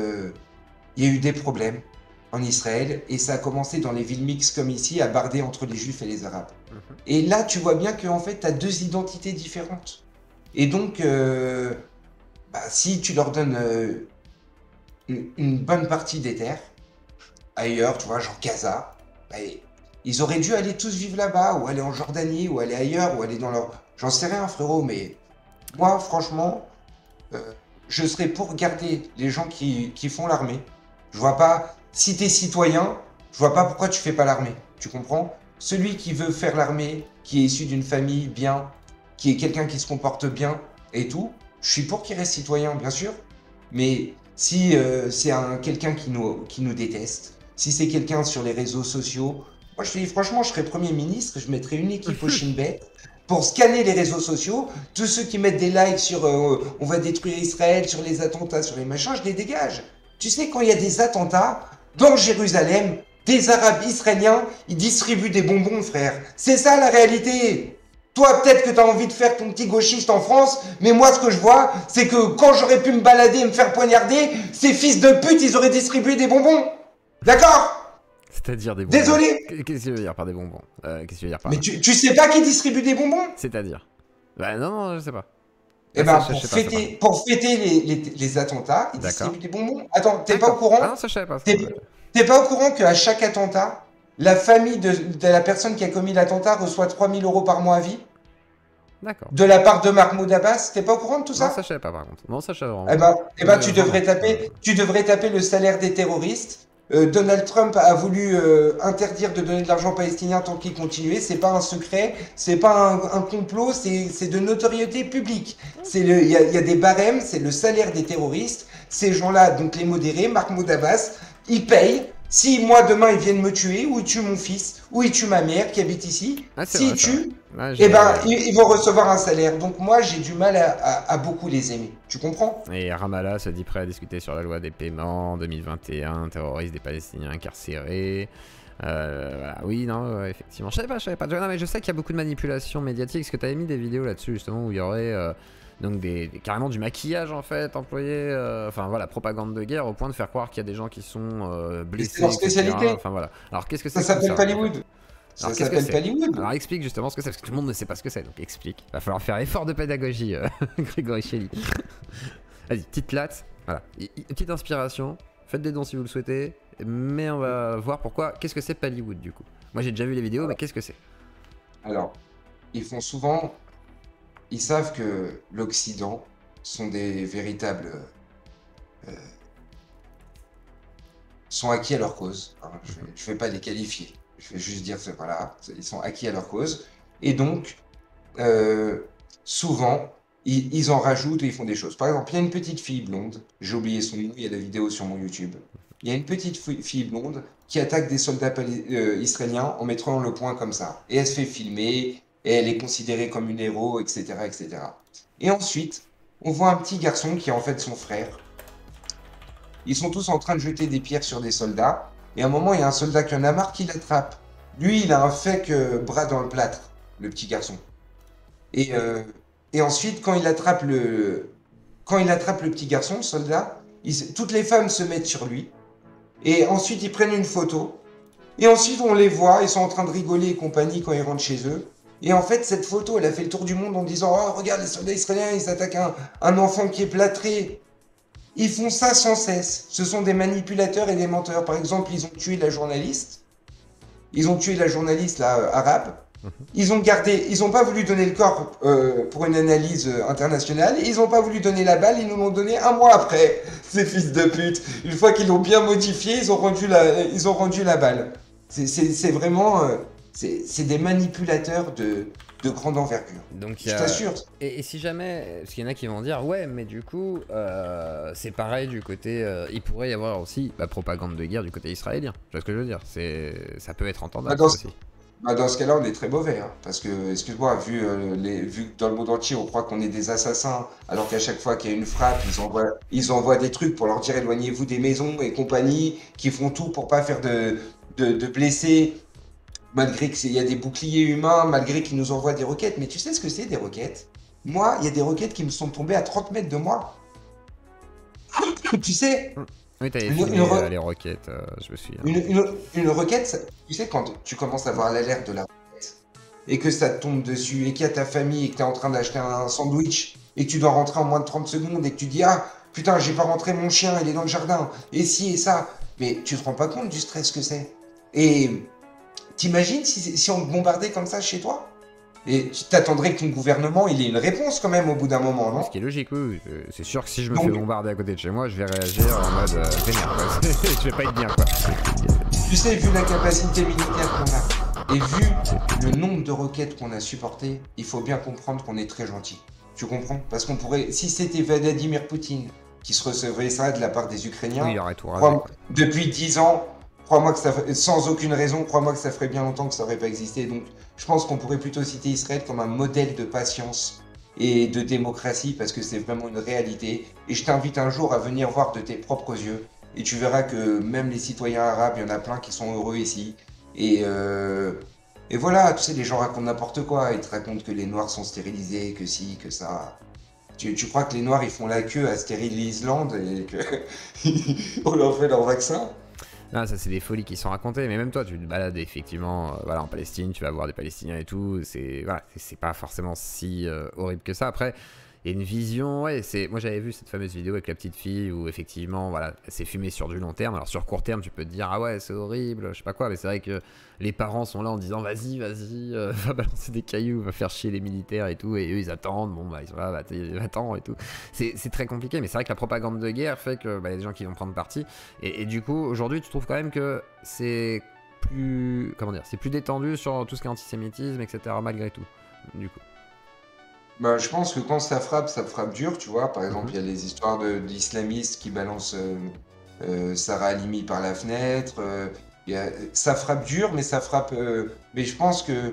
eu des problèmes en Israël et ça a commencé dans les villes mixtes comme ici à barder entre les Juifs et les Arabes. Et là, tu vois bien qu'en fait, tu as deux identités différentes. Et donc, si tu leur donnes une bonne partie des terres, ailleurs, tu vois, genre Gaza, ils auraient dû aller tous vivre là-bas, ou aller en Jordanie, ou aller ailleurs, ou aller dans leur... J'en sais rien, frérot, mais moi, franchement, je serais pour garder les gens qui font l'armée. Je vois pas... Si t'es citoyen, je vois pas pourquoi tu fais pas l'armée. Tu comprends? Celui qui veut faire l'armée, qui est issu d'une famille bien, qui est quelqu'un qui se comporte bien et tout, je suis pour qu'il reste citoyen, bien sûr. Mais si c'est quelqu'un qui nous déteste, si c'est quelqu'un sur les réseaux sociaux, moi je te dis franchement, je serais Premier ministre, je mettrais une équipe au Shin-Bet pour scanner les réseaux sociaux. Tous ceux qui mettent des likes sur on va détruire Israël, sur les attentats, sur les machins, je les dégage. Tu sais, quand il y a des attentats dans Jérusalem, des Arabes israéliens, ils distribuent des bonbons, frère. C'est ça la réalité. Toi, peut-être que tu as envie de faire ton petit gauchiste en France, mais moi, ce que je vois, c'est que quand j'aurais pu me balader et me faire poignarder, ces fils de pute, ils auraient distribué des bonbons. D'accord? C'est-à-dire des bonbons. Désolé. Qu'est-ce que tu veux dire par des bonbons? Qu'est-ce que tu veux dire par... Mais tu sais pas qui distribue des bonbons? C'est-à-dire? Bah non, je sais pas. Eh ben, pour fêter les attentats, ils distribuent des bonbons. Attends, t'es pas au courant? Ah non, ça je savais pas. T'es pas au courant qu'à chaque attentat, la famille de la personne qui a commis l'attentat reçoit 3000 € par mois à vie? D'accord. De la part de Mahmoud Abbas, t'es pas au courant de tout ça? Non, ça je savais pas par contre. Non, ça je savais vraiment. Eh ben, tu devrais taper le salaire des terroristes. Donald Trump a voulu interdire de donner de l'argent palestinien tant qu'il continuait. C'est pas un secret, c'est pas un complot, c'est de notoriété publique. Il y a des barèmes, c'est le salaire des terroristes. Ces gens-là, donc les modérés, Mahmoud Abbas, ils payent. Si moi demain ils viennent me tuer, ou ils tuent mon fils, ou ils tuent ma mère qui habite ici, s'ils tuent, eh ben ils vont recevoir un salaire. Donc moi j'ai du mal à beaucoup les aimer. Tu comprends? Et Ramallah se dit prêt à discuter sur la loi des paiements 2021, terroristes des Palestiniens incarcérés. Voilà. Oui, non, effectivement. Je savais pas. Non, mais je sais qu'il y a beaucoup de manipulations médiatiques. Est-ce que tu avais mis des vidéos là-dessus justement où il y aurait donc carrément du maquillage en fait employé, enfin voilà, propagande de guerre au point de faire croire qu'il y a des gens qui sont blessés. C'est leur spécialité. Enfin voilà. Alors qu'est-ce que c'est? Ça s'appelle Hollywood. Ça s'appelle Hollywood. Alors explique justement ce que c'est, parce que tout le monde ne sait pas ce que c'est, donc explique. Va falloir faire effort de pédagogie, Grégory Shelley. Vas-y, petite latte, voilà, petite inspiration, faites des dons si vous le souhaitez, mais on va voir pourquoi. Qu'est-ce que c'est Hollywood du coup? Moi j'ai déjà vu les vidéos, mais qu'est-ce que c'est? Alors, ils font souvent... Ils savent que l'Occident sont des véritables... sont acquis à leur cause. Hein, je vais pas les qualifier. Je vais juste dire que voilà, ils sont acquis à leur cause. Et donc, souvent, ils en rajoutent et ils font des choses. Par exemple, il y a une petite fille blonde, j'ai oublié son nom, il y a la vidéo sur mon YouTube. Il y a une petite fille blonde qui attaque des soldats israéliens en mettant le poing comme ça. Et elle se fait filmer, et elle est considérée comme une héros, etc., etc. Et ensuite, on voit un petit garçon qui est en fait son frère. Ils sont tous en train de jeter des pierres sur des soldats. Et à un moment, il y a un soldat qui en a marre qui l'attrape. Lui, il a un fake bras dans le plâtre, le petit garçon. Et ensuite, quand il attrape le petit garçon, le soldat, toutes les femmes se mettent sur lui. Et ensuite, ils prennent une photo. Et ensuite, on les voit, ils sont en train de rigoler et compagnie quand ils rentrent chez eux. Et en fait, cette photo, elle a fait le tour du monde en disant « Oh, regarde, les soldats israéliens, ils attaquent un enfant qui est plâtré. » Ils font ça sans cesse. Ce sont des manipulateurs et des menteurs. Par exemple, ils ont tué la journaliste. Ils ont tué la journaliste là, arabe. Ils ont pas voulu donner le corps pour une analyse internationale. Ils n'ont pas voulu donner la balle. Ils nous l'ont donné un mois après. Ces fils de pute. Une fois qu'ils l'ont bien modifié, ils ont rendu la balle. C'est vraiment... c'est des manipulateurs de grande envergure. Donc, je t'assure. Et si jamais, parce qu'il y en a qui vont dire, ouais, mais du coup, c'est pareil du côté, il pourrait y avoir aussi la propagande de guerre du côté israélien. Tu vois ce que je veux dire? Ça peut être entendable aussi. Dans ce cas-là, on est très mauvais, hein, parce que, excuse-moi, vu que dans le monde entier, on croit qu'on est des assassins, alors qu'à chaque fois qu'il y a une frappe, ils envoient des trucs pour leur dire éloignez-vous des maisons et compagnie, qui font tout pour pas faire de blessés. Malgré qu'il y a des boucliers humains, malgré qu'ils nous envoient des roquettes. Mais tu sais ce que c'est des roquettes? Moi, il y a des roquettes qui me sont tombées à 30 mètres de moi. Tu sais? Oui, t'avais filmé les roquettes, je me souviens. Une roquette, tu sais, quand tu commences à avoir l'alerte de la roquette, et que ça te tombe dessus, et qu'il y a ta famille, et que tu es en train d'acheter un sandwich, et que tu dois rentrer en moins de 30 secondes, et que tu dis « Ah, putain, j'ai pas rentré mon chien, il est dans le jardin, et ci et ça. » Mais tu te rends pas compte du stress que c'est. Et... T'imagines si on te bombardait comme ça chez toi? Et tu t'attendrais que ton gouvernement il ait une réponse quand même au bout d'un moment, non? Ce qui est logique, oui. C'est sûr que si je me fais bombarder à côté de chez moi, je vais réagir en mode vénère, quoi. Je vais pas être bien, quoi. Tu sais, vu la capacité militaire qu'on a, Et vu le nombre de requêtes qu'on a supportées, il faut bien comprendre qu'on est très gentil. Tu comprends? Parce qu'on pourrait, si c'était Vladimir Poutine qui se recevait ça de la part des Ukrainiens, Oui, il aurait tout rasé, quoi. depuis 10 ans, crois-moi que ça, sans aucune raison, crois-moi que ça ferait bien longtemps que ça n'aurait pas existé. Donc, je pense qu'on pourrait plutôt citer Israël comme un modèle de patience et de démocratie parce que c'est vraiment une réalité. Et je t'invite un jour à venir voir de tes propres yeux et tu verras que même les citoyens arabes, il y en a plein qui sont heureux ici. Et voilà, tu sais, les gens racontent n'importe quoi. Ils te racontent que les Noirs sont stérilisés, que si, que ça. Tu crois que les Noirs, ils font la queue à Stérilisland et qu'on leur fait leur vaccin? Non, ça c'est des folies qui sont racontées, mais même toi tu te balades effectivement voilà, en Palestine, tu vas voir des Palestiniens et tout, c'est voilà, c'est pas forcément si horrible que ça. Après, il y a une vision, ouais, moi j'avais vu cette fameuse vidéo avec la petite fille où effectivement, voilà, c'est fumé sur du long terme. Alors sur court terme, tu peux te dire, ah ouais, c'est horrible, je sais pas quoi, mais c'est vrai que les parents sont là en disant, vas-y, va balancer des cailloux, va faire chier les militaires et tout, et eux ils attendent, bon bah ils sont là, va-t'en et tout. C'est très compliqué, mais c'est vrai que la propagande de guerre fait que bah, y a des gens qui vont prendre parti, et du coup, aujourd'hui, tu trouves quand même que c'est plus, comment dire, c'est plus détendu sur tout ce qui est antisémitisme, etc., malgré tout, du coup. Bah, je pense que quand ça frappe dur, tu vois. Par exemple, il y a les histoires d'islamistes qui balancent Sarah Halimi par la fenêtre. Ça frappe dur, mais ça frappe. Mais je pense que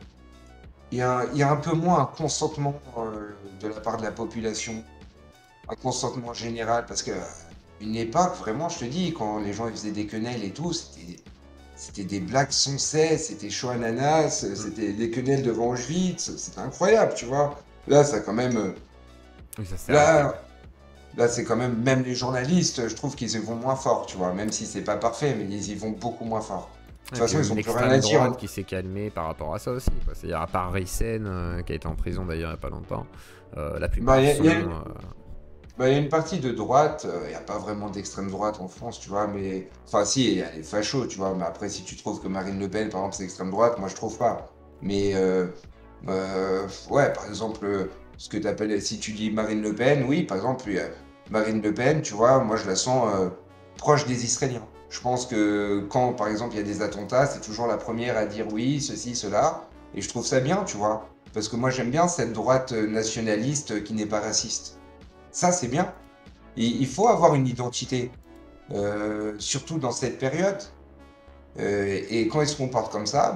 il y a un peu moins un consentement de la part de la population, un consentement général, parce que une époque, vraiment, je te dis, quand les gens ils faisaient des quenelles et tout, c'était des blagues sans cesse, c'était chaud ananas, c'était des quenelles devant Auschwitz, c'était incroyable, tu vois. Là, ça quand même. Oui, ça sert Là, c'est quand même les journalistes, je trouve qu'ils y vont moins fort, tu vois. Même si c'est pas parfait, mais ils y vont beaucoup moins fort. De toute façon, ils ont plus rien à dire. Droite qui s'est calmée par rapport à ça aussi, quoi. C'est-à-dire, à part Reyssen, qui a été en prison d'ailleurs il n'y a pas longtemps, la plupart il y a une partie de droite, il n'y a pas vraiment d'extrême droite en France, tu vois, mais. Enfin, si, il y a les fachos, tu vois, mais après, si tu trouves que Marine Le Pen, par exemple, c'est extrême droite, moi, je trouve pas. Mais. Ouais, par exemple, ce que tu appelles, si tu dis Marine Le Pen, oui, par exemple, Marine Le Pen, tu vois, moi je la sens proche des Israéliens. Je pense que quand, par exemple, il y a des attentats, c'est toujours la première à dire oui, ceci, cela, et je trouve ça bien, tu vois, parce que moi j'aime bien cette droite nationaliste qui n'est pas raciste. Ça, c'est bien. Il faut avoir une identité, surtout dans cette période. Et quand ils se comportent comme ça,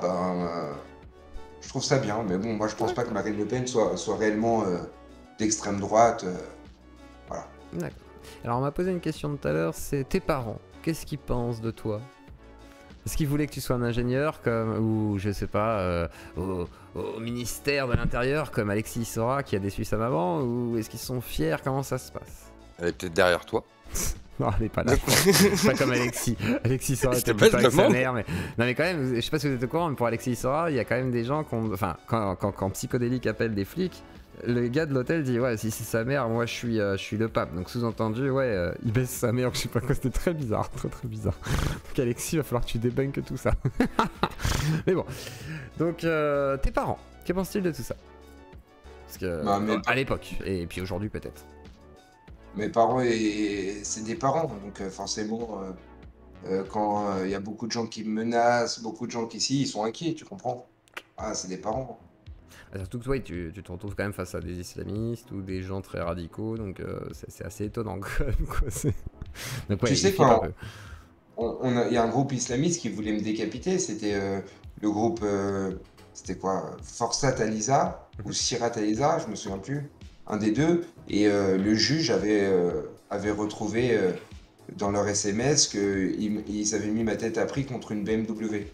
je trouve ça bien, mais bon, moi je pense pas que Marine Le Pen soit réellement d'extrême droite. Voilà. D'accord. Alors on m'a posé une question tout à l'heure, c'est tes parents, qu'est-ce qu'ils pensent de toi? Est-ce qu'ils voulaient que tu sois un ingénieur ou je sais pas, au ministère de l'Intérieur comme Alexis Sora qui a déçu sa maman, ou est-ce qu'ils sont fiers? Comment ça se passe? Elle est peut-être derrière toi. Non, elle est pas là. Pas comme Alexis. Alexis Sora était plutôt avec sa mère, mais non, mais quand même, je sais pas si vous êtes au courant, mais pour Alexis Sora, il y a quand même des gens enfin, quand Psychodélique appelle des flics, le gars de l'hôtel dit ouais, si c'est sa mère, moi je suis le pape. Donc sous-entendu, ouais, il baisse sa mère, je sais pas quoi, c'était très bizarre, très bizarre. Donc Alexis, il va falloir que tu débunkes tout ça. Mais bon, donc tes parents, que pensent-ils de tout ça? Parce que à l'époque, et puis aujourd'hui peut-être. Mes parents, c'est des parents, donc forcément, quand il y a beaucoup de gens qui me menacent, beaucoup de gens qui ici, ils sont inquiets, tu comprends? Ah, c'est des parents. Surtout que toi, tu te retrouves quand même face à des islamistes ou des gens très radicaux, donc c'est assez étonnant quand même, quoi. Donc, ouais, tu sais, quand il y a un groupe islamiste qui voulait me décapiter, c'était le groupe, c'était quoi? Forçat Talisa ou Sirat Talisa, je me souviens plus. Un des deux, et le juge avait retrouvé dans leur SMS qu'ils avaient mis ma tête à prix contre une BMW.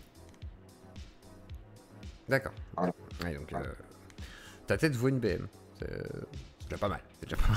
D'accord. Voilà. Ouais, donc, ta tête vaut une BM. C'est déjà pas mal.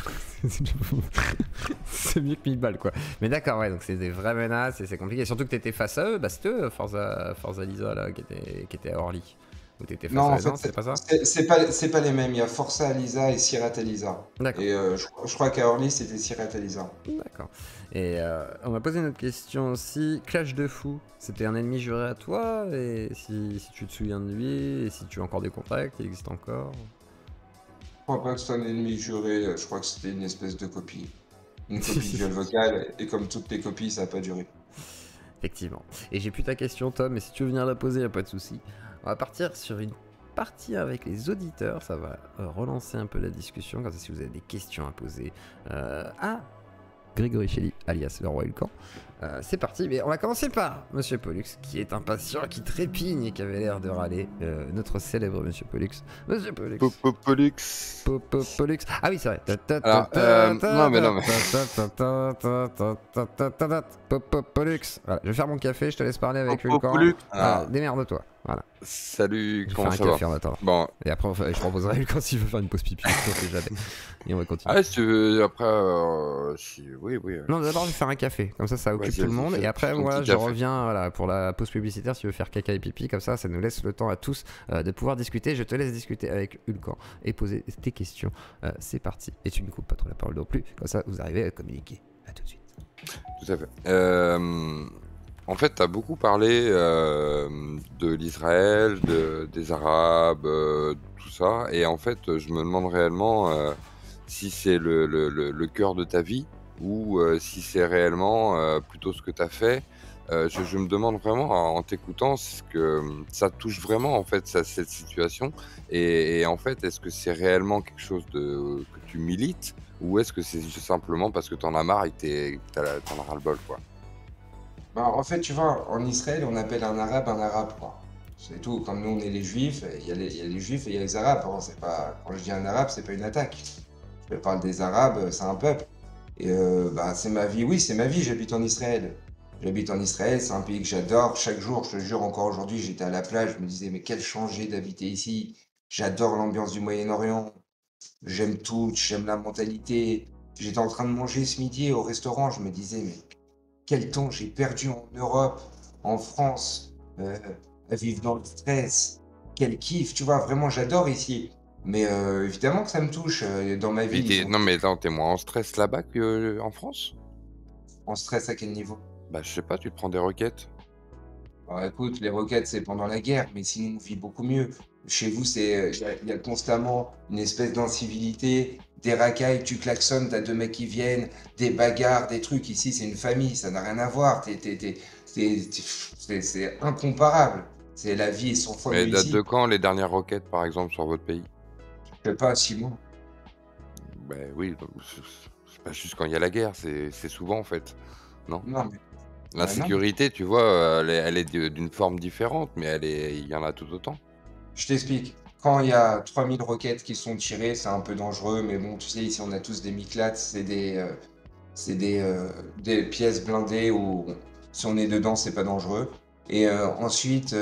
C'est mieux que 1000 balles, quoi. Mais d'accord, ouais, donc c'est des vraies menaces et c'est compliqué. Surtout que t'étais face à eux, bah c'était eux, Forza Lisa, là, qui était à Orly. Non, en fait, c'est pas ça? C'est pas les mêmes. Il y a Forçat Alisa et Sirat Alisa. D'accord. Et je crois qu'à Orly, c'était Sirat Alisa. D'accord. Et on m'a posé une autre question aussi. Clash de Fou, c'était un ennemi juré à toi? Et si tu te souviens de lui, et si tu as encore des contacts, il existe encore? Je crois pas que c'est un ennemi juré. Je crois que c'était une espèce de copie. Une copie de duel vocal. Et comme toutes les copies, ça n'a pas duré. Effectivement. Et j'ai plus ta question, Tom, mais si tu veux venir la poser, y a pas de souci. On va partir sur une partie avec les auditeurs, ça va relancer un peu la discussion, comme ça si vous avez des questions à poser à Grégory Shelley, alias le roi Hulkan. C'est parti, mais on va commencer par Monsieur Pollux, qui est impatient, qui trépigne et qui avait l'air de râler. Notre célèbre Monsieur Pollux. Monsieur Pollux. Pollux. Pollux. Ah oui, c'est vrai. Non, mais non, mais. Pollux. Voilà, je vais faire mon café, je te laisse parler avec Hulkan. Pollux. Démerde-toi. Voilà. Salut, Je vais comment faire ça un va? café en attendant. Bon. Et après, je proposerai à Hulkan s'il veut faire une pause pipi. Je sais jamais. Et on va continuer. Ah, si tu veux, après. Oui. Non, d'abord, je vais faire un café. Comme ça occupe tout le monde. Et après, moi, je reviens voilà, pour la pause publicitaire si tu veux faire caca et pipi. Comme ça nous laisse le temps à tous de pouvoir discuter. Je te laisse discuter avec Hulkan et poser tes questions. C'est parti. Et tu ne coupes pas trop la parole non plus. Comme ça, vous arrivez à communiquer. À tout de suite. Tout à fait. En fait, tu as beaucoup parlé de l'Israël, des Arabes, tout ça. Et en fait, je me demande réellement si c'est le cœur de ta vie ou si c'est réellement plutôt ce que tu as fait. Je me demande vraiment en t'écoutant ce que ça touche vraiment en fait cette situation. Et en fait, est-ce que c'est réellement quelque chose que tu milites ou est-ce que c'est simplement parce que tu en as marre et que t'en as ras-le-bol, quoi? Bah, en fait, tu vois, en Israël, on appelle un arabe, quoi. C'est tout. Comme nous, on est les juifs, il y a les juifs et il y a les arabes. Hein. C'est pas... Quand je dis un arabe, c'est pas une attaque. Je parle des arabes, c'est un peuple. Et bah, c'est ma vie, oui, c'est ma vie, j'habite en Israël. J'habite en Israël, c'est un pays que j'adore. Chaque jour, je te jure, encore aujourd'hui, j'étais à la plage, je me disais, mais quel changé d'habiter ici. J'adore l'ambiance du Moyen-Orient. J'aime tout, j'aime la mentalité. J'étais en train de manger ce midi au restaurant, je me disais, mais quel temps j'ai perdu en Europe, en France, à vivre dans le stress. Quel kiff, tu vois, vraiment j'adore ici. Mais évidemment que ça me touche dans ma vie. Non mais attends, t'es moins en stress là-bas qu'en France? En stress à quel niveau? Bah je sais pas, tu te prends des roquettes. Alors écoute, les roquettes c'est pendant la guerre, mais sinon on vit beaucoup mieux. Chez vous, il y a constamment une espèce d'incivilité, des racailles, tu klaxonnes, t'as deux mecs qui viennent, des bagarres, des trucs. Ici, c'est une famille, ça n'a rien à voir. C'est incomparable. C'est la vie est 100 fois Mais mieux date ici. de quand les dernières roquettes, par exemple, sur votre pays? Je sais pas, 6 mois. Ben oui, c'est pas juste quand il y a la guerre, c'est souvent en fait, non? Non, mais L'insécurité, tu vois, elle est d'une forme différente, mais il y en a tout autant. je t'explique. Quand il y a 3000 roquettes qui sont tirées, c'est un peu dangereux, mais bon, tu sais, ici on a tous des Miklats, c'est des pièces blindées où si on est dedans, c'est pas dangereux. Et ensuite,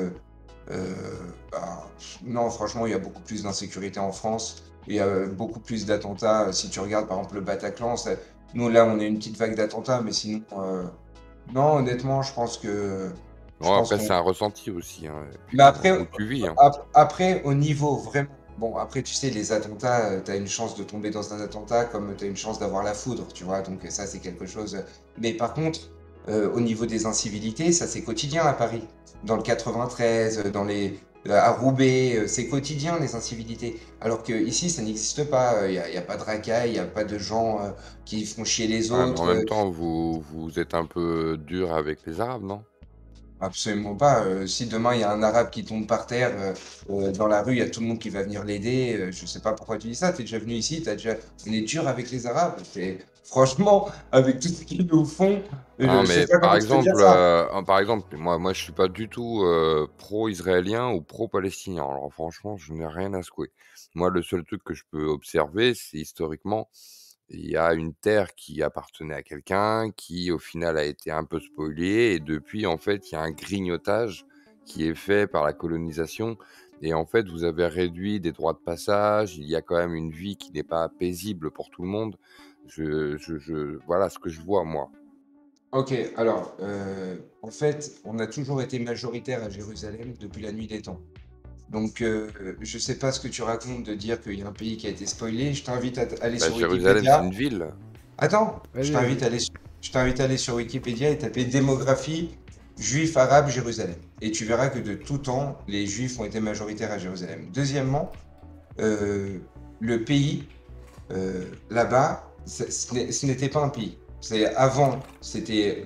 bah, non, franchement, il y a beaucoup plus d'insécurité en France. Il y a beaucoup plus d'attentats. Si tu regardes par exemple le Bataclan, nous là, on a une petite vague d'attentats, mais sinon, non, honnêtement, je pense que. Bon, après, c'est un ressenti aussi, hein, Mais après, où tu vis, hein. après, au niveau vraiment. Bon, après, tu sais, les attentats, tu as une chance de tomber dans un attentat comme tu as une chance d'avoir la foudre, tu vois. Donc, ça, c'est quelque chose. Mais par contre, au niveau des incivilités, ça, c'est quotidien à Paris. Dans le 93, à Roubaix, c'est quotidien, les incivilités. Alors qu'ici, ça n'existe pas. Il n'y a pas de racailles, il n'y a pas de gens qui font chier les Ouais, mais autres. en même temps, vous êtes un peu dur avec les Arabes, non? Absolument pas. Si demain il y a un arabe qui tombe par terre dans la rue, il y a tout le monde qui va venir l'aider. Je sais pas pourquoi tu dis ça. T'es déjà venu ici, on est dur avec les arabes. Franchement, avec tout ce qu'ils nous font, Non, je sais mais pas comment je peux dire ça. par exemple, moi, je suis pas du tout pro-israélien ou pro-palestinien. Alors, franchement, je n'ai rien à secouer. Moi, le seul truc que je peux observer, c'est historiquement, il y a une terre qui appartenait à quelqu'un, qui au final a été un peu spoliée, et depuis, en fait, il y a un grignotage qui est fait par la colonisation. Et en fait, vous avez réduit des droits de passage, il y a quand même une vie qui n'est pas paisible pour tout le monde. Voilà ce que je vois, moi. Ok, alors, en fait, on a toujours été majoritaire à Jérusalem depuis la nuit des temps. Donc, je sais pas ce que tu racontes de dire qu'il y a un pays qui a été spoilé. Je t'invite à aller Bah, sur Jérusalem, c'est Wikipédia. une ville. Attends, je t'invite à aller sur Wikipédia et taper démographie juif arabe Jérusalem. Et tu verras que de tout temps, les juifs ont été majoritaires à Jérusalem. Deuxièmement, le pays, là-bas, ce n'était pas un pays. Avant, c'était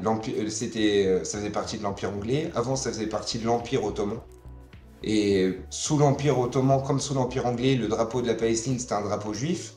ça faisait partie de l'Empire anglais. Avant, ça faisait partie de l'Empire ottoman. Et sous l'Empire ottoman, comme sous l'Empire anglais, le drapeau de la Palestine, c'était un drapeau juif.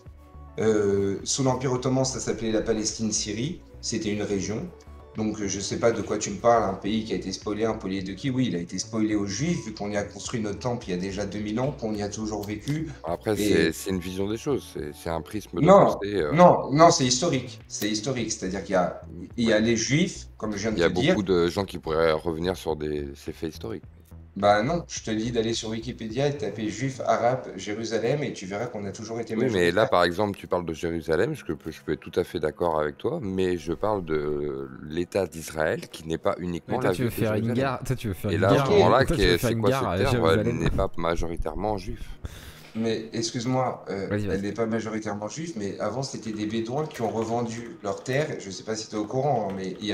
Sous l'Empire ottoman, ça s'appelait la Palestine-Syrie. C'était une région. Donc, je sais pas de quoi tu me parles. Un pays qui a été spoilé, un pays de qui? Oui, il a été spoilé aux Juifs, vu qu'on y a construit notre temple il y a déjà 2000 ans, qu'on y a toujours vécu. Après, Et- c'est une vision des choses, c'est un prisme de Non, pensée. non, c'est historique. C'est historique. C'est-à-dire qu'il y a les Juifs, comme je viens de Il y a te dire. beaucoup de gens qui pourraient revenir sur ces faits historiques. Bah non, je te dis d'aller sur Wikipédia et de taper Juifs, Arabes, Jérusalem, et tu verras qu'on a toujours été Oui, mais là, majoritaire. par exemple, tu parles de Jérusalem, je peux être tout à fait d'accord avec toi, mais je parle de l'État d'Israël qui n'est pas Mais uniquement toi, la tu veux ville de faire une Jérusalem. gare. Toi, tu veux faire Et une là, à gare. ce moment-là, Toi, tu veux faire c'est une quoi gare à cette terre? Elle Jérusalem. n'est pas majoritairement juive. Mais excuse-moi, Vas-y, vas-y. elle n'est pas majoritairement juive, mais avant c'était des Bédouins qui ont revendu leurs terres. Je sais pas si tu es au courant, hein, mais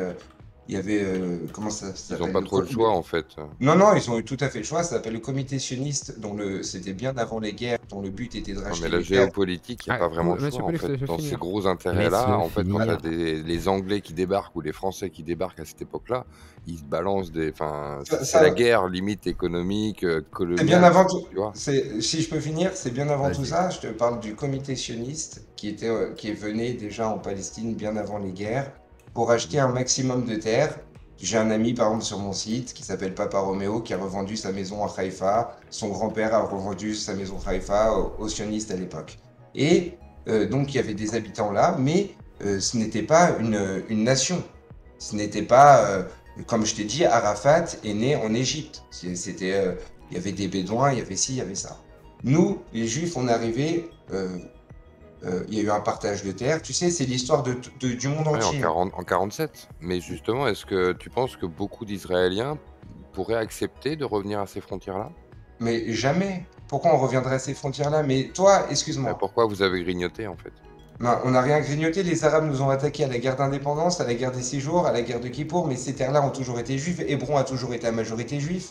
il y avait comment ça Ils s'appelle n'ont pas trop le choix, en fait. Non, ils ont eu tout à fait le choix. Ça s'appelle le comité sioniste, c'était bien avant les guerres, dont le but était de Non, racheter mais la les terres. géopolitique, il n'y a Ah, pas vraiment le monsieur choix, en Pelix, fait. laisse-le Dans ces finir. gros intérêts-là, Laisse-le en fait, quand finir. tu as les Anglais qui débarquent ou les Français qui débarquent à cette époque-là, ils se balancent des... Enfin, c'est la guerre, limite économique, C'est bien coloniale, avant tout. tu vois. Si je peux finir, c'est bien avant tout Vas-y. ça. Je te parle du comité sioniste qui venait déjà en Palestine bien avant les guerres pour acheter un maximum de terres. J'ai un ami, par exemple, sur mon site qui s'appelle Papa Roméo qui a revendu sa maison à Haïfa. Son grand-père a revendu sa maison à Haïfa aux sionistes à l'époque. Et donc, il y avait des habitants là, mais ce n'était pas une nation. Ce n'était pas, comme je t'ai dit, Arafat est né en Égypte. C'était, il y avait des Bédouins, il y avait ci, il y avait ça. Nous, les Juifs, on est arrivés, il y a eu un partage de terres. Tu sais, c'est l'histoire du monde Ouais, entier. en 47. Mais justement, est-ce que tu penses que beaucoup d'Israéliens pourraient accepter de revenir à ces frontières-là? Mais jamais. Pourquoi on reviendrait à ces frontières-là? Mais toi, excuse-moi. Pourquoi vous avez grignoté, en fait? Ben, on n'a rien grignoté. Les Arabes nous ont attaqués à la guerre d'indépendance, à la guerre des 6 jours, à la guerre de Kippour, mais ces terres-là ont toujours été juives. Hébron a toujours été à majorité juive.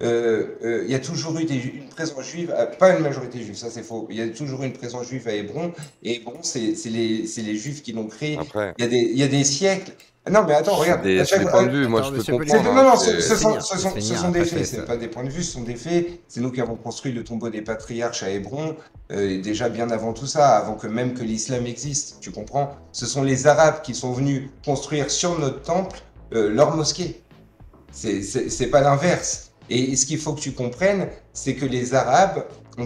Il y a toujours eu une présence juive, pas une majorité juive, ça c'est faux. Il y a toujours eu une présence juive à Hébron. Et Hébron, c'est les Juifs qui l'ont créé. Après, Il y a des siècles. Non, mais attends, regarde. c'est des à chaque points fois- de vue, moi Attends, je peux monsieur Pelix, comprendre. non, hein, ce c'est- sont, finir, ce sont- c'est ce finir, sont des après, faits, ça. c'est pas des points de vue, ce sont des faits. C'est nous qui avons construit le tombeau des patriarches à Hébron, déjà bien avant tout ça, avant que même que l'islam existe, tu comprends? Ce sont les Arabes qui sont venus construire sur notre temple leur mosquée. C'est pas l'inverse. Et ce qu'il faut que tu comprennes, c'est que les Arabes ont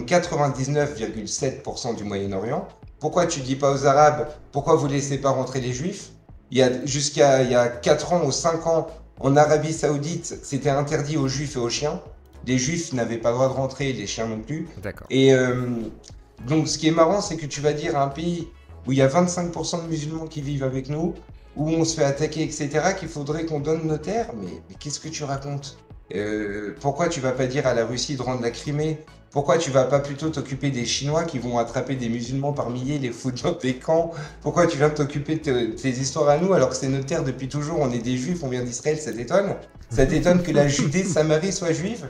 99,7% du Moyen-Orient. Pourquoi tu dis pas aux Arabes, pourquoi vous laissez pas rentrer les Juifs? Jusqu'à il y a 4 ans ou 5 ans, en Arabie Saoudite, c'était interdit aux Juifs et aux chiens. Les Juifs n'avaient pas le droit de rentrer, les chiens non plus. D'accord. Et donc, ce qui est marrant, c'est que tu vas dire à un pays où il y a 25% de musulmans qui vivent avec nous, où on se fait attaquer, etc., qu'il faudrait qu'on donne nos terres. Mais qu'est-ce que tu racontes? Pourquoi tu vas pas dire à la Russie de rendre la Crimée? Pourquoi tu vas pas plutôt t'occuper des Chinois qui vont attraper des musulmans par milliers, les foutre dans des camps? Pourquoi tu viens t'occuper de tes histoires à nous alors que c'est notre terre depuis toujours? On est des Juifs, on vient d'Israël, ça t'étonne? Ça t'étonne que la Judée, Samarie soit juive?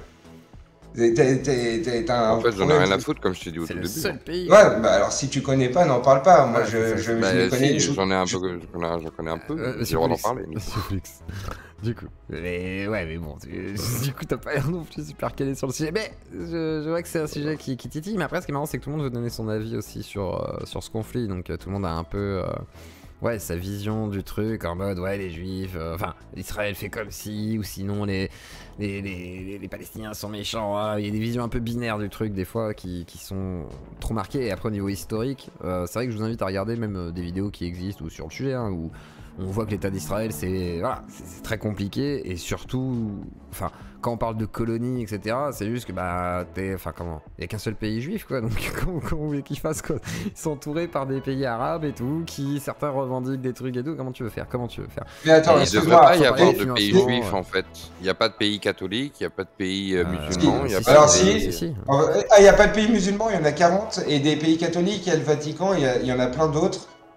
T'as un En fait, j'en ai problème. rien à foutre, comme je t'ai dit au C'est tout le début. seul pays. Ouais, bah alors si tu connais pas, n'en parle pas. Moi, Ouais, c'est ça. je Bah, les connais. si, j'en connais un peu, j'ai le Monsieur droit d'en Pelix, parler. mais- monsieur Pelix. Du coup. Mais ouais, mais bon, du coup, t'as pas l'air non plus super calé sur le sujet. Mais je vois que c'est un sujet qui titille. Mais après, ce qui est marrant, c'est que tout le monde veut donner son avis aussi sur ce conflit. Donc, tout le monde a un peu. Ouais, sa vision du truc en mode, ouais, les juifs, enfin, Israël fait comme si, ou sinon les Palestiniens sont méchants. Voilà. Il y a des visions un peu binaires du truc, des fois, qui sont trop marquées. Et après, au niveau historique, c'est vrai que je vous invite à regarder même des vidéos qui existent ou sur le sujet, hein, où on voit que l'État d'Israël, c'est très compliqué. Et surtout, enfin, quand on parle de colonies, etc., c'est juste que, bah, comment, il n'y a qu'un seul pays juif, quoi. Donc, comment vous voulez qu'ils fassent, quoi? Ils sont entourés par des pays arabes et tout, qui certains revendiquent des trucs et tout. Comment tu veux faire? Mais attends, Il ne devrait excuse-moi. pas y faut avoir parler de pays financement, juifs, ouais. en fait. Il n'y a pas de pays catholique, il n'y a pas de pays musulman, il n'y a si, pas alors de si. pays... Ah, il n'y a pas de pays musulman, il y en a 40. Et des pays catholiques, il y a le Vatican, il y en a plein d'autres.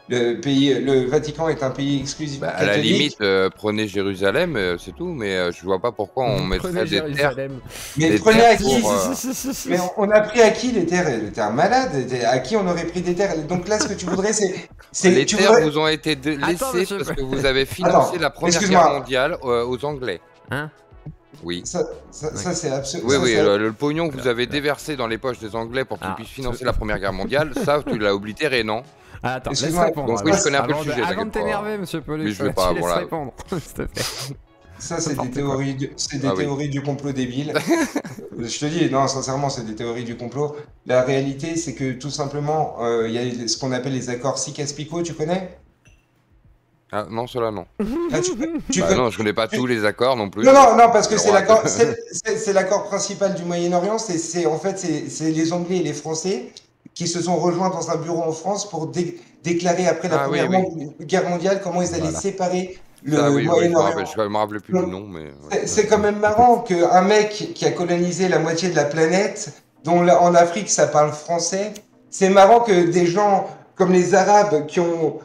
le Vatican est un pays exclusif Bah, à la catholique. limite, prenez Jérusalem, c'est tout, mais je vois pas pourquoi on mettrait des terres. Jérusalem. Mais des prenez terres à qui pour, Mais on a pris à qui les terres? T'es un malade. À qui on aurait pris des terres? Donc là, ce que tu voudrais, Les tu terres voudrais- vous ont été Attends, laissées monsieur- parce que vous avez financé Attends, la Première excuse-moi. Guerre mondiale aux Anglais. Hein? Oui. Ça, c'est absolument. Oui, oui, le pognon que vous avez déversé dans les poches des Anglais pour qu'ils Ah. puissent financer la Première Guerre mondiale, ça, tu l'as oblitéré, non? Ah, attends, laisse Excuse-moi, répondre. donc oui, je connais un peu le Avant de- sujet, Avant de t'inquiète pas. t'énerver, monsieur Pollux, Mais je vais tu pas, laisses voilà. répondre, s'il te plaît. Ça, c'est des N'importe théories, Ah oui. théories du complot débiles. Je te dis, non, sincèrement, c'est des théories du complot. La réalité, c'est que tout simplement, il y a ce qu'on appelle les accords Sykes-Picot, tu connais? Ah, non, cela non. Ah, tu Bah connais- non, je connais pas tous les accords non plus. Non, parce que Le c'est roi. l'accord, c'est l'accord principal du Moyen-Orient. En fait, c'est les Anglais et les Français qui se sont rejoints dans un bureau en France pour déclarer après la Ah oui, Première oui. Guerre mondiale comment ils allaient Voilà. séparer le Ah oui, oui, je Moyen-Orient. me rappelle plus du nom, mais. ouais. C'est quand même marrant qu'un mec qui a colonisé la moitié de la planète, dont en Afrique ça parle français, c'est marrant que des gens comme les Arabes qui ont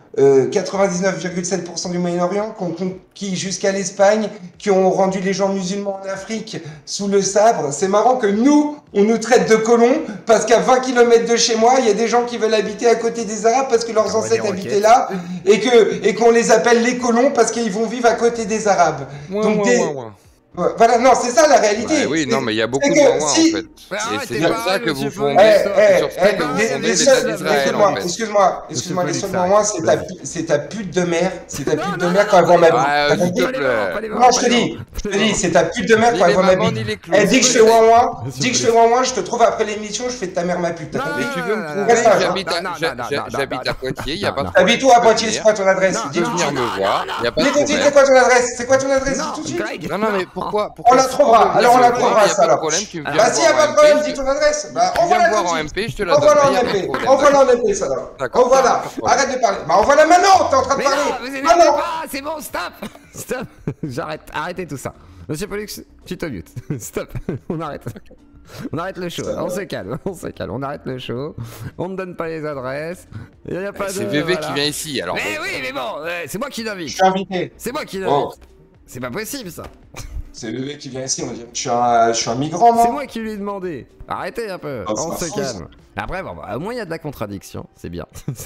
99,7% du Moyen-Orient, qui ont conquis jusqu'à l'Espagne, qui ont rendu les gens musulmans en Afrique sous le sabre, c'est marrant que nous, on nous traite de colons parce qu'à 20 km de chez moi, il y a des gens qui veulent habiter à côté des Arabes parce que leurs On va ancêtres dire, habitaient ok. là et qu'on les appelle les colons parce qu'ils vont vivre à côté des Arabes. Donc voilà, non, c'est ça la réalité. Ouais, oui, C'est- non, mais il y a beaucoup c'est de que loin si- en fait. Mais Et arrête, c'est t'es sur pareil, ça que monsieur vous Pollux. fondez. Eh, C'est sur ça que les vous fondez seuls- l'État d'Israël en fait. Excuse-moi, Monsieur les Pollux, seuls arrête. moments, Vas-y. c'est ta pute de mère, c'est ta Non, pute de non, mère non, quand elle voit ma bite. Ah, T'as s'il compris? te plaît. Non, je te dis, c'est ta pute de mère Ni quand elle les voit ma mamans, bite. ni les clous. Elle dit que je fais ouin-ouin, Monsieur dis que je Pollux. fais ouin-ouin, je te trouve après l'émission, je fais de ta mère ma pute. T'as Non, compris? Mais tu veux me non, prouver non, que non, j'habite non, non, j'habite à Poitiers, il n'y a pas de non. problème. T'habites où à Tu peux Poitiers? C'est venir. quoi ton adresse? Non, Dis tout de Tu peux suite. venir me voir, il n'y a pas de Dis tout de suite, c'est problème. quoi ton adresse? C'est quoi ton adresse? Dis Non, tout de suite. Greg. Non, non, mais pourquoi On la trouvera, alors on la trouvera, Il n'y a ça pas de alors. problème, tu me Bah viens si, y a voir pas de en problème, MP, dis ton adresse. Bah tu viens envoie-la me voir tout de en suite. MP, je te la donne. Envoie-la Il en n'y a pas de MP. problème. Envoie-la en MP, ça alors. D'accord, Envoie-la. pas de problème. Arrête de parler. Bah envoie-la maintenant, t'es en train de Mais parler. non, vous énervez Maintenant. pas, c'est bon, stop. Stop. J'arrête, arrêtez tout ça. Monsieur Pollux, tu te mutes. Stop, on arrête. On arrête le show, on se calme, on arrête le show, on ne donne pas les adresses, il n'y a pas de... C'est VV voilà. qui vient ici, alors. Mais oui, mais bon, c'est moi qui Je l'invite. suis invité. C'est moi qui Oh. l'invite. C'est pas possible ça. C'est le mec qui vient ici, on dirait. Je suis un migrant, C'est moi. moi qui lui ai demandé. Arrêtez un peu, Oh, on c'est se fou, ça. calme. Après, bon, bah, au moins il y a de la contradiction, c'est bien.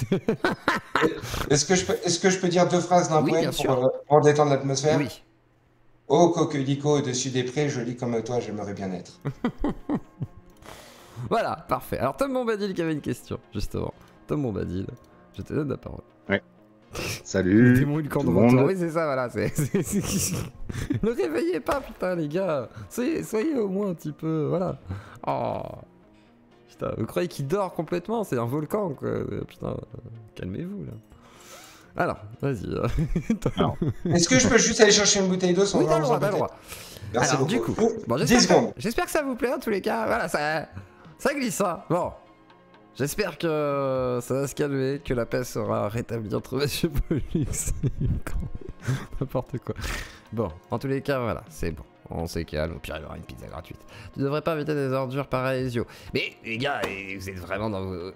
Est-ce que je peux dire deux phrases d'un Oui, poème bien sûr. pour détendre l'atmosphère? Oui. Oh coquelicot au-dessus des prés, joli comme toi, j'aimerais bien être. Voilà, parfait. Alors Tom Bombadil qui avait une question, justement. Tom Bombadil, je te donne la parole. Salut. Démon le camp de tout le retour. monde. Oui, c'est ça, voilà. Ne réveillez pas, putain, les gars. Soyez au moins un petit peu. Voilà. Oh. Putain, vous croyez qu'il dort complètement? C'est un volcan, quoi. Putain, calmez-vous, là. Alors, vas-y. Alors, Est-ce que je peux juste aller chercher une bouteille d'eau sans Oui, t'as vraiment le droit, t'as le vous droit. embêter? Merci Alors, beaucoup. du coup, bon, 10 secondes. j'espère que ça vous plaît, en tous les cas. Voilà, ça glisse, hein. Bon. J'espère que ça va se calmer, que la paix sera rétablie entre Monsieur Pollux et Yulkan. N'importe quoi. Bon, en tous les cas, voilà, c'est bon. On se calme, au pire il y aura une pizza gratuite. Tu devrais pas inviter des ordures pareilles, Zio. Mais les gars, vous êtes vraiment dans vos...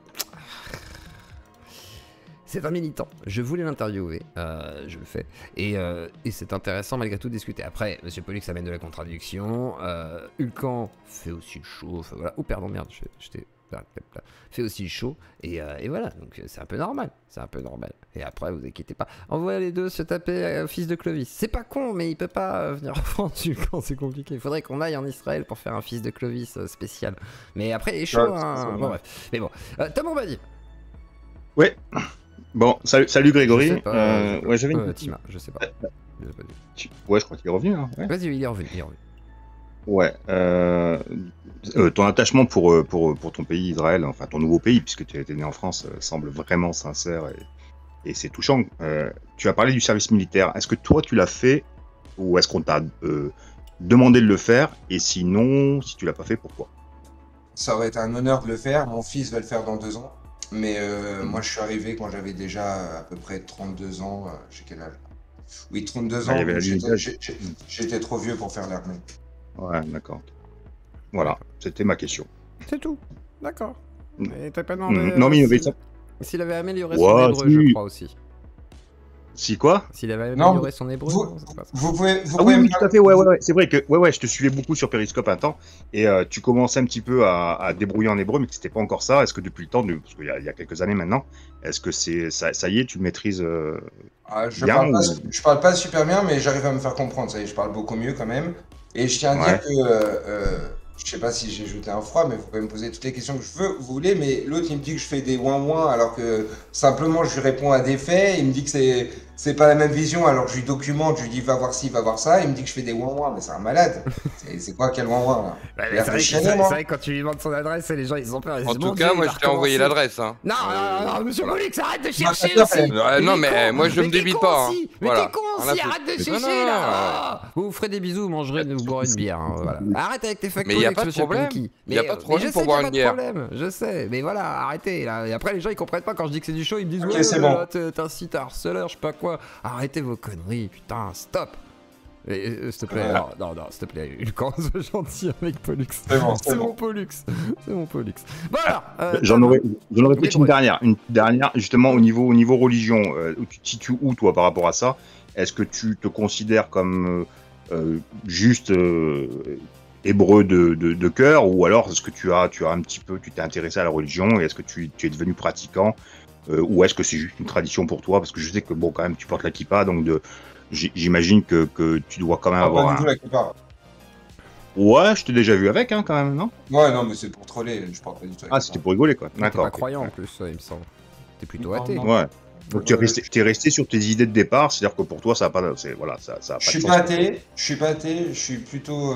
C'est un militant, je voulais l'interviewer, je le fais, et c'est intéressant malgré tout de discuter. Après, Monsieur Pollux amène de la contradiction, Hulkan fait aussi le show, enfin voilà, oh pardon merde, j'étais... fait aussi le show, et voilà, donc c'est un peu normal, Et après, vous inquiétez pas, envoyez les deux se taper fils de Clovis. C'est pas con, mais il peut pas venir en France, Hulkan, c'est compliqué. Il faudrait qu'on aille en Israël pour faire un fils de Clovis spécial. Mais après, il est chaud, Ouais, hein. c'est Bon bref. Mais bon, Tom Bombadil. ouais. Bon, salut Grégory. Je sais pas, Ouais, j'avais une Tima, je sais pas. Je sais pas du tout. Ouais, je crois qu'il est revenu. Hein. Ouais. Vas-y, il est revenu. Ouais. Ton attachement pour ton pays, Israël, enfin ton nouveau pays, puisque tu étais né en France, semble vraiment sincère et c'est touchant. Tu as parlé du service militaire. Est-ce que toi tu l'as fait ou est-ce qu'on t'a demandé de le faire? Et sinon, si tu l'as pas fait, pourquoi? Ça aurait été un honneur de le faire. Mon fils va le faire dans 2 ans. Mais moi, je suis arrivé quand j'avais déjà à peu près 32 ans. J'ai quel âge? Oui, 32 ans. Ah, il y avait la donc limite. j'étais trop vieux pour faire l'armée. Ouais, d'accord. Voilà, c'était ma question. C'est tout. D'accord. Mm. Et t'as pas demandé. Non, mais il y avait ça. S'il avait amélioré Ouais, son hébreu, si. je crois aussi. Si quoi? S'il avait Non, amélioré son hébreu, vous- non, c'est pas ça. Vous pouvez Ah oui, me oui, tout à fait, c'est vrai que je te suivais beaucoup sur Periscope un temps, et tu commençais un petit peu à débrouiller en hébreu, mais que c'était pas encore ça. Est-ce que depuis le temps, parce qu'il y a quelques années maintenant, est-ce que ça y est, tu le maîtrises Je bien parle pas, ou... je parle pas super bien, mais j'arrive à me faire comprendre. Ça y est, je parle beaucoup mieux quand même. Et je tiens à Ouais. dire que je sais pas si j'ai jeté un froid, mais vous pouvez me poser toutes les questions que vous voulez. Mais l'autre, il me dit que je fais des ouin-ouin alors que simplement je lui réponds à des faits. Il me dit que c'est pas la même vision alors que je lui documente, je lui dis va voir ci, va voir ça. Il me dit que je fais des ouin-ouin, mais c'est un malade. C'est quoi quel ouin-ouin là? Ouais, Il mais a c'est fait vrai, chialer, c'est moi. vrai que quand tu lui demandes son adresse, les gens ils ont peur. Ils En disent, tout mon cas, Dieu, moi, il va je t'ai envoyé recommencer. l'adresse. Hein. Non, monsieur Molix, arrête de Moi, chercher ça aussi. fait. Non, Il est mais con. moi, je Mais me t'es débite con pas, hein. aussi. Mais Voilà. t'es con Rien à aussi, foutre. arrête de Non, chercher non, là. non, Ah, vous vous ferez des bisous, vous mangerez, vous boirez une bière. Hein, voilà. Arrête avec tes fuck Mais y a Molix, pas de monsieur problème. Pinky. Y a pas de problème mais je pour sais boire qu'il y a une bière. pas de problème, je sais. Mais voilà, arrêtez là. Et après, les gens ils comprennent pas quand je dis que c'est du show, ils me disent Ok, ouais, c'est bon. là, t'es un site harceleur, je sais pas quoi. Arrêtez vos conneries, putain, stop. S'il te plaît, non, s'il te plaît, Lucan, sois gentil avec Pollux. C'est bon. mon Pollux. C'est mon Pollux. Voilà. J'en aurais peut-être Oui, une dernière, justement au niveau religion. Où tu te situes où toi par rapport à ça? Est-ce que tu te considères comme juste hébreu de cœur, ou alors est-ce que tu as un petit peu, tu t'es intéressé à la religion et est-ce que tu es devenu pratiquant, ou est-ce que c'est juste une tradition pour toi? Parce que je sais que bon, quand même, tu portes la kippa, donc j'imagine que tu dois quand même Ah, avoir pas un. du tout la plupart. Ouais, je t'ai déjà vu avec, hein, quand même, non? Ouais, non, mais c'est pour troller. Je parle pas du tout avec Ah, la c'était plupart. pour rigoler, quoi. T'es D'accord. pas ok. croyant en plus, il me semble. T'es plutôt Non, athée. non. Ouais. Donc t'es resté sur tes idées de départ, c'est-à-dire que pour toi ça a pas, voilà, ça a pas Je de suis sens. pas athée, je suis plutôt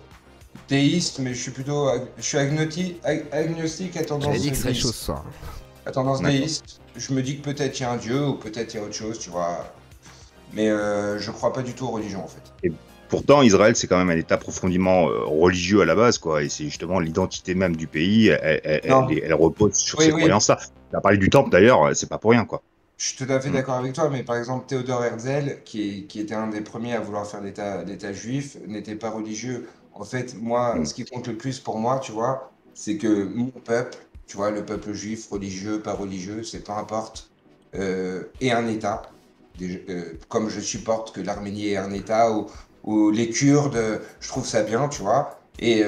théiste, mais je suis agnostique à J'avais tendance dit que ce serait chaud déiste. ce soir. À tendance D'accord. déiste. Je me dis que peut-être il y a un dieu ou peut-être il y a autre chose, tu vois. Mais je crois pas du tout aux religions en fait. Pourtant, Israël c'est quand même un État profondément religieux à la base, quoi, et c'est justement l'identité même du pays, Non. elle repose sur Oui, ces oui. croyances-là. Tu as parlé du temple d'ailleurs, c'est pas pour rien, quoi. Je suis tout à fait d'accord avec toi, mais par exemple Théodore Herzl, qui était un des premiers à vouloir faire l'État juif, n'était pas religieux. En fait, moi, ce qui compte le plus pour moi, tu vois, c'est que mon peuple, tu vois, le peuple juif, religieux, pas religieux, c'est peu importe, ait un État. Comme je supporte que l'Arménie ait un État, ou les Kurdes, je trouve ça bien, tu vois. Et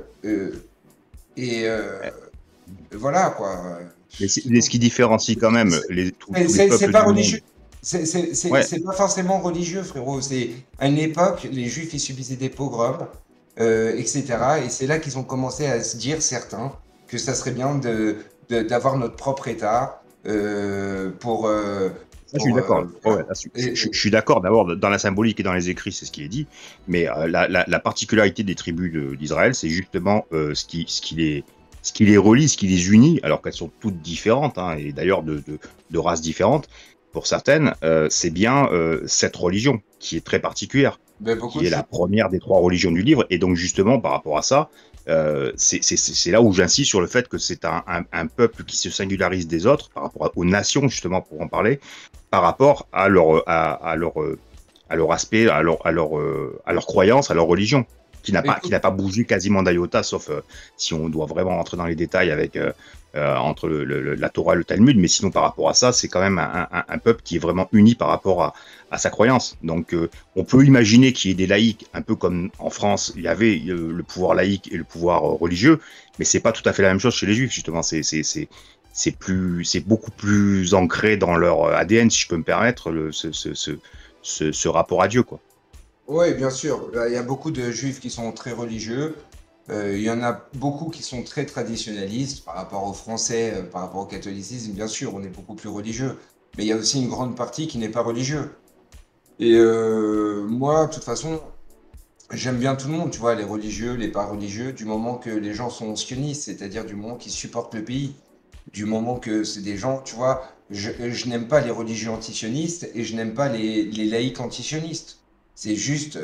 voilà, quoi. Mais ce qui différencie quand même tous les peuples C'est pas du monde. religieux. Ouais. C'est pas forcément religieux, frérot. C'est à une époque, les Juifs ils subissaient des pogroms, etc. Et c'est là qu'ils ont commencé à se dire certains que ça serait bien d'avoir notre propre État pour. Je suis d'accord. voilà. Ouais, je suis d'accord. D'abord, dans la symbolique et dans les écrits, c'est ce qui est dit. Mais la particularité des tribus d'Israël, c'est justement ce qui les relie, ce qui les unit, alors qu'elles sont toutes différentes, hein, et d'ailleurs de races différentes. Pour certaines, c'est bien cette religion qui est très particulière, Ben, beaucoup qui de est la choses. première des trois religions du livre. Et donc justement, par rapport à ça, c'est là où j'insiste sur le fait que c'est un peuple qui se singularise des autres par rapport aux nations, justement, pour en parler, par rapport à leur aspect, à leur croyance, à leur religion, qui n'a pas bougé quasiment d'iota, sauf si on doit vraiment rentrer dans les détails avec entre la Torah et le Talmud, mais sinon par rapport à ça, c'est quand même un peuple qui est vraiment uni par rapport à sa croyance. Donc on peut imaginer qu'il y ait des laïcs, un peu comme en France, il y avait le pouvoir laïque et le pouvoir religieux, mais c'est pas tout à fait la même chose chez les Juifs, justement. C'est beaucoup plus ancré dans leur ADN, si je peux me permettre, ce rapport à Dieu, quoi. Oui, bien sûr. Il y a beaucoup de Juifs qui sont très religieux. Il y en a beaucoup qui sont très traditionnalistes par rapport aux Français, par rapport au catholicisme. Bien sûr, on est beaucoup plus religieux. Mais il y a aussi une grande partie qui n'est pas religieux. Et moi, de toute façon, j'aime bien tout le monde, tu vois, les religieux, les pas religieux, du moment que les gens sont sionistes, c'est-à-dire du moment qu'ils supportent le pays. Du moment que c'est des gens, tu vois, je n'aime pas les religieux antisionistes et je n'aime pas les laïcs antisionistes. C'est juste.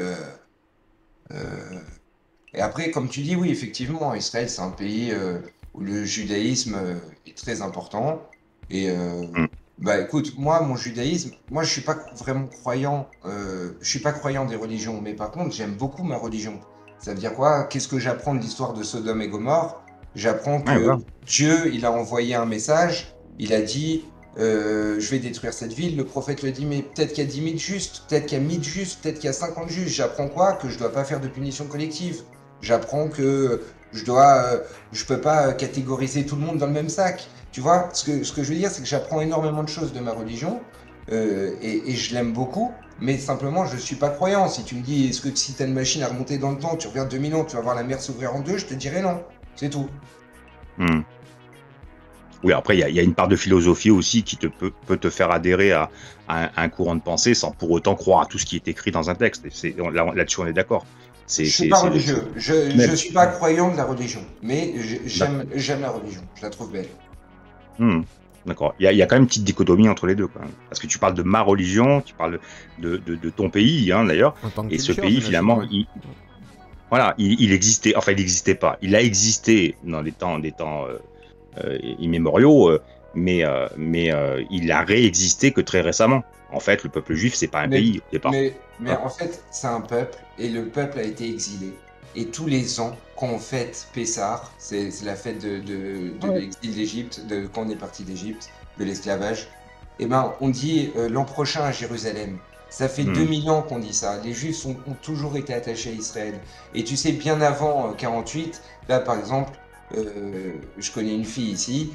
Et après, comme tu dis, oui, effectivement, Israël, c'est un pays où le judaïsme est très important. Et bah écoute, moi, mon judaïsme, moi, je suis pas vraiment croyant. Je suis pas croyant des religions, mais par contre, j'aime beaucoup ma religion. Ça veut dire quoi? Qu'est-ce que j'apprends de l'histoire de Sodome et Gomorrhe? J'apprends que Ouais, voilà. Dieu, il a envoyé un message Il a dit je vais détruire cette ville. Le prophète lui dit mais peut-être qu'il y a 10 000 justes, peut-être qu'il y a 1000 justes, peut-être qu'il y a 50 justes. J'apprends quoi? Que je dois pas faire de punition collective. J'apprends que je peux pas catégoriser tout le monde dans le même sac. Tu vois, ce que je veux dire, c'est que j'apprends énormément de choses de ma religion et je l'aime beaucoup, mais simplement, je suis pas croyant. Si tu me dis, est-ce que si tu as une machine à remonter dans le temps, tu reviens 2000 ans, tu vas voir la mer s'ouvrir en deux, je te dirais non. C'est tout. Hmm. Oui, après, il y a une part de philosophie aussi qui peut te faire adhérer à un courant de pensée sans pour autant croire à tout ce qui est écrit dans un texte. Là-dessus, on est d'accord. Je suis pas religieux. Je suis pas croyant de la religion, mais j'aime la religion. Je la trouve belle. D'accord. Il y a quand même une petite dichotomie entre les deux, quand même. Parce que tu parles de ma religion, tu parles de ton pays, hein, d'ailleurs. Et ce pays, finalement, il existait. Enfin, il n'existait pas. Il a existé dans des temps immémoriaux, mais il a réexisté que très récemment. En fait, le peuple juif, c'est pas un pays au départ. Mais en fait, c'est un peuple, et le peuple a été exilé. Et tous les ans, quand on fête Pessah, c'est la fête de l'exil d'Égypte, quand on est parti d'Égypte, de l'esclavage, et ben on dit l'an prochain à Jérusalem. Ça fait 2000 ans qu'on dit ça. Les Juifs ont toujours été attachés à Israël. Et tu sais, bien avant 48, là par exemple, je connais une fille ici,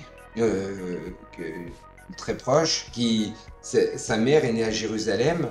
très proche, sa mère est née à Jérusalem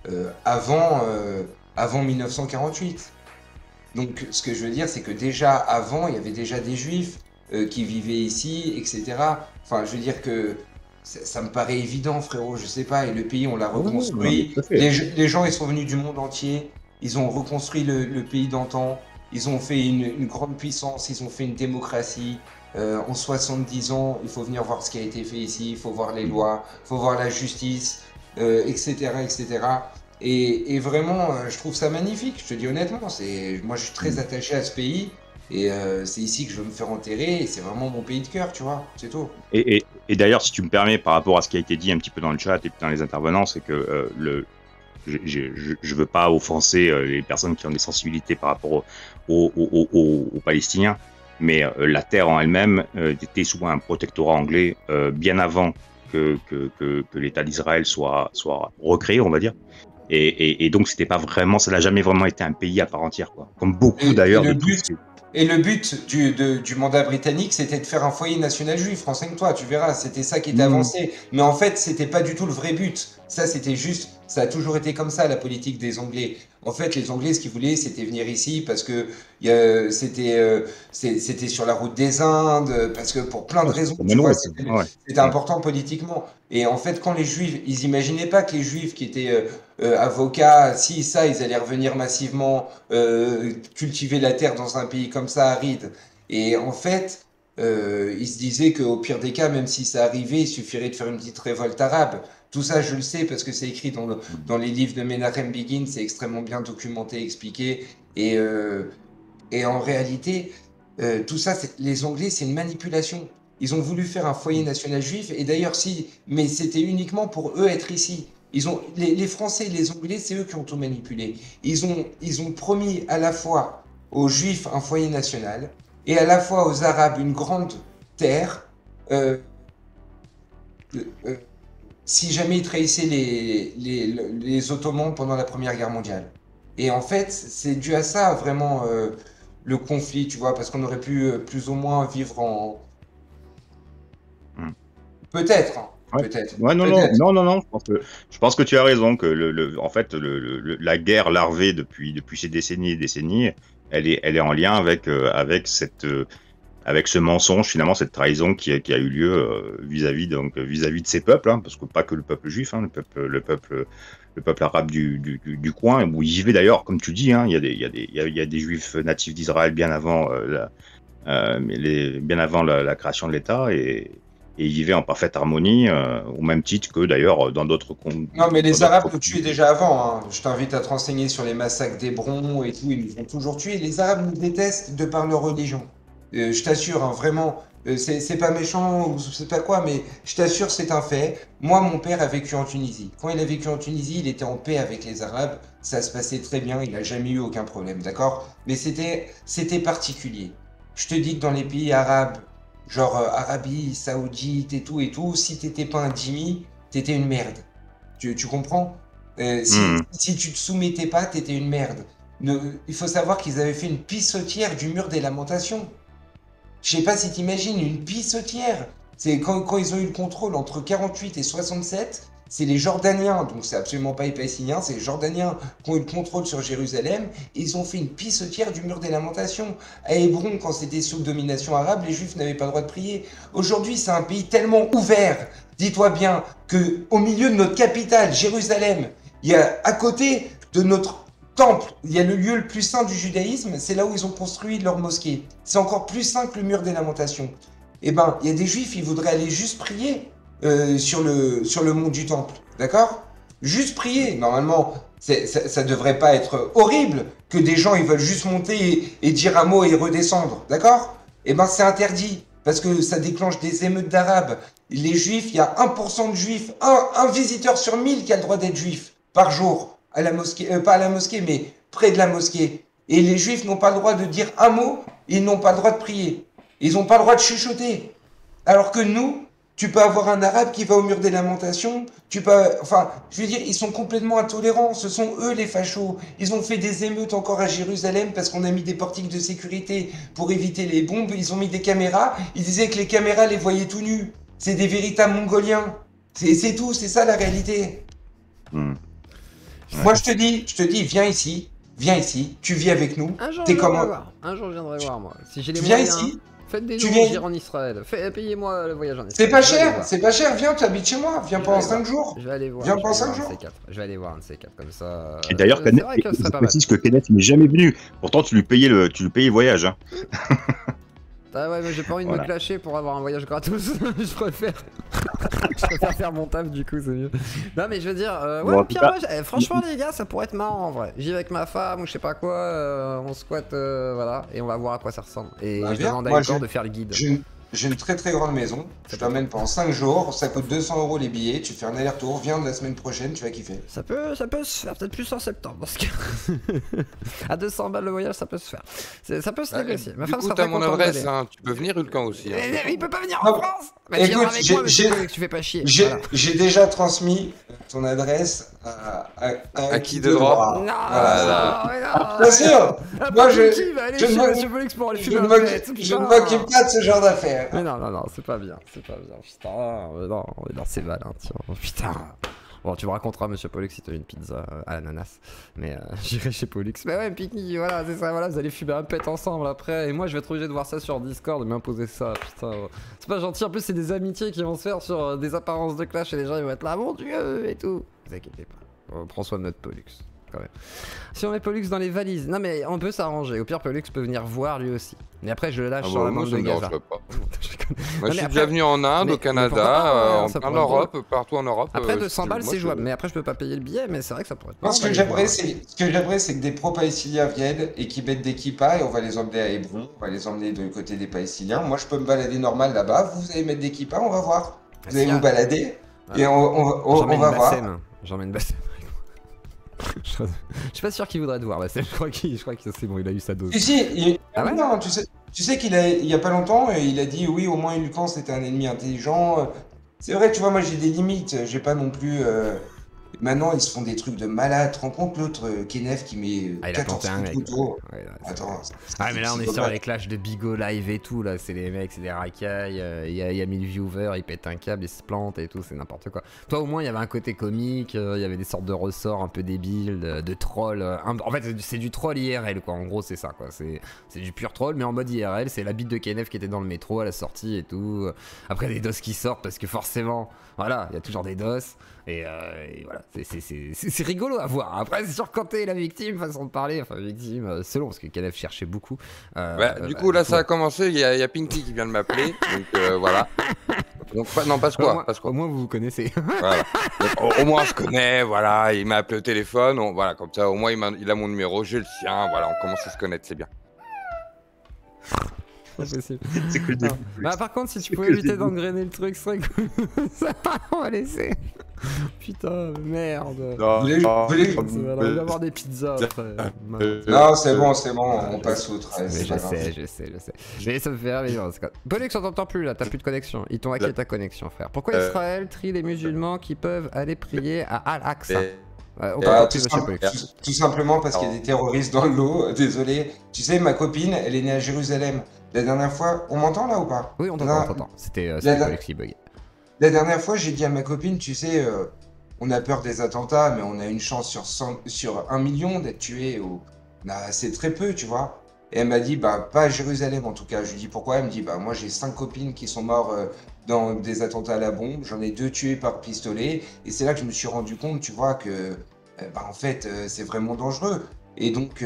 avant 1948. Donc, ce que je veux dire, c'est que déjà avant, il y avait déjà des Juifs qui vivaient ici, etc. Enfin, je veux dire que ça me paraît évident, frérot, je sais pas. Et le pays, on l'a reconstruit. Les gens, ils sont venus du monde entier. Ils ont reconstruit le pays d'antan. Ils ont fait une grande puissance. Ils ont fait une démocratie. En 70 ans, il faut venir voir ce qui a été fait ici. Il faut voir les lois. Il faut voir la justice, etc., etc. Et vraiment, je trouve ça magnifique, je te dis honnêtement. Moi, je suis très attaché à ce pays et c'est ici que je veux me faire enterrer et c'est vraiment mon pays de cœur, tu vois, c'est tout. Et d'ailleurs, si tu me permets, par rapport à ce qui a été dit un petit peu dans le chat et dans les intervenants, c'est que je veux pas offenser les personnes qui ont des sensibilités par rapport aux Palestiniens, mais la terre en elle-même était sous un protectorat anglais bien avant que l'État d'Israël soit recréé, on va dire. Et donc c'était pas vraiment, ça n'a jamais vraiment été un pays à part entière, quoi. Comme beaucoup d'ailleurs. Et le but du mandat britannique, c'était de faire un foyer national juif. Renseigne-toi, tu verras, c'était ça qui était avancé. Mais en fait, c'était pas du tout le vrai but. Ça, c'était juste, ça a toujours été comme ça, la politique des Anglais. En fait, les Anglais, ce qu'ils voulaient, c'était venir ici parce que c'était sur la route des Indes, parce que pour plein de raisons, tu vois, c'était important politiquement. Et en fait, quand les Juifs, ils imaginaient pas que les Juifs qui étaient avocats, si ça, ils allaient revenir massivement cultiver la terre dans un pays comme ça, aride. Et en fait, ils se disaient qu'au pire des cas, même si ça arrivait, il suffirait de faire une petite révolte arabe. Tout ça, je le sais parce que c'est écrit dans les livres de Menachem Begin, c'est extrêmement bien documenté, expliqué. Et en réalité, tout ça, les Anglais, c'est une manipulation. Ils ont voulu faire un foyer national juif, et d'ailleurs, mais c'était uniquement pour eux être ici. Les Français et les Anglais, c'est eux qui ont tout manipulé. Ils ont promis à la fois aux Juifs un foyer national, et à la fois aux Arabes une grande terre, si jamais ils trahissaient les Ottomans pendant la Première Guerre mondiale. Et en fait, c'est dû à ça, vraiment, le conflit, tu vois, parce qu'on aurait pu plus ou moins vivre en... Peut-être, hein. Peut-être. Ouais, non, je pense que tu as raison, que en fait, la guerre larvée depuis ces décennies et décennies, elle est en lien avec ce mensonge, finalement, cette trahison qui a eu lieu vis-à-vis de ces peuples, hein, parce que pas que le peuple juif, hein, le peuple arabe du coin, où ils vivaient d'ailleurs, comme tu dis, hein, il y a des juifs natifs d'Israël bien avant la création de l'État, et ils vivaient en parfaite harmonie, au même titre que d'ailleurs dans d'autres... Non, mais les Arabes nous tuaient déjà avant, hein. Je t'invite à te renseigner sur les massacres d'Hébron et tout, ils nous ont toujours tués. Les Arabes nous détestent de par leur religion. Je t'assure, hein, vraiment, c'est pas méchant ou c'est pas quoi, mais je t'assure, c'est un fait. Moi, mon père a vécu en Tunisie. Quand il a vécu en Tunisie, il était en paix avec les Arabes, ça se passait très bien, il n'a jamais eu aucun problème, d'accord? Mais c'était particulier. Je te dis que dans les pays arabes, genre Arabie Saoudite et tout, si t'étais pas un dhimmi, t'étais une merde. Tu comprends? Si tu te soumettais pas, t'étais une merde. Il faut savoir qu'ils avaient fait une pissotière du mur des lamentations. Je sais pas si t'imagines, une pissotière. C'est quand ils ont eu le contrôle entre 48 et 67, c'est les Jordaniens, donc c'est absolument pas les Palestiniens, c'est les Jordaniens qui ont eu le contrôle sur Jérusalem, et ils ont fait une pissotière du mur des lamentations. À Hébron, quand c'était sous domination arabe, les Juifs n'avaient pas le droit de prier. Aujourd'hui, c'est un pays tellement ouvert. Dis-toi bien que au milieu de notre capitale, Jérusalem, il y a à côté de notre temple, il y a le lieu le plus saint du judaïsme, c'est là où ils ont construit leur mosquée. C'est encore plus saint que le mur des lamentations. Eh ben, il y a des Juifs, ils voudraient aller juste prier sur le mont du temple, d'accord? Juste prier. Normalement, ça devrait pas être horrible que des gens ils veulent juste monter et dire un mot et redescendre, d'accord? Eh ben, c'est interdit parce que ça déclenche des émeutes d'Arabes. Les Juifs, il y a 1% de Juifs, un visiteur sur 1000 qui a le droit d'être juif par jour à la mosquée, pas à la mosquée, mais près de la mosquée. Et les Juifs n'ont pas le droit de dire un mot, ils n'ont pas le droit de prier. Ils n'ont pas le droit de chuchoter. Alors que nous, tu peux avoir un arabe qui va au mur des lamentations, enfin, je veux dire, ils sont complètement intolérants, ce sont eux les fachos. Ils ont fait des émeutes encore à Jérusalem parce qu'on a mis des portiques de sécurité pour éviter les bombes, ils ont mis des caméras, ils disaient que les caméras les voyaient tout nus. C'est des véritables Mongoliens. C'est tout, c'est ça la réalité. Moi je te dis, viens ici, tu vis avec nous. Un jour, T'es comment? Un jour, je viendrai voir, moi. Si j'ai les Tu viens moyens, ici. faites des Tu dons, viens- j'irai en Israël. Payez-moi le voyage en Israël. C'est pas Je vais aller cher, voir. c'est pas cher, viens, tu habites chez moi, viens Je pendant vais aller 5 jours. Je vais aller voir. Viens je pendant vais 5 voir un jours. de ces quatre. Je vais aller voir un de ces quatre, comme ça. Et d'ailleurs, c'est vrai que ce je serait pas mal. précise que Kenneth n'est jamais venu. Pourtant, tu lui payais le voyage. Hein. Ah ouais, mais j'ai pas envie de Voilà. me clasher pour avoir un voyage gratos. je préfère faire mon taf, du coup, c'est mieux. Non, mais je veux dire, ouais, Bon, en tout pire, cas- ouais, franchement, les gars, ça pourrait être marrant en vrai. J'y vais avec ma femme ou je sais pas quoi, on squatte, voilà, et on va voir à quoi ça ressemble. Et Bah, je viens, demande à moi, Igor j'ai- de faire le guide. J'ai une très très grande maison, je t'emmène pendant 5 jours, ça coûte 200 € les billets, tu fais un aller-retour, viens de la semaine prochaine, tu vas kiffer. Ça peut se faire, peut-être plus en septembre, parce que à 200 balles le voyage, ça peut se faire. Ça peut se négocier. Ma Du femme coup, sera t'as très mon contente adresse, d'aller. hein. Tu peux venir Ulcan aussi. Hein. Mais il peut pas venir Non, en France. Bah, écoute, tu viendras avec j'ai- moi, mais j'ai- que tu fais pas chier. J'ai Voilà. j'ai déjà transmis ton adresse à qui de droit? Non, Voilà. non, Bien sûr. Ah, Moi, pas je- qui va aller je chez ne Monsieur Félix pour aller Je fumer ne un m'occupe pet, je ne putain. m'occupe pas de ce genre d'affaires. Mais non, c'est pas bien, putain, non, c'est malin, tiens, putain. Bon, tu me raconteras, Monsieur Pollux, si tu as une pizza à l'ananas, mais j'irai chez Pollux. Mais ouais, pique-nique, voilà, c'est ça, voilà, vous allez fumer un pet ensemble après, et moi je vais être obligé de voir ça sur Discord, de m'imposer ça, putain. C'est pas gentil, en plus c'est des amitiés qui vont se faire sur des apparences de clash, et les gens ils vont être là, mon dieu, et tout. Vous inquiétez pas, on prend soin de notre Pollux. Quand même. Si on met Pollux dans les valises, non mais on peut s'arranger. Au pire, Pollux peut venir voir lui aussi. Mais après, je le lâche Ah sur bah, la moi, bande ça de me Gaza. dérangerait pas. Je déconne. Moi, mais je suis après- déjà venu en Inde, mais au Canada, pourquoi pas, en ça plein pourrait être l'Europe, partout en Europe. Après 200 balles, moi, c'est je- jouable. Mais après, je peux pas payer le billet, mais c'est vrai que ça pourrait être. Moi, ce que j'aimerais, c'est que des pro-palestiniens viennent et qu'ils mettent des kippas et on va les emmener à Hébron, on va les emmener du côté des Palestiniens. Moi, je peux me balader normal là-bas, vous allez mettre des kippas, on va voir. Vous allez vous balader et on va voir. J'emmène Bassem. Je suis pas sûr qu'il voudrait te voir, Bassem. Je crois que c'est bon, il a eu sa dose. Si, Ah ouais non, tu sais qu'il y a pas longtemps, il a dit oui, au moins Lucan c'était un ennemi intelligent. C'est vrai, tu vois, moi j'ai des limites, j'ai pas non plus. Maintenant, ils se font des trucs de malade. Tu te rends compte l'autre Kenef qui met Ah, il a 14 planté un coups de mec. couteau. Ouais, Attends. Ah, mais là, on est sur psychopathe. les clashs de Bigo Live et tout. Là, c'est les mecs, c'est des racailles. Il y a 1000 viewers, ils pètent un câble, ils se plantent et tout, c'est n'importe quoi. Toi, au moins, il y avait un côté comique, il y avait des sortes de ressorts un peu débiles, de trolls. En fait, c'est du troll IRL, quoi. En gros, c'est ça, quoi. C'est du pur troll, mais en mode IRL. C'est la bite de Kenef qui était dans le métro à la sortie et tout. Après, des dos qui sortent parce que forcément, voilà, il y a toujours des dos. Et voilà, c'est rigolo à voir. Après, c'est sûr, quand t'es la victime, façon de parler, enfin, victime, selon, parce que Kenef cherchait beaucoup. Du coup, là, ça a commencé. Il y a Pinky qui vient de m'appeler. Donc, voilà. Donc, non, passe quoi, passe quoi. Au moins, vous vous connaissez. Voilà. Donc, au moins, je connais. Voilà, il m'a appelé au téléphone. Voilà, comme ça, au moins, il a mon numéro, j'ai le sien. Voilà, on commence à se connaître, c'est bien. C'est possible. C'est que le Bah, par contre, si tu pouvais éviter d'engrainer le truc, ce serait cool. Ça, on va laisser. Putain, merde. Non, Vous voulez- On va avoir des pizzas après. Non, c'est bon, on passe outre. Mais c'est pas grave. je sais. Mais ça me fait rire. Pollux, on t'entend plus là, t'as plus de connexion. Ils t'ont hacké ta connexion, frère. Pourquoi Israël trie les musulmans qui peuvent aller prier à Al-Aqsa? On t'entend plus, monsieur Pollux. Tout simplement parce qu'il y a des terroristes dans l'eau. Désolé. Tu sais, ma copine, elle est née à Jérusalem. La dernière fois, on m'entend là ou pas? Oui, on t'entend, on t'entend. C'était Pollux qui buguait. La dernière fois, j'ai dit à ma copine, tu sais, on a peur des attentats, mais on a une chance sur 1 million d'être tués. Bah, c'est très peu, tu vois. Et elle m'a dit, bah, pas à Jérusalem en tout cas. Je lui dis pourquoi. Elle me dit, bah, moi j'ai 5 copines qui sont mortes dans des attentats à la bombe. J'en ai 2 tués par pistolet. Et c'est là que je me suis rendu compte, tu vois, que, bah, en fait, c'est vraiment dangereux. Et donc,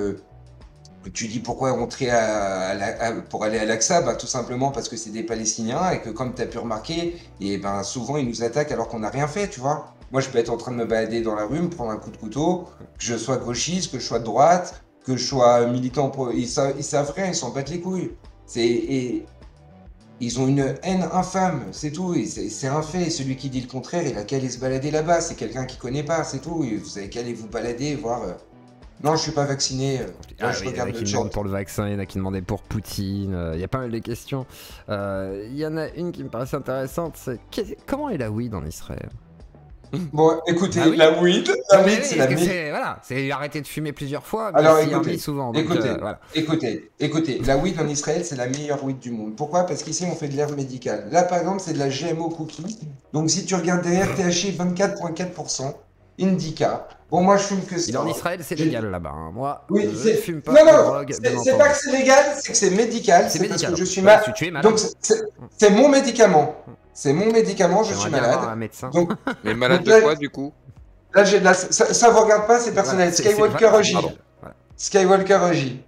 tu dis pourquoi rentrer pour aller à l'Aqsa? Bah, tout simplement parce que c'est des Palestiniens et que comme tu as pu remarquer, et ben, souvent ils nous attaquent alors qu'on n'a rien fait, tu vois. Moi je peux être en train de me balader dans la rue, me prendre un coup de couteau, que je sois gauchiste, que je sois de droite, que je sois militant, ils savent rien, ils s'en battent les couilles. Et ils ont une haine infâme, c'est tout, c'est un fait. Celui qui dit le contraire, il a qu'à aller se balader là-bas, c'est quelqu'un qui connaît pas, c'est tout. Et vous avez qu'à aller vous balader, voir... Non, je suis pas vacciné. Ah, Je oui, il y en a regarde qui le chat. demandent pour le vaccin, il y en a qui demandaient pour Poutine. Il y a pas mal de questions. Il y en a une qui me paraissait intéressante, c'est comment est la weed en Israël? Bon, écoutez, Ah oui. la weed, Non, la mais weed, oui, c'est parce la que meilleure. voilà, c'est arrêter de fumer plusieurs fois, mais Alors s'y écoutez, remis souvent. Donc, voilà. écoutez, la weed en Israël, c'est la meilleure weed du monde. Pourquoi? Parce qu'ici, on fait de l'herbe médicale. Là, par exemple, c'est de la GMO cookie. Donc, si tu regardes derrière, THC 24,4%, Indica. Bon, moi, je fume que ça. En Israël, c'est légal là-bas. Hein. Moi, Oui, je fume pas non, de non, drogue, bien c'est entendu. pas que c'est légal, c'est que c'est médical. C'est C'est parce médical. que je suis Ouais, malade. si tu es malade. Donc, c'est mon médicament. C'est mon médicament, je J'aimerais suis bien avoir malade. un médecin. Donc, Mais malade Donc de là- quoi du coup? là, j'ai de la... ça vous regarde pas, c'est personnel. Voilà, Skywalker voilà, Oji. pardon. Voilà. Skywalker Oji.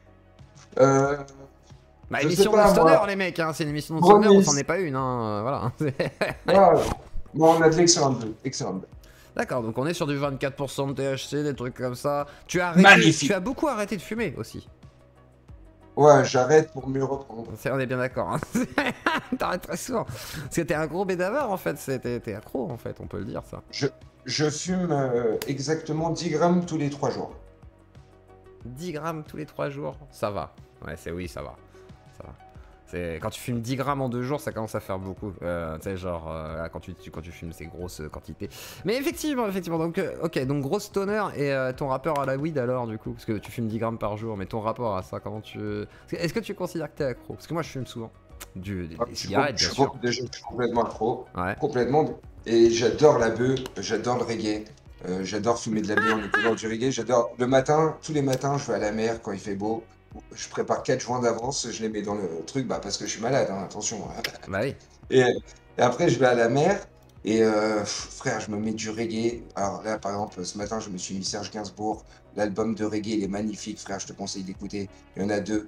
Bah, Je émission sais pas, de stoner, moi. les mecs, hein. C'est une émission de Bronis. stoner, on s'en est pas une. Hein. Voilà. Ah, bon, on a de l'excellente bleu. Excellente bleu. D'accord, donc on est sur du 24% de THC, des trucs comme ça. Tu as Magnifique. beaucoup arrêté de fumer aussi. Ouais, j'arrête pour mieux reprendre. On est bien d'accord. Hein. T'arrêtes très souvent. Parce que t'es un gros bédaveur en fait. T'es accro en fait, on peut le dire ça. Je fume exactement 10 grammes tous les 3 jours. 10 grammes tous les 3 jours, ça va. Ouais, oui, ça va. Ça va. Quand tu fumes 10 grammes en 2 jours, ça commence à faire beaucoup. Tu sais, genre, quand tu fumes ces grosses quantités. Mais effectivement. Donc, ok, donc grosse stoner et ton rapport à la weed alors, du coup. Parce que tu fumes 10 grammes par jour, mais ton rapport à ça, comment tu. Est-ce que tu considères que t'es accro? Parce que moi, je fume souvent. Des cigarettes, bien sûr. Déjà, je suis complètement accro. Ouais. Complètement. Et j'adore la bœuf, j'adore le reggae. J'adore fumer de la bœuf en écoutant du reggae. J'adore. Le matin, tous les matins, je vais à la mer quand il fait beau. Je prépare 4 joints d'avance, je les mets dans le truc, bah parce que je suis malade, hein, attention. Bah oui. Et après, je vais à la mer et frère, je me mets du reggae. Alors là, par exemple, ce matin, je me suis mis Serge Gainsbourg. L'album de reggae, il est magnifique, frère, je te conseille d'écouter. Il y en a 2.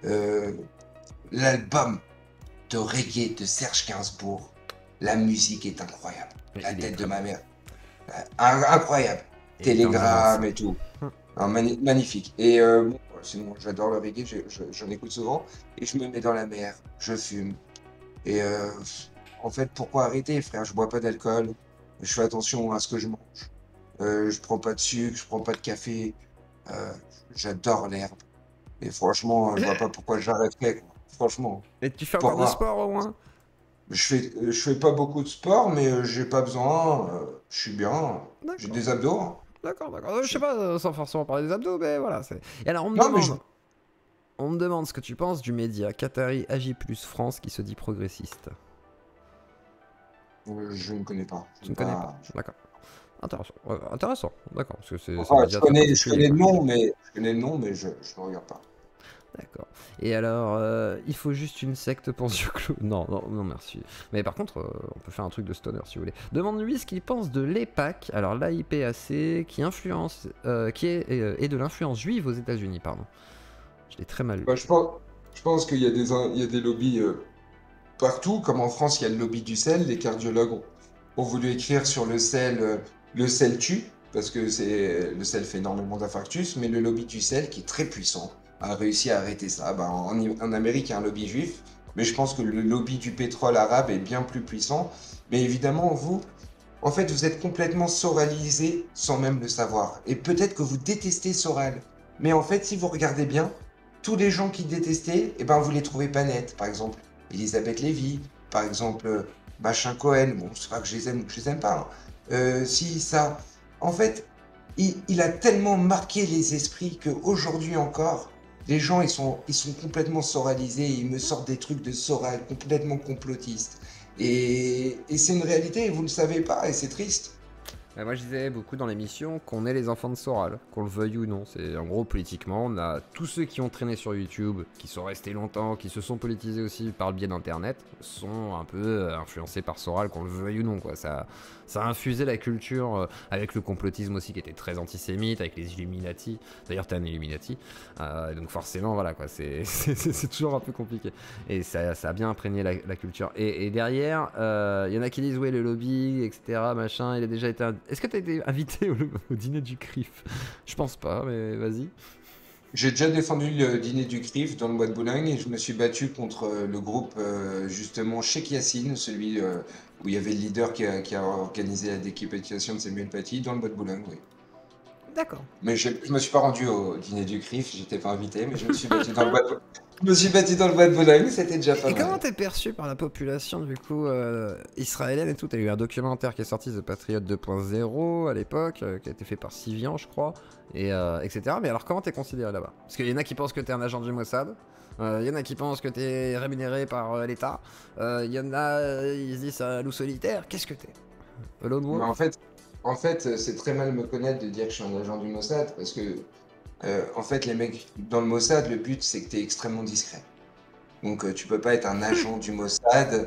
L'album de reggae de Serge Gainsbourg, la musique est incroyable. La tête de ma mère. Incroyable. Télégramme et tout. Non, magnifique. Et bon, sinon, j'adore le reggae, j'en écoute souvent. Et je me mets dans la mer, je fume. Et en fait, pourquoi arrêter, frère? Je bois pas d'alcool, je fais attention à ce que je mange. Je prends pas de sucre, je prends pas de café. J'adore l'herbe. Et franchement, je vois pas pourquoi j'arrêterais, quoi. Franchement. Et tu fais encore de sport au moins? Je fais pas beaucoup de sport, mais j'ai pas besoin. Je suis bien. J'ai des abdos. Hein. D'accord. Je sais pas, sans forcément parler des abdos, mais voilà. Et alors, on me demande ce que tu penses du média Qatari AJ+ France qui se dit progressiste. Je ne connais pas. Tu ne connais pas. D'accord. Intéressant. D'accord. Parce que c'est. Enfin, je connais le nom, mais je ne regarde pas. D'accord. Et alors, il faut juste une secte pour ce clou. Non, merci. Mais par contre, on peut faire un truc de stoner si vous voulez. Demande-lui ce qu'il pense de l'EPAC, alors l'AIPAC, qui influence, est de l'influence juive aux États-Unis, pardon. Je l'ai très mal lu. Bah, je pense qu'il y a des lobbies partout, comme en France, il y a le lobby du sel. Les cardiologues ont voulu écrire sur le sel tue, parce que le sel fait énormément d'infarctus, mais le lobby du sel, qui est très puissant, a réussi à arrêter ça. Bah, en Amérique, il y a un lobby juif, mais je pense que le lobby du pétrole arabe est bien plus puissant. Mais évidemment, vous, en fait, vous êtes complètement soralisé sans même le savoir. Et peut-être que vous détestez Soral. Mais en fait, si vous regardez bien, tous les gens qui détestaient, eh ben, vous les trouvez pas nets. Par exemple, Elisabeth Lévy, par exemple, Machin Cohen. Bon, c'est pas que je les aime ou que je les aime pas, hein. Si, ça. En fait, il a tellement marqué les esprits qu'aujourd'hui encore, les gens, ils sont complètement soralisés. Ils me sortent des trucs de Soral, complètement complotistes. Et c'est une réalité, et vous le savez pas, et c'est triste. Moi je disais beaucoup dans l'émission qu'on est les enfants de Soral, qu'on le veuille ou non. C'est en gros politiquement, on a tous ceux qui ont traîné sur YouTube, qui sont restés longtemps, qui se sont politisés aussi par le biais d'internet, sont un peu influencés par Soral, qu'on le veuille ou non quoi. Ça a infusé la culture avec le complotisme aussi qui était très antisémite, avec les Illuminati. D'ailleurs t'es un Illuminati, donc forcément voilà quoi, c'est toujours un peu compliqué. Et ça a bien imprégné la culture. Et derrière, y en a qui disent ouais le lobby, etc. machin, il a déjà été... Est-ce que t'as été invité au dîner du CRIF? Je pense pas, mais vas-y. J'ai déjà défendu le dîner du CRIF dans le Bois de Boulogne et je me suis battu contre le groupe justement Cheikh Yassine, celui où il y avait le leader qui a organisé la décapitation de Samuel Paty dans le Bois de Boulogne, oui. D'accord. Mais je me suis pas rendu au dîner du CRIF, j'étais pas invité, mais je me suis battu dans le Bois de Boulogne. Je me suis battu dans le Bois de Boulogne, c'était déjà pas Et mal. comment t'es perçu par la population du coup israélienne et tout? T'as eu un documentaire qui est sorti, The Patriot 2.0 à l'époque, qui a été fait par Sivian je crois, et etc. Mais alors comment t'es considéré là-bas? Parce qu'il y en a qui pensent que t'es un agent du Mossad, il y en a qui pensent que t'es rémunéré par l'État, il y en a, ils se disent c'est un loup solitaire, qu'est-ce que t'es? Lone Mais Wolf? en fait, c'est très mal me connaître de dire que je suis un agent du Mossad parce que en fait, les mecs dans le Mossad, le but c'est que tu es extrêmement discret. Donc, tu peux pas être un agent du Mossad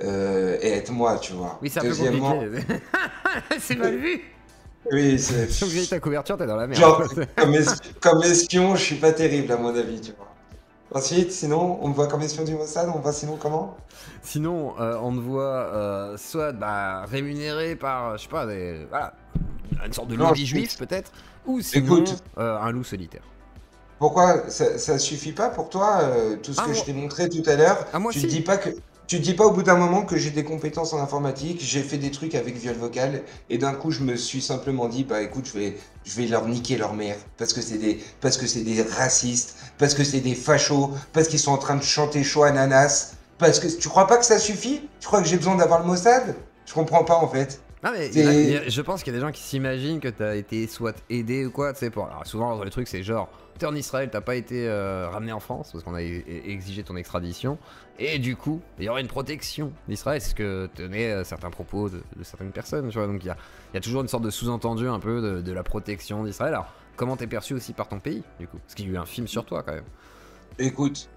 et être moi, tu vois. Oui c'est un peu Deuxièmement, compliqué. C'est mal vu. oui, Si on grille ta couverture t'es dans la merde. genre, comme espion, je suis pas terrible à mon avis, tu vois. Ensuite, sinon, on me voit comme espion du Mossad, on me voit sinon comment? Sinon, on te voit soit rémunéré par, je sais pas, voilà, une sorte de Non, lobby juif peut-être, ou sinon écoute, un loup solitaire. pourquoi ça suffit pas pour toi tout ce Ah, que je moi, t'ai montré tout à l'heure? moi Tu te si. dis pas que tu te dis pas au bout d'un moment que j'ai des compétences en informatique, j'ai fait des trucs avec viol vocal et d'un coup je me suis simplement dit bah écoute je vais leur niquer leur mère parce que c'est des racistes, parce que c'est des fachos, parce qu'ils sont en train de chanter chaud ananas, parce que tu crois pas que ça suffit? Tu crois que j'ai besoin d'avoir le Mossad? Je comprends pas en fait. Non mais C'est je pense qu'il y a des gens qui s'imaginent que t'as été soit aidé ou quoi, tu sais, alors souvent dans les trucs c'est genre, t'es en Israël, t'as pas été ramené en France parce qu'on a exigé ton extradition, et du coup, il y aurait une protection d'Israël, c'est ce que tenaient certains propos de certaines personnes, tu vois, donc il y a toujours une sorte de sous-entendu un peu de la protection d'Israël. Alors, comment t'es perçu aussi par ton pays, du coup? Parce qu'il y a eu un film sur toi quand même. écoute,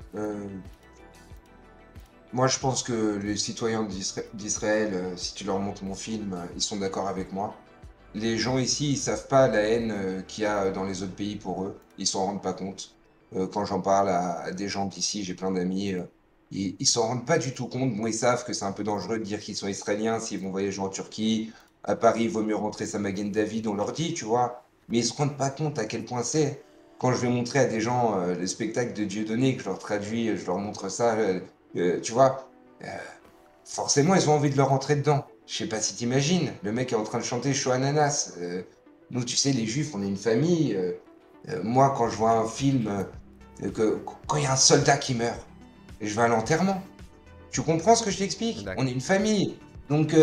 moi, je pense que les citoyens d'Israël, si tu leur montres mon film, ils sont d'accord avec moi. Les gens ici, ils savent pas la haine qu'il y a dans les autres pays pour eux. Ils s'en rendent pas compte. Quand j'en parle à des gens d'ici, j'ai plein d'amis, ils s'en rendent pas du tout compte. Bon, ils savent que c'est un peu dangereux de dire qu'ils sont israéliens s'ils vont voyager en Turquie. À Paris, il vaut mieux rentrer sa Magen David, on leur dit, tu vois. Mais ils se rendent pas compte à quel point c'est. Quand je vais montrer à des gens le spectacle de Dieudonné, que je leur traduis, je leur montre ça, tu vois, euh, forcément, ils ont envie de leur rentrer dedans. Je sais pas si t'imagines, le mec est en train de chanter Chaud Ananas. Nous, tu sais, les juifs, on est une famille. Moi, quand je vois un film, quand il y a un soldat qui meurt, je vais à l'enterrement. Tu comprends ce que je t'explique? D'accord. On est une famille. Donc,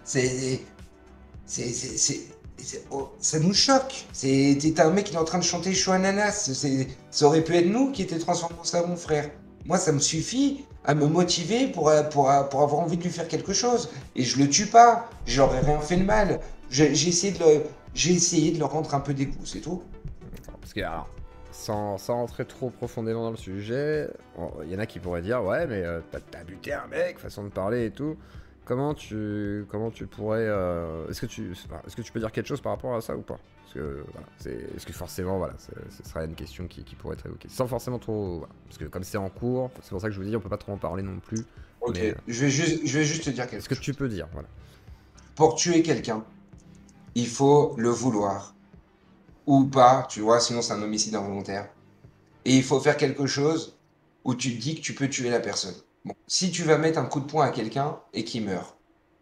ça nous choque. T'es un mec qui est en train de chanter Chaud Ananas. Ça aurait pu être nous qui étaient transformés en ça, mon frère. Moi, ça me suffit à me motiver pour avoir envie de lui faire quelque chose. Et je le tue pas. J'aurais rien fait de mal. J'ai essayé de leur rendre un peu des coups, c'est tout. Parce que, alors, sans rentrer trop profondément dans le sujet, il y en a qui pourraient dire ouais mais t'as buté un mec, façon de parler et tout. Comment tu pourrais est-ce que tu peux dire quelque chose par rapport à ça ou pas? Parce que voilà, est-ce que forcément voilà, ce serait une question qui pourrait être évoquée sans forcément trop voilà. Parce que comme c'est en cours, c'est pour ça que je vous dis on peut pas trop en parler non plus. Ok, Mais, je vais juste te dire quelque est-ce que chose. tu peux dire voilà. Pour tuer quelqu'un, il faut le vouloir. Ou pas, tu vois, sinon c'est un homicide involontaire. Et il faut faire quelque chose où tu te dis que tu peux tuer la personne. Bon, si tu vas mettre un coup de poing à quelqu'un et qu'il meurt,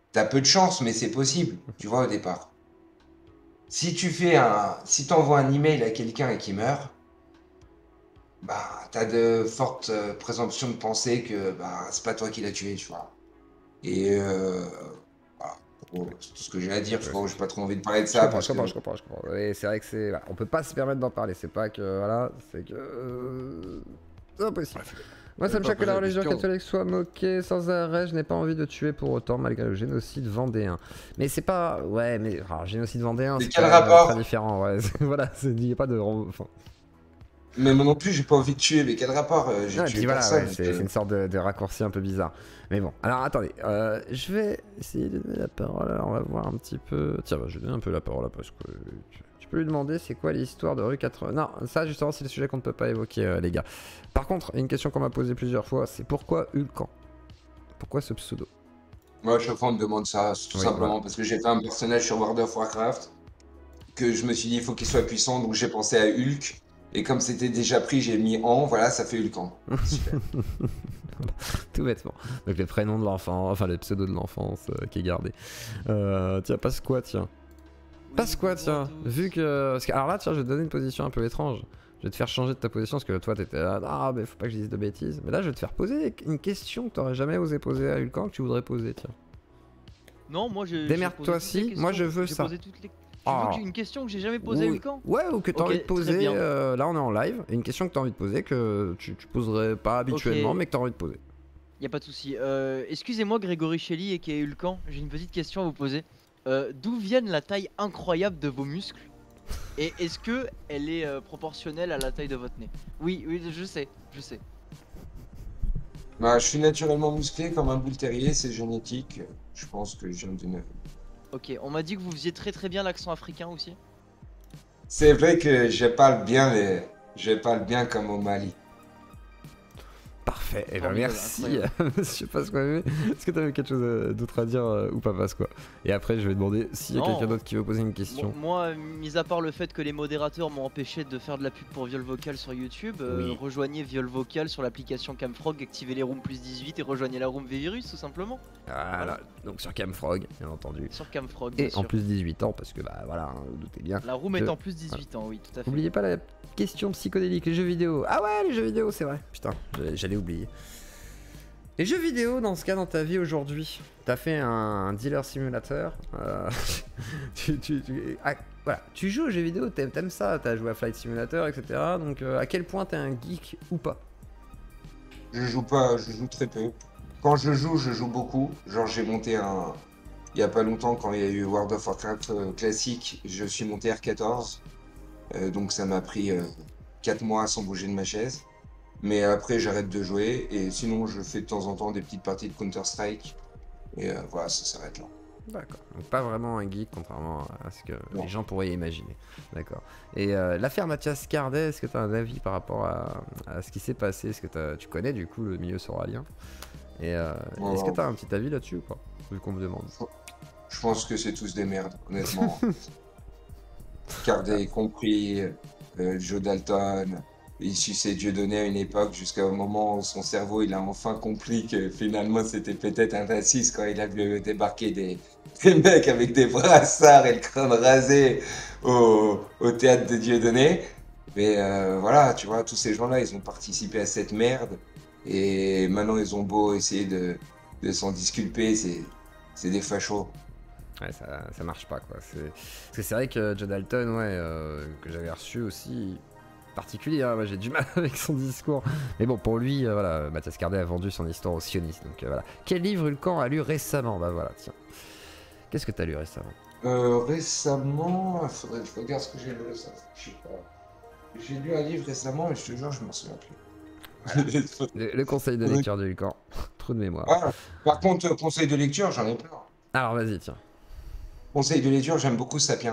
t'as peu de chance, mais c'est possible, tu vois, au départ. Si si t'envoies un email à quelqu'un et qu'il meurt, bah, t'as de fortes présomptions de penser que bah, c'est pas toi qui l'as tué, tu vois. Et voilà. Bon, c'est tout ce que j'ai à dire, je crois, j'ai pas trop envie de parler de Je ça comprends, parce je comprends, que je comprends, je comprends. Et c'est vrai que c'est. Voilà, on peut pas se permettre d'en parler, c'est pas que. Voilà, c'est que. C'est impossible. Moi, ça me choque que la religion catholique soit moquée sans arrêt. Je n'ai pas envie de tuer pour autant, malgré le génocide vendéen. Mais c'est pas. Ouais, mais. Alors, génocide vendéen, mais c'est quel quand même rapport? très différent. Ouais, voilà, il n'y a pas de. Enfin, Mais moi non plus, j'ai pas envie de tuer, mais quel rapport? J'ai non, et tué puis voilà, personne. ouais, c'est une sorte de raccourci un peu bizarre. Mais bon, alors attendez, je vais essayer de donner la parole. Alors, on va voir un petit peu. Tiens, bah, je vais donner un peu la parole là parce que tu peux lui demander c'est quoi l'histoire de rue 80. Non, ça justement, c'est le sujet qu'on ne peut pas évoquer, les gars. Par contre, une question qu'on m'a posée plusieurs fois, c'est pourquoi Hulkan? Pourquoi ce pseudo? Moi, chaque fois, on me demande ça, tout Oui, simplement voilà. parce que j'ai fait un personnage sur World of Warcraft que je me suis dit, il faut qu'il soit puissant, donc j'ai pensé à Hulk. Et comme c'était déjà pris, j'ai mis en, voilà, ça fait Hulkan. Super. Tout bêtement. Donc le prénom de l'enfant, enfin le pseudo de l'enfance qui est gardé. Tiens, passe quoi, tiens? Passe quoi, tiens? Vu que. Alors là, tiens, je vais te donner une position un peu étrange. Je vais te faire changer de ta position parce que toi t'étais là, ah, mais faut pas que je dise de bêtises. Mais là, je vais te faire poser une question que t'aurais jamais osé poser à Hulkan que tu voudrais poser, tiens. Non, moi je. Démerde-toi si, moi je veux ça. Tu veux une question que j'ai jamais posée à Hulkan? Ouais, ou que t'as envie de poser. Là, on est en live. Une question que t'as envie de poser que tu poserais pas habituellement, mais que t'as envie de poser. Y a pas de souci. Excusez-moi, Grégory Shelley et qui est Hulkan, j'ai une petite question à vous poser. D'où viennent la taille incroyable de vos muscles? Et est-ce que elle est proportionnelle à la taille de votre nez? Oui, oui, je sais. Bah, je suis naturellement musclé comme un boule terrier, c'est génétique. Je pense que je viens d'une. Ok, on m'a dit que vous faisiez très bien l'accent africain aussi. C'est vrai que je parle bien, je parle bien comme au Mali. Parfait, et ben Formidable, merci monsieur Pasqua. Est-ce que t'avais quelque chose d'autre à dire ou pas Pasqua? Et après je vais demander s'il y a Non. quelqu'un d'autre qui veut poser une question. Moi, mis à part le fait que les modérateurs m'ont empêché de faire de la pub pour Viol Vocal sur YouTube, Oui. rejoignez Viol Vocal sur l'application Camfrog, activez les rooms plus 18 et rejoignez la room V-Virus tout simplement. Voilà, donc sur Camfrog, bien entendu. Sur Camfrog, Et bien en sûr. plus 18 ans, parce que bah voilà, vous doutez bien. La room que- est en plus 18 ans, oui, tout à fait. N'oubliez pas la question psychodélique, les jeux vidéo. Ah ouais, les jeux vidéo, c'est vrai. Putain, j'allais oublier. Les jeux vidéo, dans ce cas, dans ta vie aujourd'hui, t'as fait un dealer simulateur. Voilà, tu joues aux jeux vidéo, t'aimes ça, t'as joué à Flight Simulator, etc. Donc à quel point t'es un geek ou pas? Je joue pas, je joue très peu. Quand je joue beaucoup. Genre, j'ai monté un. Il y a pas longtemps, quand il y a eu World of Warcraft classique, je suis monté R14. Donc, ça m'a pris 4 mois sans bouger de ma chaise. Mais après, j'arrête de jouer. Et sinon, je fais de temps en temps des petites parties de Counter-Strike. Et voilà, ça s'arrête là. D'accord, donc pas vraiment un geek, contrairement à ce que Non. les gens pourraient imaginer. D'accord. Et l'affaire Mathias Cardet, est-ce que tu as un avis par rapport à ce qui s'est passé? Est-ce que tu connais du coup le milieu soralien? Et est-ce que tu as un petit avis là-dessus ou pas? Vu qu'on me demande. Je pense que c'est tous des merdes, honnêtement. Cardet compris, Joe Dalton. Il suçait Dieudonné à une époque jusqu'au moment où son cerveau il a enfin compris que finalement c'était peut-être un raciste quand il a vu débarquer des mecs avec des brassards et le crâne rasé au théâtre de Dieudonné. Mais voilà, tu vois, tous ces gens-là, ils ont participé à cette merde. Et maintenant, ils ont beau essayer de s'en disculper, c'est des fachos. Ouais, ça marche pas quoi. Parce que c'est vrai que Joe Dalton, ouais, que j'avais reçu aussi, particulier, hein. Moi j'ai du mal avec son discours. Mais bon, pour lui, voilà, Mathias Cardet a vendu son histoire aux sionistes. Donc voilà. Quel livre Hulkan a lu récemment? Bah voilà, tiens. Qu'est-ce que t'as lu récemment? Récemment, il faudrait que je regarde ce que j'ai lu récemment. Je sais pas. J'ai lu un livre récemment et je te jure, je m'en souviens plus. Le conseil de lecture de Hulkan. Trou de mémoire. Ah, par contre, conseil de lecture, j'en ai plein. Alors vas-y, tiens. Conseil de lecture, j'aime beaucoup Sapiens.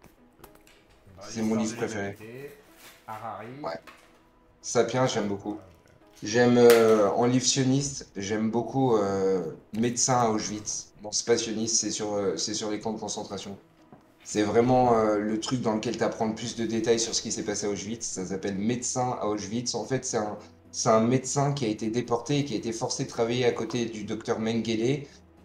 C'est mon livre préféré. Ouais. Sapiens, j'aime beaucoup. J'aime, en livre sioniste, j'aime beaucoup Médecin à Auschwitz. Bon, c'est pas sioniste, c'est sur les camps de concentration. C'est vraiment le truc dans lequel tu apprends le plus de détails sur ce qui s'est passé à Auschwitz. Ça s'appelle Médecin à Auschwitz. En fait, c'est un médecin qui a été déporté et qui a été forcé de travailler à côté du docteur Mengele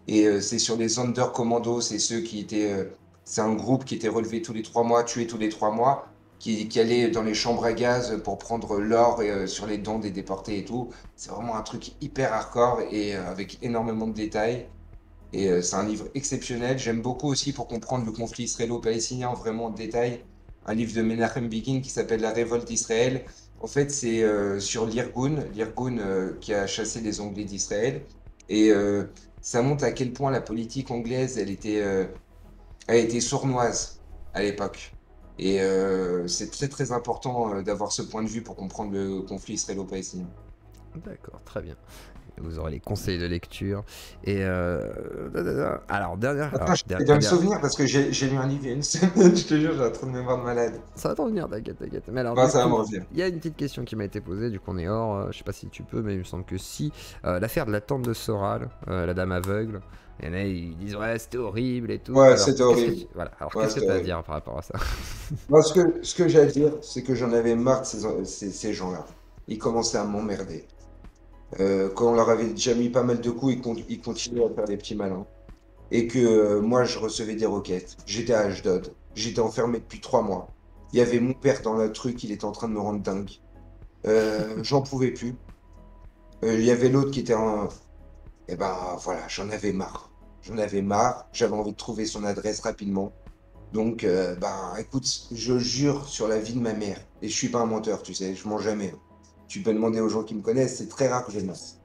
Et c'est sur les Sonderkommando, c'est ceux qui étaient. C'est un groupe qui était relevé tous les 3 mois, tué tous les 3 mois, qui allait dans les chambres à gaz pour prendre l'or sur les dents des déportés et tout. C'est vraiment un truc hyper hardcore et avec énormément de détails. Et c'est un livre exceptionnel. J'aime beaucoup aussi pour comprendre le conflit israélo-palestinien vraiment en détail. Un livre de Menachem Begin qui s'appelle La révolte d'Israël. En fait, c'est sur l'Irgun qui a chassé les Anglais d'Israël. Et ça montre à quel point la politique anglaise, elle était sournoise à l'époque. Et c'est très très important d'avoir ce point de vue pour comprendre le conflit israélo-palestinien. D'accord, très bien. Vous aurez les conseils de lecture. Et alors, Attends, je vais me souvenir parce que j'ai lu un livre il y a une semaine, je te jure, j'ai un trou de mémoire de malade. Ça va t'en venir, t'inquiète. Mais alors, Ouais, ça va me revenir. il y a une petite question qui m'a été posée, du coup on est hors, je sais pas si tu peux, mais il me semble que si. L'affaire de la tante de Soral, la dame aveugle, il y en a, ils disent ouais, c'était horrible et tout. Ouais, Alors, c'était horrible. Voilà, alors Ouais, qu'est-ce que c'était t'as à horrible. dire par rapport à ça? Moi, ce que j'ai à dire, c'est que j'en avais marre de ces gens-là. Ils commençaient à m'emmerder. Quand on leur avait déjà mis pas mal de coups, ils continuaient à faire des petits malins. Et que moi, je recevais des requêtes. J'étais à Ashdod. J'étais enfermé depuis 3 mois. Il y avait mon père dans le truc, il était en train de me rendre dingue. J'en pouvais plus. Il y avait l'autre qui était en... Et ben voilà, j'en avais marre. J'en avais marre. J'avais envie de trouver son adresse rapidement. Donc, écoute, je jure sur la vie de ma mère. Et je suis pas un menteur, tu sais, je mens jamais. Tu peux demander aux gens qui me connaissent, c'est très rare que je mens.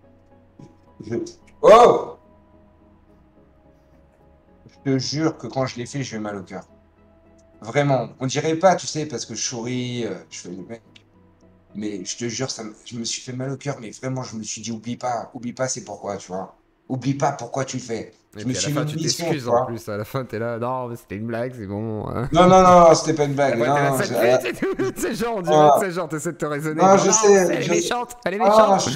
Oh! Je te jure que quand je l'ai fait, j'ai eu mal au cœur. Vraiment. On dirait pas, tu sais, parce que je souris, je fais le mec. Mais je te jure, je me suis fait mal au cœur, mais vraiment, je me suis dit, oublie pas, c'est pourquoi, tu vois. Oublie pas pourquoi tu le fais. Et Je me puis à suis la fin, mis tu une mission, tu t'excuses en vois. plus. À la fin, t'es là, non, mais c'était une blague, c'est bon. Non, c'était pas une blague. Après, t'es là, Non, cette j'ai- pute et tout. C'est genre, on dirait, Ah. c'est genre, t'essaies de te raisonner. Non, genre, je sais, elle est je- méchante, elle est Ah, méchante.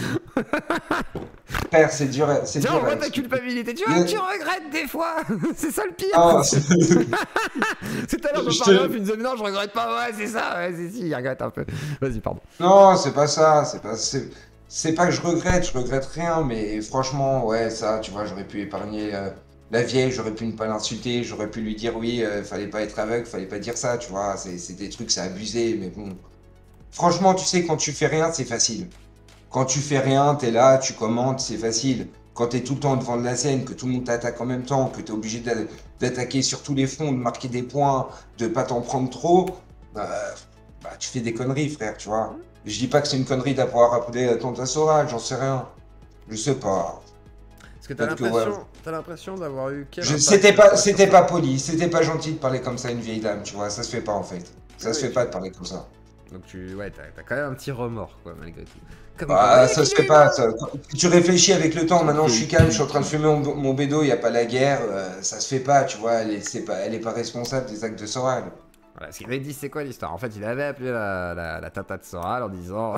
Frère, c'est dur, c'est Tiens, dur. on voit ta culpabilité. Tu vois, Mais- tu regrettes des fois. C'est ça le pire. Ah, C'est tout à l'heure, je Je parlais, te- puis il me disait, mais non, je regrette pas. Ouais, c'est ça. Ouais, si, il regrette un peu. Vas-y, pardon. Non, c'est pas ça, c'est pas que je regrette rien, mais franchement, ouais, ça, tu vois, j'aurais pu épargner la vieille, j'aurais pu ne pas l'insulter, j'aurais pu lui dire oui, fallait pas être aveugle, fallait pas dire ça, tu vois, c'est des trucs, c'est abusé, mais bon. Franchement, tu sais, quand tu fais rien, c'est facile. Quand tu fais rien, t'es là, tu commentes, c'est facile. Quand t'es tout le temps devant de la scène, que tout le monde t'attaque en même temps, que t'es obligé d'attaquer sur tous les fronts, de marquer des points, de pas t'en prendre trop, tu fais des conneries, frère, tu vois. Je dis pas que c'est une connerie d'avoir appelé la tante Sora, j'en sais rien. Je sais pas. Parce que t'as Peut-être que, l'impression, t'as l'impression d'avoir eu quel impact C'était pas poli, c'était pas gentil de parler comme ça à une vieille dame, tu vois. Ça se fait pas en fait. Ça Oui, se fait oui. pas de parler comme ça. Donc t'as quand même un petit remords, quoi, malgré tout. Comme Bah, quoi, ça se fait pas. Tu réfléchis avec le temps. Maintenant, je suis calme, je suis en train de fumer mon bédo, il n'y a pas la guerre. Ça se fait pas, tu vois. Elle est pas responsable des actes de Soral. Voilà, ce qu'il avait dit, c'est quoi l'histoire? En fait, il avait appelé la tata de Soral en disant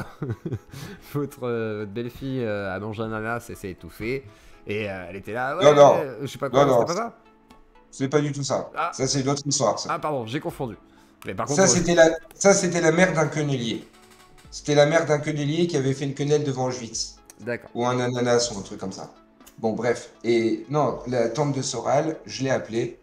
votre belle-fille a mangé un ananas et s'est étouffée. Et elle était là, ouais, Non. je sais pas quoi, Non. c'était pas ça? C'est pas du tout ça. Ah. Ça, c'est l'autre histoire, ça. Ah, pardon, j'ai confondu. Mais par contre, Ça, c'était la mère d'un quenelier. C'était la mère d'un quenelier qui avait fait une quenelle devant Auschwitz. D'accord. Ou un ananas ou un truc comme ça. Bon, bref. Et non, la tante de Soral, je l'ai appelée.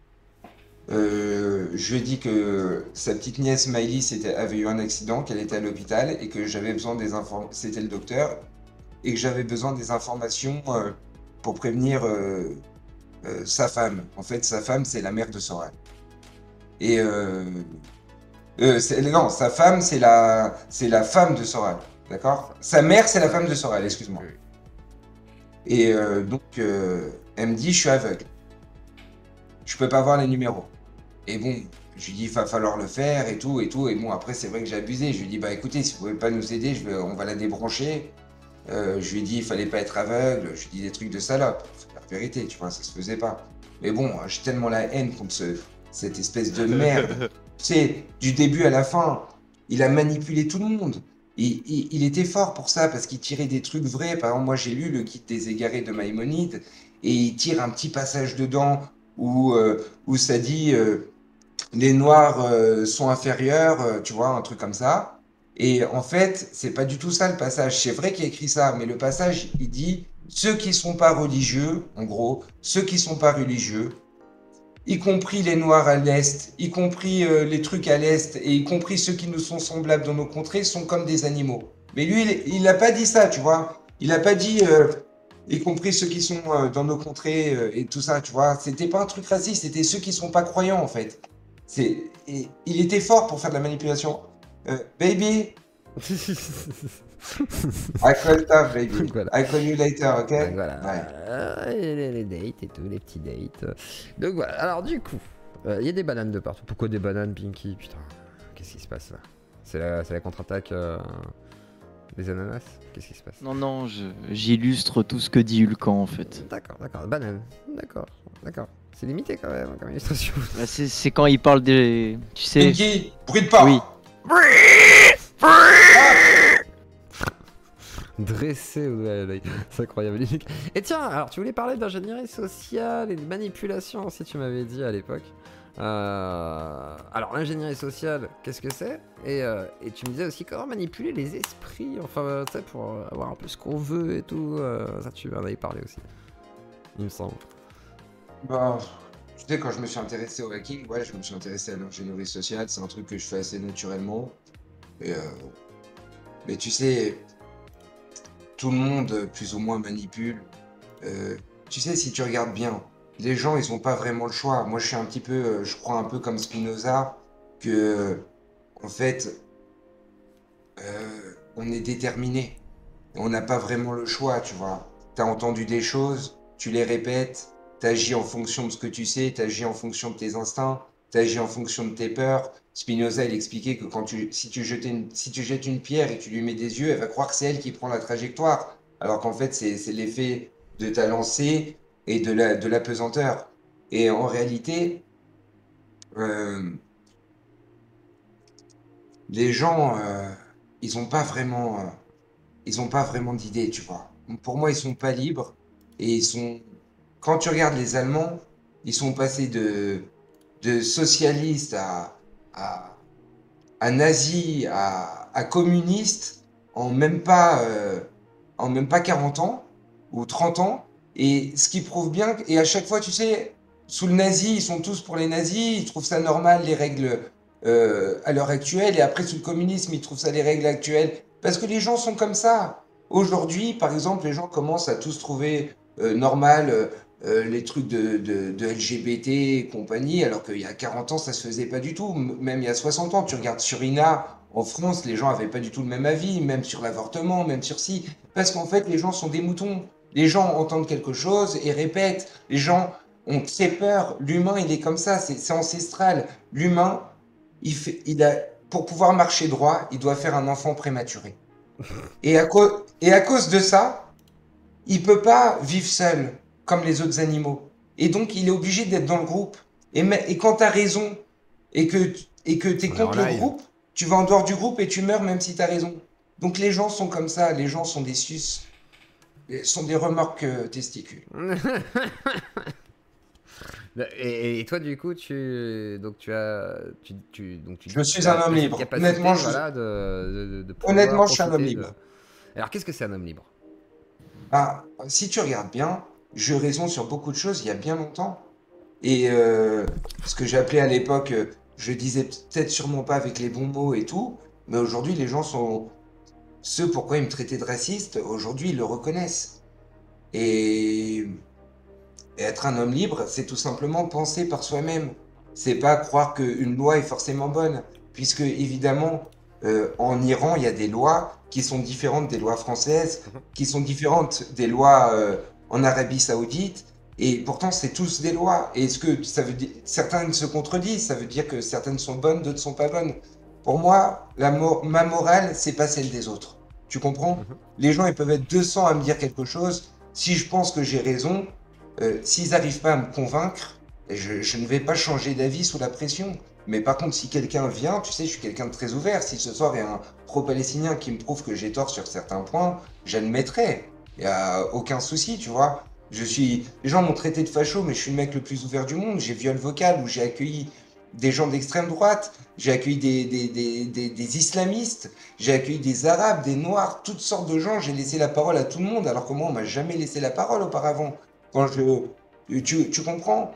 Je lui ai dit que sa petite nièce Maëlys avait eu un accident, qu'elle était à l'hôpital et que j'avais besoin des informations. C'était le docteur. Et que j'avais besoin des informations pour prévenir sa femme. En fait, sa femme, c'est la mère de Soral. Et non, sa femme, c'est la femme de Soral. D'accord? Sa mère, c'est la femme de Soral, excuse-moi. Oui. Et donc, elle me dit, je suis aveugle. Je peux pas voir les numéros. Et bon, je lui dis, il va falloir le faire et tout, et tout. Et bon, après, c'est vrai que j'ai abusé. Je lui dis, bah écoutez, si vous pouvez pas nous aider, on va la débrancher. Je lui ai dit, il fallait pas être aveugle. Je lui ai dit des trucs de salope. C'est la vérité, tu vois, ça se faisait pas. Mais bon, j'ai tellement la haine contre cette espèce de merde. Tu sais, du début à la fin, il a manipulé tout le monde. Il était fort pour ça, parce qu'il tirait des trucs vrais. Par exemple, moi, j'ai lu le Guide des égarés de Maïmonide, et il tire un petit passage dedans où ça dit les Noirs sont inférieurs, tu vois, un truc comme ça. Et en fait, c'est pas du tout ça le passage. C'est vrai qu'il a écrit ça, mais le passage, il dit ceux qui sont pas religieux, en gros, ceux qui sont pas religieux, y compris les Noirs à l'Est, y compris les trucs à l'Est, et y compris ceux qui nous sont semblables dans nos contrées, sont comme des animaux. Mais lui, il n'a pas dit ça, tu vois. Il n'a pas dit, y compris ceux qui sont dans nos contrées et tout ça, tu vois. C'était pas un truc raciste, c'était ceux qui sont pas croyants, en fait. Il était fort pour faire de la manipulation. Baby, I call stuff, baby. Voilà. I call you later, ok? Donc voilà, Ouais. les dates et tout, les petits dates. Donc voilà, alors du coup, il y a des bananes de partout. Pourquoi des bananes, Pinky? Putain, qu'est-ce qui se passe là? C'est la contre-attaque des ananas? Qu'est-ce qui se passe? Non, j'illustre tout ce que dit Hulkan en fait. D'accord, banane, d'accord. C'est limité quand même comme illustration. Bah, c'est quand il parle des. Tu sais. Pinky, bruit de pas. Oui. Dressé au doigt à l'œil, c'est incroyable. Et tiens, alors tu voulais parler d'ingénierie sociale et de manipulation aussi, tu m'avais dit à l'époque. Alors l'ingénierie sociale, qu'est-ce que c'est et tu me disais aussi comment manipuler les esprits, enfin tu sais, pour avoir un peu ce qu'on veut et tout. Ça tu m'en avais parlé aussi, il me semble. Bah, tu sais, quand je me suis intéressé au hacking, ouais, je me suis intéressé à l'ingénierie sociale, c'est un truc que je fais assez naturellement. Et, mais tu sais, tout le monde plus ou moins manipule. Tu sais, si tu regardes bien, les gens, ils ont pas vraiment le choix. Moi, je suis un petit peu, je crois un peu comme Spinoza, que, en fait, on est déterminé. On n'a pas vraiment le choix, tu vois. T'as entendu des choses, tu les répètes, t'agis en fonction de ce que tu sais, t'agis en fonction de tes instincts, t'agis en fonction de tes peurs. Spinoza, il expliquait que si tu jettes une pierre et que tu lui mets des yeux, elle va croire que c'est elle qui prend la trajectoire. Alors qu'en fait, c'est l'effet de ta lancée et de la pesanteur. Et en réalité, les gens, ils n'ont pas vraiment, d'idée, tu vois. Pour moi, ils sont pas libres et quand tu regardes les Allemands, ils sont passés de socialistes à nazis, à communistes en même pas 40 ans ou 30 ans. Et ce qui prouve bien, et à chaque fois, tu sais, sous le nazi, ils sont tous pour les nazis, ils trouvent ça normal, les règles à l'heure actuelle, et après, sous le communisme, ils trouvent ça les règles actuelles. Parce que les gens sont comme ça. Aujourd'hui, par exemple, les gens commencent à tous trouver normal les trucs de LGBT et compagnie, alors qu'il y a 40 ans, ça se faisait pas du tout. Même il y a 60 ans, tu regardes sur INA, en France, les gens avaient pas du tout le même avis, même sur l'avortement, même sur si. Parce qu'en fait, les gens sont des moutons. Les gens entendent quelque chose et répètent. Les gens ont très peur. L'humain, il est comme ça, c'est ancestral. L'humain, pour pouvoir marcher droit, il doit faire un enfant prématuré. Et à cause de ça, il peut pas vivre seul comme les autres animaux. Et donc, il est obligé d'être dans le groupe. Et quand tu as raison et que tu es contre le groupe, tu vas en dehors du groupe et tu meurs même si tu as raison. Donc, les gens sont comme ça. Les gens sont des sus. Sont des remorques testicules. Et toi, du coup, je suis un homme libre. Honnêtement, je suis un homme libre. Alors, qu'est-ce que c'est un homme libre? Ah, si tu regardes bien, j'ai eu raison sur beaucoup de choses il y a bien longtemps. Et ce que j'appelais à l'époque, je disais peut-être sûrement pas avec les bons mots et tout, mais aujourd'hui, les gens sont... Ceux pourquoi ils me traitaient de raciste, aujourd'hui, ils le reconnaissent. Et être un homme libre, c'est tout simplement penser par soi-même. C'est pas croire qu'une loi est forcément bonne. Puisque, évidemment, en Iran, il y a des lois qui sont différentes des lois françaises, qui sont différentes des lois en Arabie Saoudite. Et pourtant, c'est tous des lois. Et est-ce que ça veut dire... Certaines se contredisent, ça veut dire que certaines sont bonnes, d'autres sont pas bonnes. Pour moi, ma morale, c'est pas celle des autres. Tu comprends? Les gens, ils peuvent être 200 à me dire quelque chose. Si je pense que j'ai raison, s'ils n'arrivent pas à me convaincre, je ne vais pas changer d'avis sous la pression. Mais par contre, si quelqu'un vient, tu sais, je suis quelqu'un de très ouvert. Si ce soir, il y a un pro-palestinien qui me prouve que j'ai tort sur certains points, j'admettrai. Il n'y a aucun souci, tu vois. Les gens m'ont traité de facho, mais je suis le mec le plus ouvert du monde. J'ai Viol Vocal où j'ai accueilli des gens d'extrême droite, j'ai accueilli des islamistes, j'ai accueilli des arabes, des noirs, toutes sortes de gens. J'ai laissé la parole à tout le monde, alors que moi, on m'a jamais laissé la parole auparavant. Tu comprends?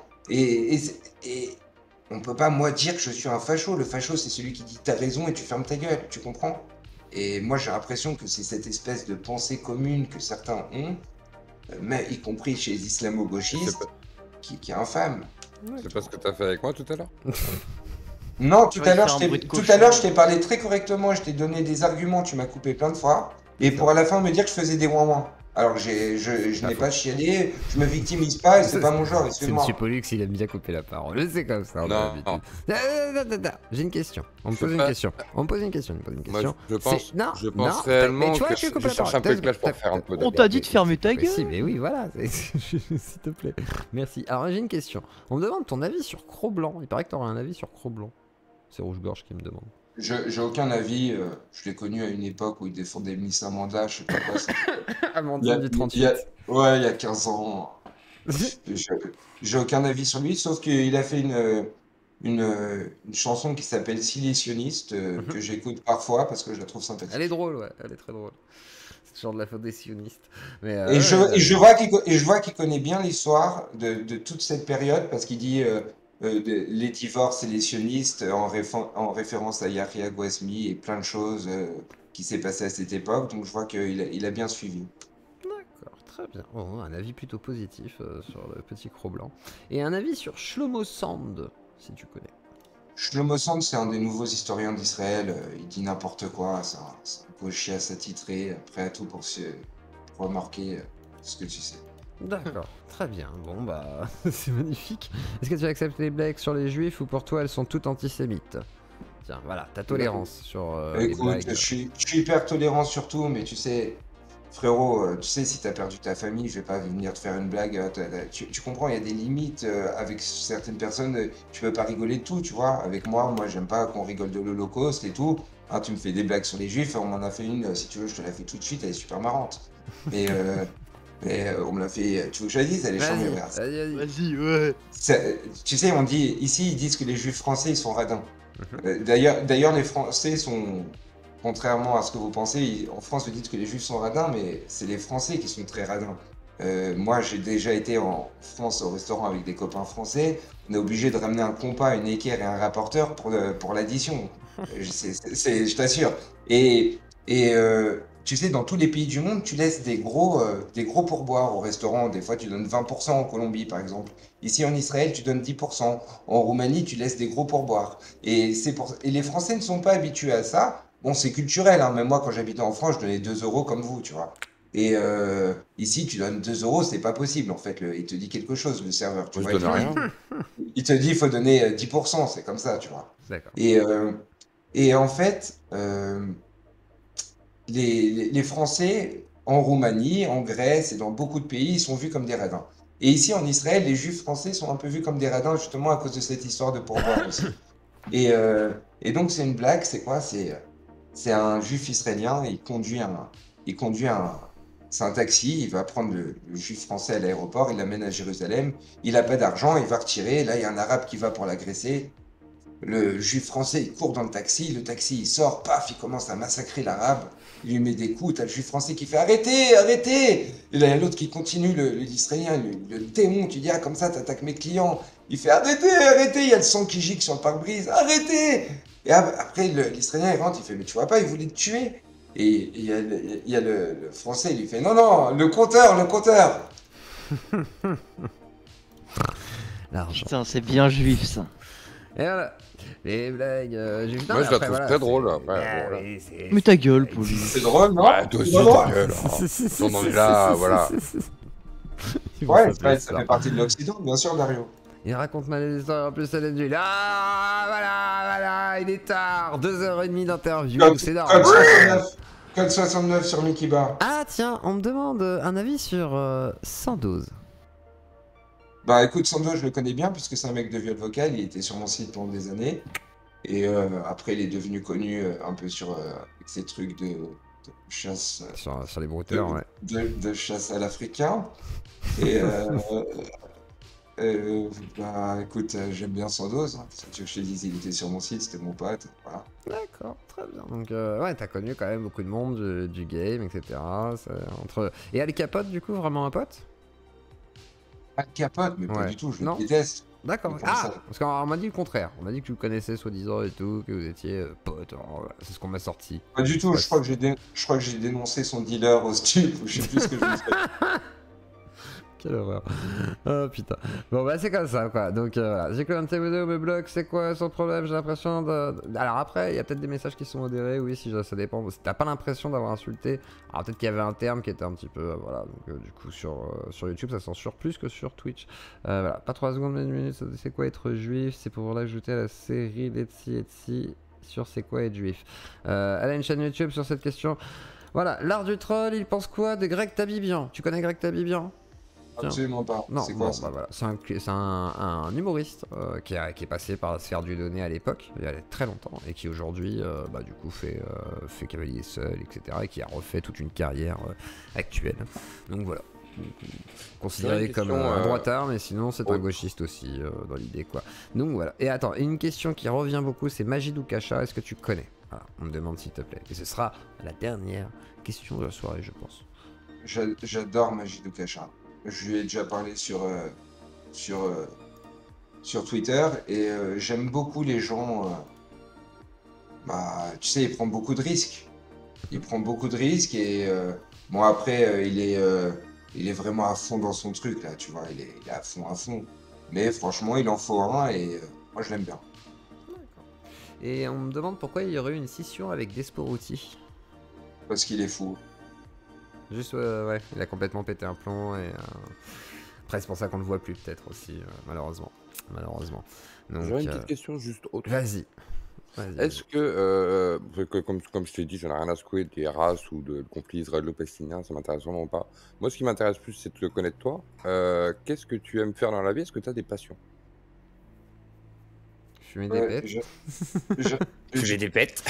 Et on peut pas, moi, dire que je suis un facho. Le facho, c'est celui qui dit t'as raison et tu fermes ta gueule, tu comprends? Et moi, j'ai l'impression que c'est cette espèce de pensée commune que certains ont, mais y compris chez les islamo-gauchistes, qui est infâme. C'est pas ce que t'as fait avec moi tout à l'heure? Non, tout à l'heure, je je t'ai parlé très correctement, je t'ai donné des arguments, tu m'as coupé plein de fois, et pour à la fin me dire que je faisais des ouin-ouin. Alors je n'ai pas chialé, je me victimise pas, et c'est pas mon genre, C'est excuse-moi. Monsieur Pollux, il aime bien couper la parole. C'est comme ça. Non. J'ai une question. On me Je pose une pas- question. On me pose une question. Moi, je pense, Non, je pense non, réellement mais tu vois, que tu coupes la je cherche parole. un peu de clash pour faire un peu On t'a dit de fermer ta Mais gueule. si, mais oui, voilà. S'il te plaît. Merci. Alors, j'ai une question. On me demande ton avis sur Cro-Blanc. Il paraît que t'aurais un avis sur Cro-Blanc. C'est Rouge-Gorge qui me demande. J'ai aucun avis, je l'ai connu à une époque où il défendait Miss Amanda, je sais pas quoi. Amandine du 38. Ouais, il y a 15 ans. J'ai aucun avis sur lui, sauf qu'il a fait une chanson qui s'appelle Silicionniste, que j'écoute parfois parce que je la trouve sympathique. Elle est drôle, ouais. Elle est très drôle. C'est genre de la faute des sionistes. Mais, Et je vois qu'il connaît bien l'histoire de toute cette période parce qu'il dit les divorces et les sionistes en référence à Yahya Gouasmi et plein de choses qui s'est passé à cette époque. Donc je vois qu'il a bien suivi. D'accord, très bien. Bon, un avis plutôt positif sur le petit Cro-Blanc. Et un avis sur Shlomo Sand, si tu connais. Shlomo Sand, c'est un des nouveaux historiens d'Israël. Il dit n'importe quoi. C'est un gauchias attitré, prêt à tout pour remarquer ce que tu sais. D'accord, très bien. Bon, bah, c'est magnifique. Est-ce que tu acceptes les blagues sur les juifs ou pour toi elles sont toutes antisémites? Tiens, voilà, ta tolérance sur les Écoute, blagues. je suis hyper tolérant sur tout, mais tu sais, frérot, tu sais, si t'as perdu ta famille, je vais pas venir te faire une blague. Tu comprends, il y a des limites avec certaines personnes. Tu peux pas rigoler de tout, tu vois. Avec moi, j'aime pas qu'on rigole de l'Holocauste et tout. Hein, tu me fais des blagues sur les juifs, on m'en a fait une, si tu veux, je te la fais tout de suite, elle est super marrante. Mais on me l'a fait, tu veux que je la dise, elle est chambée, regarde. Vas-y, ouais. Tu sais, on dit, ici, ils disent que les juifs français, ils sont radins. D'ailleurs, les Français sont, contrairement à ce que vous pensez, en France, vous dites que les juifs sont radins, mais c'est les Français qui sont très radins. Moi, j'ai déjà été en France au restaurant avec des copains français. On est obligé de ramener un compas, une équerre et un rapporteur pour l'addition. Je t'assure. Et tu sais, dans tous les pays du monde, tu laisses des gros pourboires au restaurant. Des fois, tu donnes 20% en Colombie, par exemple. Ici, en Israël, tu donnes 10%. En Roumanie, tu laisses des gros pourboires. Et les Français ne sont pas habitués à ça. Bon, c'est culturel, hein. Même moi, quand j'habitais en France, je donnais 2 euros comme vous, tu vois. Et ici, tu donnes 2 euros, c'est pas possible, en fait. Il te dit quelque chose, le serveur. Tu vois, Je donne rien. il te dit, il faut donner 10%, c'est comme ça, tu vois. D'accord. Et en fait, les Français, en Roumanie, en Grèce et dans beaucoup de pays, ils sont vus comme des radins. Et ici, en Israël, les juifs français sont un peu vus comme des radins, justement, à cause de cette histoire de pourboire aussi. Et donc, c'est une blague, c'est quoi? C'est un juif israélien, c'est un taxi, il va prendre le juif français à l'aéroport, il l'amène à Jérusalem, il n'a pas d'argent, il va retirer, là, il y a un arabe qui va pour l'agresser. Le juif français, il court dans le taxi il sort, paf, il commence à massacrer l'arabe, il lui met des coups, t'as le juif français qui fait arrêtez, arrêtez! Et là, il y a l'autre qui continue, l'israélien, le démon, tu dis, ah, comme ça, t'attaques mes clients. Il fait arrêtez, arrêtez, il y a le sang qui gicle sur le pare-brise, arrêtez! Et après, l'israélien, il rentre, il fait, mais tu vois pas, il voulait te tuer. Et il y a le français, il lui fait, non, non, le compteur! L'argent. Putain, c'est bien juif ça. Et voilà. Les blagues. Moi, je la trouve très drôle. Après, voilà. Mais ta gueule, Pauline. C'est drôle, non? Ouais, toi aussi, ta gueule. On en est là, voilà. Ouais, ça fait partie de l'Occident, bien sûr, Dario. Il raconte mal les histoires, en plus elle est nulle. Ah, voilà, il est tard. 2h30 d'interview, c'est normal. Code 69 sur Mickey Bar. Ah, tiens, on me demande un avis sur Sandoz. Bah écoute, Sando, je le connais bien puisque c'est un mec de viol vocal, il était sur mon site pendant des années. Et après, il est devenu connu un peu avec ses trucs de chasse. Sur les brouteurs, ouais. De chasse à l'africain. Et Bah écoute, j'aime bien Sandoz. Hein. Si tu veux que je te dise, il était sur mon site, c'était mon pote. Voilà. D'accord, très bien. Donc, ouais, t'as connu quand même beaucoup de monde du game, etc. Entre... Et Al Capote, du coup, vraiment un pote? Al Capote, mais pas Ouais. du tout, je Non. le déteste. D'accord. Mais comment Ah, ça parce qu'on m'a dit le contraire. On m'a dit que tu le connaissais soi-disant et tout, que vous étiez potes. C'est ce qu'on m'a sorti. Pas du tout, Ouais, je crois que j'ai dénoncé son dealer au stup, ou je sais plus ce que je me suis fait. Quelle horreur. Oh putain. Bon bah c'est comme ça quoi. Donc voilà. J'ai commenté vos vidéos, me bloque, c'est quoi son problème? J'ai l'impression de... Alors après, il y a peut-être des messages qui sont modérés, oui, si ça dépend. Si t'as pas l'impression d'avoir insulté, alors peut-être qu'il y avait un terme qui était un petit peu... voilà, donc du coup sur YouTube ça censure plus que sur Twitch. Voilà, pas 3 secondes, mais 1 minute, c'est quoi être juif? C'est pour l'ajouter à la série Etsy sur c'est quoi être juif. Elle a une chaîne YouTube sur cette question. Voilà, l'art du troll, il pense quoi de Greg Tabibian? Tu connais Greg Tabibian? Absolument pas. Non, C'est quoi bon, ça? bah voilà. C'est un humoriste qui est passé par la sphère du donné à l'époque, il y a très longtemps, et qui aujourd'hui, bah, du coup, fait Cavalier Seul, etc., et qui a refait toute une carrière actuelle. Donc voilà. Considéré une comme question, un droitard, mais sinon c'est un autre. gauchiste aussi dans l'idée quoi. Donc voilà. Et attends, une question qui revient beaucoup, c'est Majid Oukasha, est-ce que tu connais? Voilà, on me demande s'il te plaît. Et ce sera la dernière question de la soirée, je pense. J'adore Majid Oukasha. Je lui ai déjà parlé sur Twitter et j'aime beaucoup les gens. Bah, tu sais, il prend beaucoup de risques. Il prend beaucoup de risques et bon après il est vraiment à fond dans son truc là, tu vois, il est à fond. Mais franchement, il en faut un et moi je l'aime bien. Et on me demande pourquoi il y aurait eu une scission avec Desporuti. Parce qu'il est fou. Juste, ouais, il a complètement pété un plomb et après c'est pour ça qu'on le voit plus peut-être aussi, malheureusement. Donc, J'aurais une petite question juste autre. Vas-y. Est-ce que, comme je t'ai dit, j'en ai rien à secouer des races ou de conflit israélo-palestinien, ça m'intéresse vraiment pas. Moi, ce qui m'intéresse plus, c'est de te connaître toi. Qu'est-ce que tu aimes faire dans la vie? Est-ce que tu as des passions? Fumer des pets. Fumer des pets.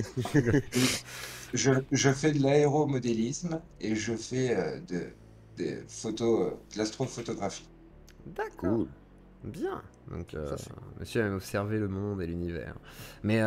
Je fais de l'aéromodélisme et je fais des photos, de l'astrophotographie. D'accord. Cool. Bien. Donc, monsieur aime observer le monde et l'univers. Mais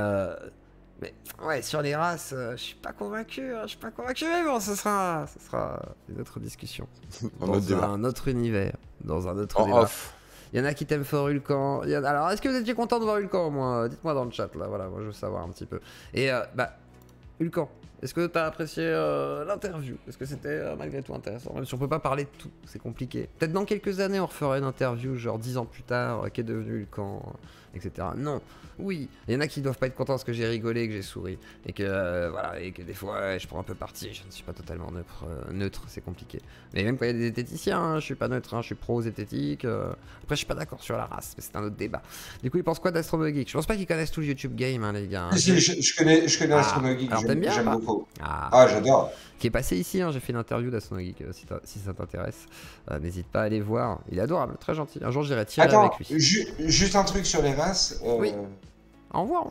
ouais, sur les races, je suis pas convaincu. Mais bon, ce sera une autre discussion. Dans un autre univers. Dans un autre débat. Off. Il y en a qui t'aiment fort Hulkan. Alors, est-ce que vous étiez content de voir Hulkan, moi? Dites-moi dans le chat, là. Voilà, moi, je veux savoir un petit peu. Et, bah, Hulkan, est-ce que t'as apprécié l'interview? Est-ce que c'était malgré tout intéressant? Même si on peut pas parler de tout, c'est compliqué. Peut-être dans quelques années, on referait une interview, genre 10 ans plus tard, qu'est devenu Hulkan, etc. Non, oui, il y en a qui doivent pas être contents parce que j'ai rigolé, que j'ai souri. Et que, voilà, et que des fois, ouais, je prends un peu parti, je ne suis pas totalement neutre, c'est compliqué. Mais même quand il y a des zététiciens, hein, je suis pas neutre, hein, je suis pro-zététique. Après, je suis pas d'accord sur la race, mais c'est un autre débat. Du coup, ils pensent quoi d'Astronogeek? Je pense pas qu'ils connaissent tout le YouTube game, hein, les gars. Hein. Je connais Astronogeek, alors t'aimes bien, j'aime pas beaucoup. Ah, j'adore. Qui est passé ici, hein, j'ai fait une interview d'Astronogeek, si ça t'intéresse. N'hésite pas à aller voir, il est adorable, très gentil. Un jour, j'irai tirer avec lui. Juste un truc sur les races. Oui. Au revoir.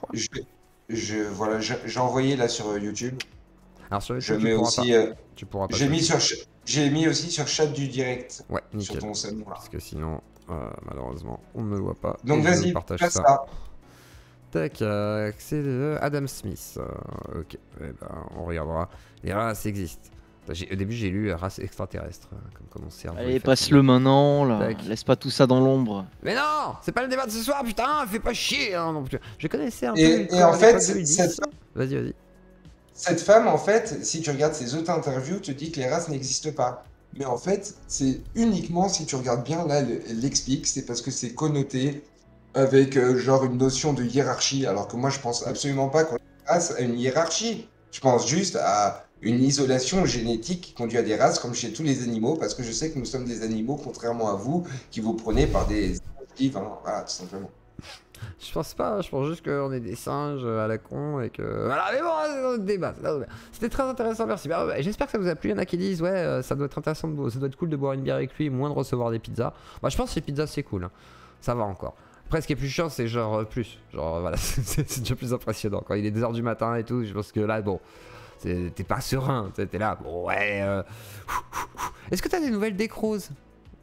Voilà, j'ai envoyé là sur YouTube. Alors sur je YouTube, mets aussi. Tu pourras pas. J'ai mis aussi sur chat du direct. Ouais, nickel. Sur ton salon là. Parce que sinon, malheureusement, on ne me voit pas. Donc vas-y, partage passe ça. ça. Tac, c'est Adam Smith. Ok, eh ben, on regardera. Les races existent. Au début, j'ai lu race extraterrestre, comme mon cerveau. Allez, passe-le maintenant, là. Tac. Laisse pas tout ça dans l'ombre. Mais non, c'est pas le débat de ce soir, putain, fais pas chier. Hein, non plus. Je connaissais un peu. Et en fait, vas-y. Cette femme, en fait, si tu regardes ses autres interviews, te dit que les races n'existent pas. Mais en fait, c'est uniquement, si tu regardes bien, là, elle l'explique, c'est parce que c'est connoté avec genre une notion de hiérarchie, alors que moi, je pense absolument pas qu'on passe à une hiérarchie. Je pense juste à une isolation génétique qui conduit à des races comme chez tous les animaux, parce que je sais que nous sommes des animaux, contrairement à vous, qui vous prenez par des adjectifs, hein, voilà, tout simplement. Je pense pas, je pense juste qu'on est des singes à la con et que... Voilà, mais bon, c'est notre débat. C'était très intéressant, merci. Bah, j'espère que ça vous a plu. Il y en a qui disent, ouais, ça doit être intéressant, ça doit être cool de boire une bière avec lui et moins de recevoir des pizzas. Bah, je pense que les pizzas, c'est cool. Hein. Ça va encore. Après, ce qui est plus chiant, c'est genre plus. Genre, voilà, c'est déjà plus impressionnant. Quand il est 2h du matin et tout, je pense que là, bon... T'es pas serein, t'es là, bon ouais... Est-ce que t'as des nouvelles d'Ecrose?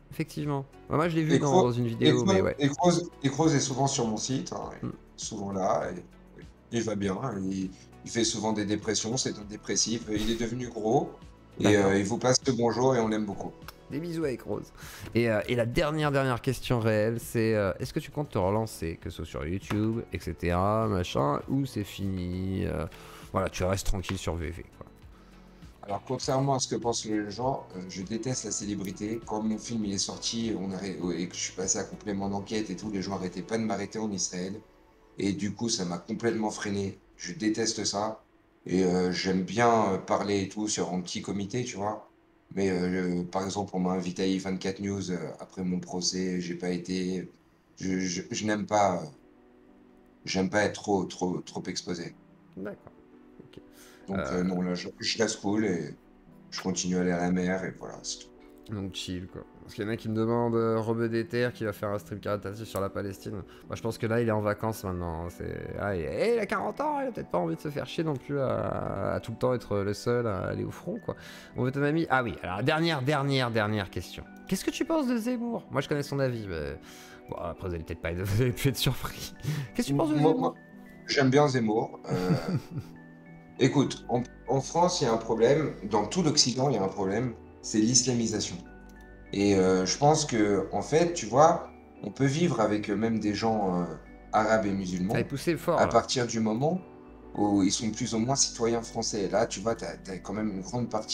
effectivement. Moi, je l'ai vu Et dans Kroos, une vidéo, mais ouais. et Kroos est souvent sur mon site, hein, Mm. souvent là, et il va bien, il fait souvent des dépressions, c'est un dépressif, il est devenu gros, et D'accord. il vous passe le bonjour et on l'aime beaucoup. Des bisous avec Rose. Et la dernière question réelle, c'est est-ce que tu comptes te relancer, que ce soit sur YouTube, etc., machin, ou c'est fini voilà, tu restes tranquille sur VV, quoi. Alors, contrairement à ce que pensent les gens, je déteste la célébrité. Quand mon film il est sorti et que je suis passé à complément d'enquête et tout, les gens arrêtaient pas de m'arrêter en Israël. Et du coup, ça m'a complètement freiné. Je déteste ça. Et j'aime bien parler et tout sur un petit comité, tu vois. Mais par exemple, on m'a invité à i24 News après mon procès, j'ai pas été. Je n'aime pas, j'aime pas être trop exposé. D'accord. Ok. Donc non, là, je reste cool et je continue à aller à la mer et voilà, c'est tout. Donc chill, quoi. Parce qu'il y en a qui me demandent Rebeu des Terres qui va faire un stream caritatif sur la Palestine. Moi, je pense que là, il est en vacances maintenant. Il a 40 ans, il a peut-être pas envie de se faire chier non plus à tout le temps être le seul à aller au front, quoi. On veut ton ami. Ah oui, alors dernière question. Qu'est-ce que tu penses de Zemmour? Moi, je connais son avis, mais bon, après, vous allez peut-être pas être, vous allez plus être surpris. Qu'est-ce que tu penses de Zemmour? Moi, j'aime bien Zemmour. Écoute, en France, il y a un problème. Dans tout l'Occident, il y a un problème. C'est l'islamisation. Et je pense que, en fait, tu vois, on peut vivre avec même des gens arabes et musulmans Ça a poussé fort, à là. partir du moment où ils sont plus ou moins citoyens français. Là, tu vois, t'as quand même une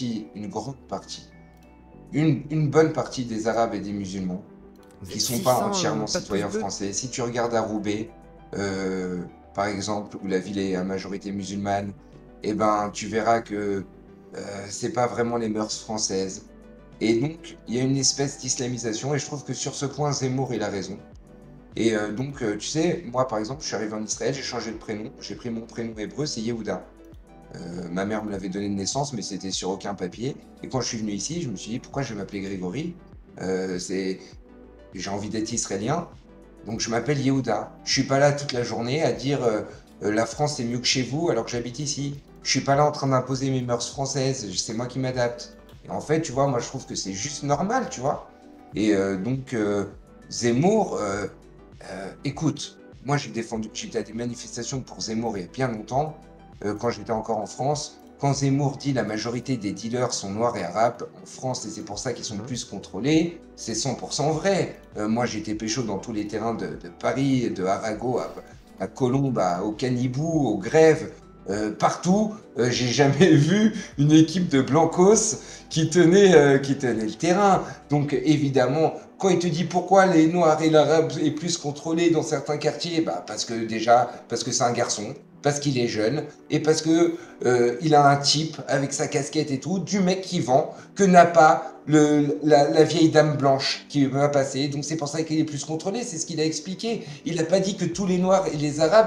bonne partie des arabes et des musulmans qui sont pas 600, entièrement pas citoyens tous deux. français. Si tu regardes à Roubaix, par exemple, où la ville est à majorité musulmane, eh ben, tu verras que c'est pas vraiment les mœurs françaises. Et donc, il y a une espèce d'islamisation, et je trouve que sur ce point, Zemmour, il a raison. Et donc, tu sais, moi, par exemple, je suis arrivé en Israël, j'ai changé de prénom, j'ai pris mon prénom hébreu, c'est Yehuda. Ma mère me l'avait donné de naissance, mais c'était sur aucun papier. Et quand je suis venu ici, je me suis dit, pourquoi je vais m'appeler Grégory? J'ai envie d'être israélien, donc je m'appelle Yehuda. Je suis pas là toute la journée à dire la France c'est mieux que chez vous alors que j'habite ici. Je suis pas là en train d'imposer mes mœurs françaises, c'est moi qui m'adapte. Et en fait, tu vois, moi je trouve que c'est juste normal, tu vois. Et donc Zemmour, écoute, moi j'étais à des manifestations pour Zemmour il y a bien longtemps, quand j'étais encore en France. Quand Zemmour dit la majorité des dealers sont noirs et arabes en France et c'est pour ça qu'ils sont plus contrôlés, c'est 100% vrai. Moi j'ai été pécho dans tous les terrains de Paris, de Arago à Colombes, au Canibou, aux Grèves, partout. J'ai jamais vu une équipe de blancos qui tenait le terrain. Donc évidemment, quand il te dit pourquoi les noirs et l'arabe est plus contrôlé dans certains quartiers, bah parce que c'est un garçon, parce qu'il est jeune et parce que il a un type avec sa casquette et tout, du mec qui vend, que n'a pas la vieille dame blanche qui va passer. Donc c'est pour ça qu'il est plus contrôlé, c'est ce qu'il a expliqué. Il n'a pas dit que tous les noirs et les arabes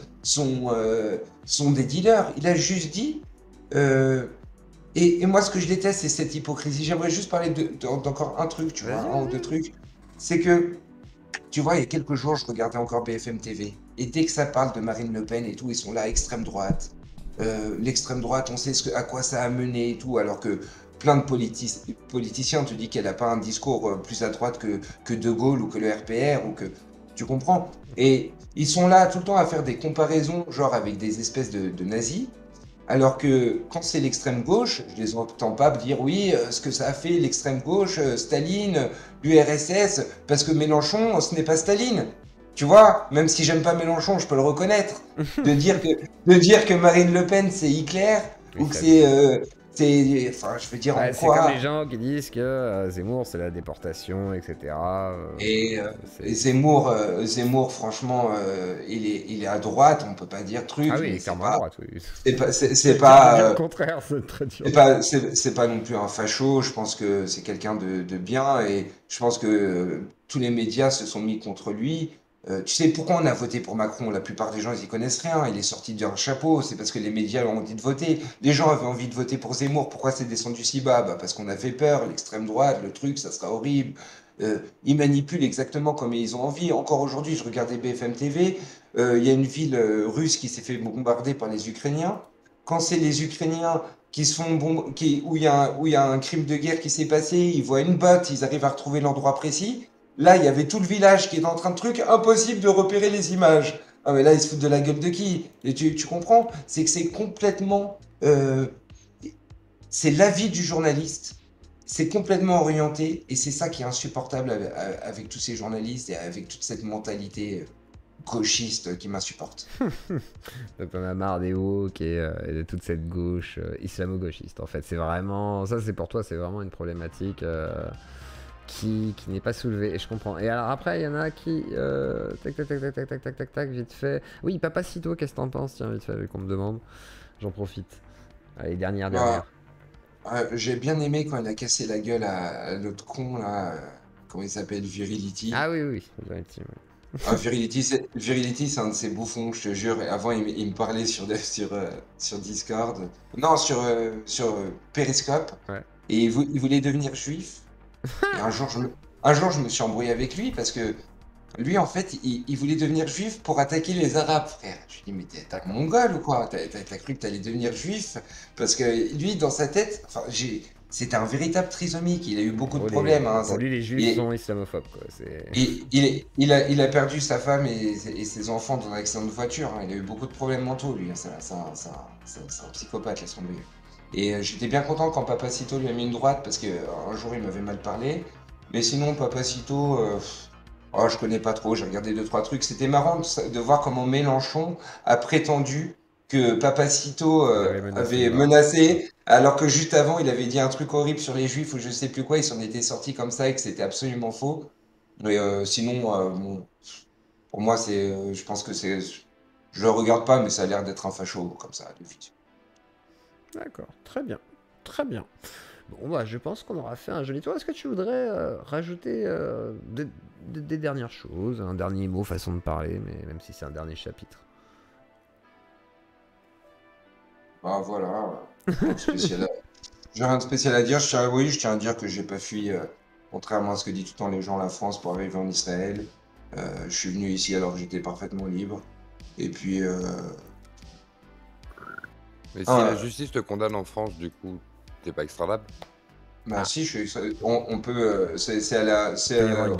sont des dealers. Il a juste dit... Et moi, ce que je déteste, c'est cette hypocrisie. J'aimerais juste parler d'encore un truc, tu vois, un ou deux trucs. C'est que, tu vois, il y a quelques jours, je regardais encore BFM TV. Et dès que ça parle de Marine Le Pen et tout, ils sont là, extrême droite. L'extrême droite, on sait à quoi ça a mené et tout, alors que plein de politiciens te disent qu'elle n'a pas un discours plus à droite que De Gaulle ou que le RPR, ou que... Tu comprends? Et ils sont là tout le temps à faire des comparaisons, genre avec des espèces de nazis. Alors que quand c'est l'extrême gauche, je les entends pas dire oui, ce que ça a fait l'extrême gauche, Staline, l'URSS, parce que Mélenchon, ce n'est pas Staline. Tu vois, même si j'aime pas Mélenchon, je peux le reconnaître. De dire que Marine Le Pen c'est Hitler, ou que enfin, je veux dire en C'est quoi. comme les gens qui disent que Zemmour c'est la déportation, etc. Et Zemmour, franchement, il est à droite, on peut pas dire truc. Ah mais oui, c'est clairement à pas, droite, oui. c'est pas, Le contraire, c'est très dur. c'est pas non plus un facho. Je pense que c'est quelqu'un de bien et je pense que tous les médias se sont mis contre lui. Tu sais pourquoi on a voté pour Macron? La plupart des gens, ils y connaissent rien. Il est sorti d'un chapeau. C'est parce que les médias ont dit de voter. Les gens avaient envie de voter pour Zemmour. Pourquoi c'est descendu si bas? Bah, parce qu'on a fait peur. L'extrême droite, le truc, ça sera horrible. Ils manipulent exactement comme ils ont envie. Encore aujourd'hui, je regardais BFM TV. Il y a une ville russe qui s'est fait bombarder par les Ukrainiens. Quand c'est les Ukrainiens qui se font où il y a un crime de guerre qui s'est passé, ils voient une botte, ils arrivent à retrouver l'endroit précis. Là, il y avait tout le village qui est en train de truc, impossible de repérer les images. Ah, mais là, ils se foutent de la gueule de qui? Et tu comprends? C'est que c'est complètement. C'est l'avis du journaliste. C'est complètement orienté. Et c'est ça qui est insupportable avec tous ces journalistes et avec toute cette mentalité gauchiste qui m'insupporte. Donc on a marre des woke et de toute cette gauche islamo-gauchiste. En fait, c'est vraiment. Ça, c'est pour toi, c'est vraiment une problématique. Qui n'est pas soulevé, et je comprends. Et alors après, il y en a qui... tac, vite fait. Oui, Papacito, qu'est-ce que t'en penses? Tiens, vite fait, vu qu'on me demande. J'en profite. Allez, dernière. J'ai bien aimé quand il a cassé la gueule à l'autre con, là. Comment il s'appelle? Virility. Ah oui. Virility, c'est un de ces bouffons, je te jure. Avant, il me parlait sur Discord. Non, sur Periscope. Ouais. Et il voulait devenir juif. Et un jour, je me suis embrouillé avec lui parce que lui, en fait, il voulait devenir juif pour attaquer les Arabes, frère. Je lui dis, mais t'es un mongol ou quoi? T'as cru que t'allais devenir juif? Parce que lui, dans sa tête, enfin, c'était un véritable trisomique. Il a eu beaucoup de problèmes. Pour lui, les juifs sont islamophobes, quoi. Il a perdu sa femme et ses enfants dans un accident de voiture. Hein. Il a eu beaucoup de problèmes mentaux, lui. C'est un psychopathe, laisse tomber. Et j'étais bien content quand Papacito lui a mis une droite parce qu'un jour il m'avait mal parlé. Mais sinon, Papacito, je connais pas trop, j'ai regardé 2-3 trucs. C'était marrant de voir comment Mélenchon a prétendu que Papacito avait menacé, alors que juste avant il avait dit un truc horrible sur les juifs ou je sais plus quoi, il s'en était sorti comme ça et que c'était absolument faux. Mais sinon, bon, pour moi, je pense que c'est. Je le regarde pas, mais ça a l'air d'être un facho comme ça, de vite. D'accord, très bien. Bon, bah, je pense qu'on aura fait un joli tour. Est-ce que tu voudrais rajouter des dernières choses, un dernier mot, façon de parler, mais même si c'est un dernier chapitre? Bah voilà, j'ai rien de spécial à dire. Je tiens à dire que j'ai pas fui, contrairement à ce que disent tout le temps les gens, la France pour arriver en Israël. Je suis venu ici alors que j'étais parfaitement libre. Et puis. Mais si la justice te condamne en France, du coup, t'es pas extradable? Bah si, on peut. Il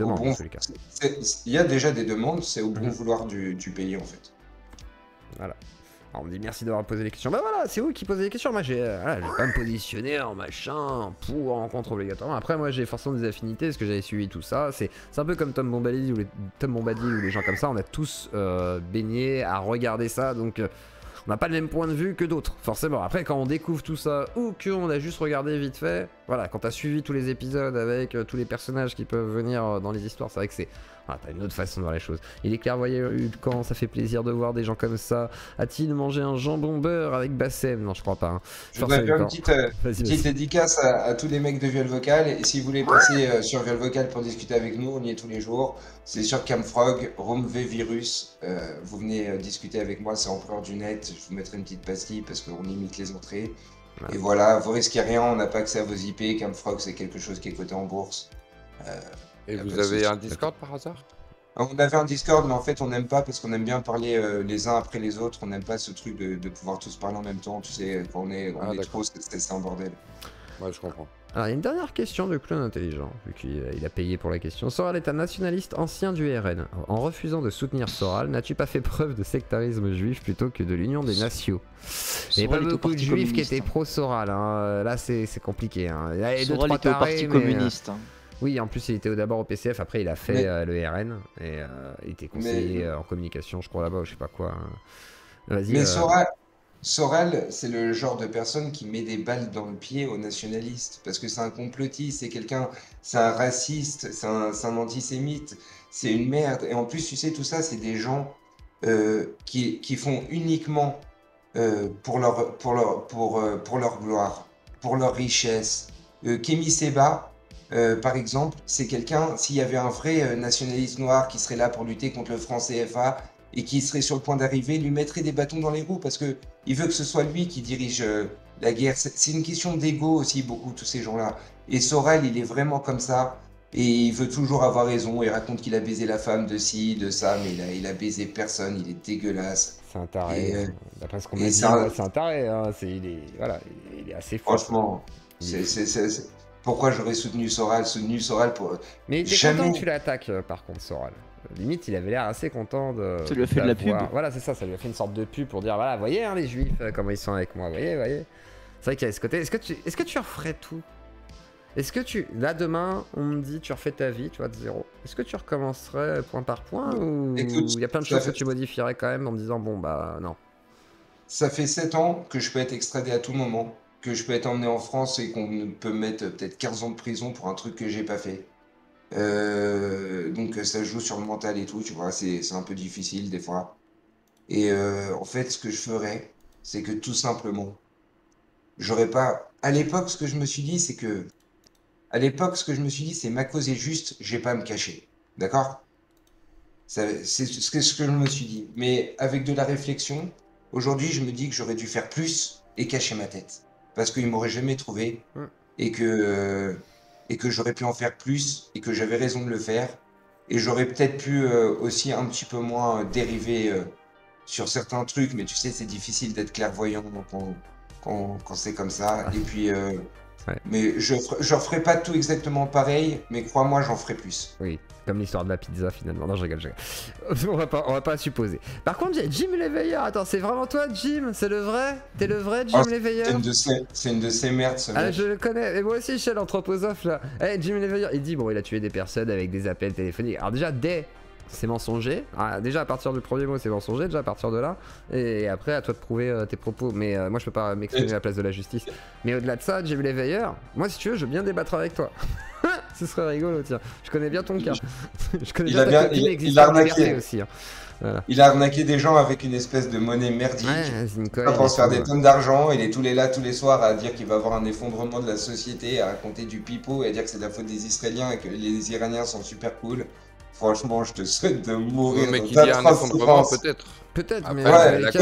y a déjà des demandes, c'est au bon vouloir du pays en fait. Voilà. Alors on me dit merci d'avoir posé les questions. Bah voilà, c'est vous qui posez les questions. Moi j'ai pas me positionner en machin pour en contre obligatoirement. Après moi j'ai forcément des affinités parce que j'avais suivi tout ça. C'est un peu comme Tom Bombadil ou les gens comme ça. On a tous baigné à regarder ça, donc on n'a pas le même point de vue que d'autres, forcément. Après, quand on découvre tout ça, ou qu'on a juste regardé vite fait, voilà, quand t'as suivi tous les épisodes avec tous les personnages qui peuvent venir dans les histoires, c'est vrai que c'est... Ah, t'as une autre façon de voir les choses. Il est clairvoyant Hulkan, ça fait plaisir de voir des gens comme ça. A-t-il mangé un jambon beurre avec Bassem? Non, je crois pas. Hein. Je voudrais faire une petite dédicace à tous les mecs de Viol Vocal. Et si vous voulez passer sur Viol Vocal pour discuter avec nous, on y est tous les jours. C'est sur Camfrog, Rome V Virus. Vous venez discuter avec moi, c'est Empereur du Net. Je vous mettrai une petite pastille parce qu'on limite les entrées. Ouais. Et voilà, vous risquez rien, on n'a pas accès à vos IP. Camfrog, c'est quelque chose qui est coté en bourse. Et vous avez un Discord par hasard? On avait un Discord, mais en fait, on n'aime pas parce qu'on aime bien parler les uns après les autres. On n'aime pas ce truc de pouvoir tous parler en même temps. Tu sais, quand on est trop, c'est un bordel. Ouais, je comprends. Alors, il y a une dernière question de Clone Intelligent, vu qu'il a payé pour la question. Soral est un nationaliste ancien du RN. En refusant de soutenir Soral, n'as-tu pas fait preuve de sectarisme juif plutôt que de l'union des nations? Il n'y a pas beaucoup de juifs qui étaient pro-Soral. Hein. Là, c'est compliqué. Hein. Soral était au parti communiste. Hein. Oui, en plus il était d'abord au PCF, après il a fait le RN et il était conseiller en communication, je crois là-bas ou je sais pas quoi. Vas-y. Mais Soral, c'est le genre de personne qui met des balles dans le pied aux nationalistes parce que c'est un complotiste, c'est un raciste, c'est un antisémite, c'est une merde. Et en plus, tu sais, tout ça, c'est des gens qui font uniquement pour leur gloire, pour leur richesse. Kémy Séba. Par exemple, c'est quelqu'un, s'il y avait un vrai nationaliste noir qui serait là pour lutter contre le franc CFA et qui serait sur le point d'arriver, lui mettrait des bâtons dans les roues parce qu'il veut que ce soit lui qui dirige la guerre. C'est une question d'ego aussi, beaucoup, tous ces gens-là. Et Soral, il est vraiment comme ça et il veut toujours avoir raison. Il raconte qu'il a baisé la femme de ci, de ça, mais il a baisé personne, il est dégueulasse. C'est un taré, d'après ce qu'on m'a dit, c'est un taré, hein. il est assez fou. Franchement, pourquoi j'aurais soutenu Soral pour... Mais il était Jamais. content que tu l'attaques, par contre, Soral. Limite, il avait l'air assez content de. Ça lui a fait de la pub. Voilà, c'est ça, ça lui a fait une sorte de pub pour dire voilà, voyez hein, les juifs, comment ils sont avec moi, voyez. C'est vrai qu'il y a ce côté. Est-ce que tu referais tout? Est-ce que là demain, on me dit tu refais ta vie, tu vois, de zéro. Est-ce que tu recommencerais point par point ou Écoute, il y a plein de choses que tu modifierais quand même en me disant bon bah non. Ça fait 7 ans que je peux être extradé à tout moment, que je peux être emmené en France et qu'on peut me mettre peut-être 15 ans de prison pour un truc que j'ai pas fait. Donc ça joue sur le mental et tout, tu vois, c'est un peu difficile des fois. Et en fait, ce que je ferais, c'est que tout simplement, j'aurais pas... À l'époque, ce que je me suis dit, c'est que... À l'époque, ce que je me suis dit, c'est ma cause est juste, j'ai pas à me cacher. D'accord? C'est ce que je me suis dit. Mais avec de la réflexion, aujourd'hui, je me dis que j'aurais dû faire plus et cacher ma tête. Parce qu'ils m'auraient jamais trouvé et que j'aurais pu en faire plus et que j'avais raison de le faire. Et j'aurais peut-être pu aussi un petit peu moins dériver sur certains trucs. Mais tu sais, c'est difficile d'être clairvoyant quand c'est comme ça. Et puis... Mais je referai pas tout exactement pareil, mais crois-moi, j'en ferai plus. Oui, comme l'histoire de la pizza finalement. Non, je rigole. On va pas supposer. Par contre, Jim l'éveilleur, attends, c'est vraiment toi, Jim? C'est le vrai? T'es le vrai Jim l'éveilleur? C'est une de ces merdes, ce mec. Je le connais, et moi aussi, je suis l'anthroposophe là. Jim l'éveilleur, il dit bon, il a tué des personnes avec des appels téléphoniques. Alors, déjà, c'est mensonger. Déjà à partir du premier mot c'est mensonger, déjà à partir de là. Et après à toi de prouver tes propos. Mais moi je peux pas m'exprimer à la place de la justice. Mais au-delà de ça, Jim l'éveilleur, moi si tu veux je veux bien débattre avec toi. Ce serait rigolo, tiens. Je connais bien ton cas. Je connais bien ta copine existante aussi. Hein. Voilà. Il a arnaqué des gens avec une espèce de monnaie merdique. Il pense se faire des tonnes d'argent. Il est tous les soirs à dire qu'il va avoir un effondrement de la société, à raconter du pipeau et à dire que c'est de la faute des Israéliens et que les Iraniens sont super cool. Franchement, je te souhaite de mourir. Mais qui dit un effondrement, peut-être. Peut-être, mais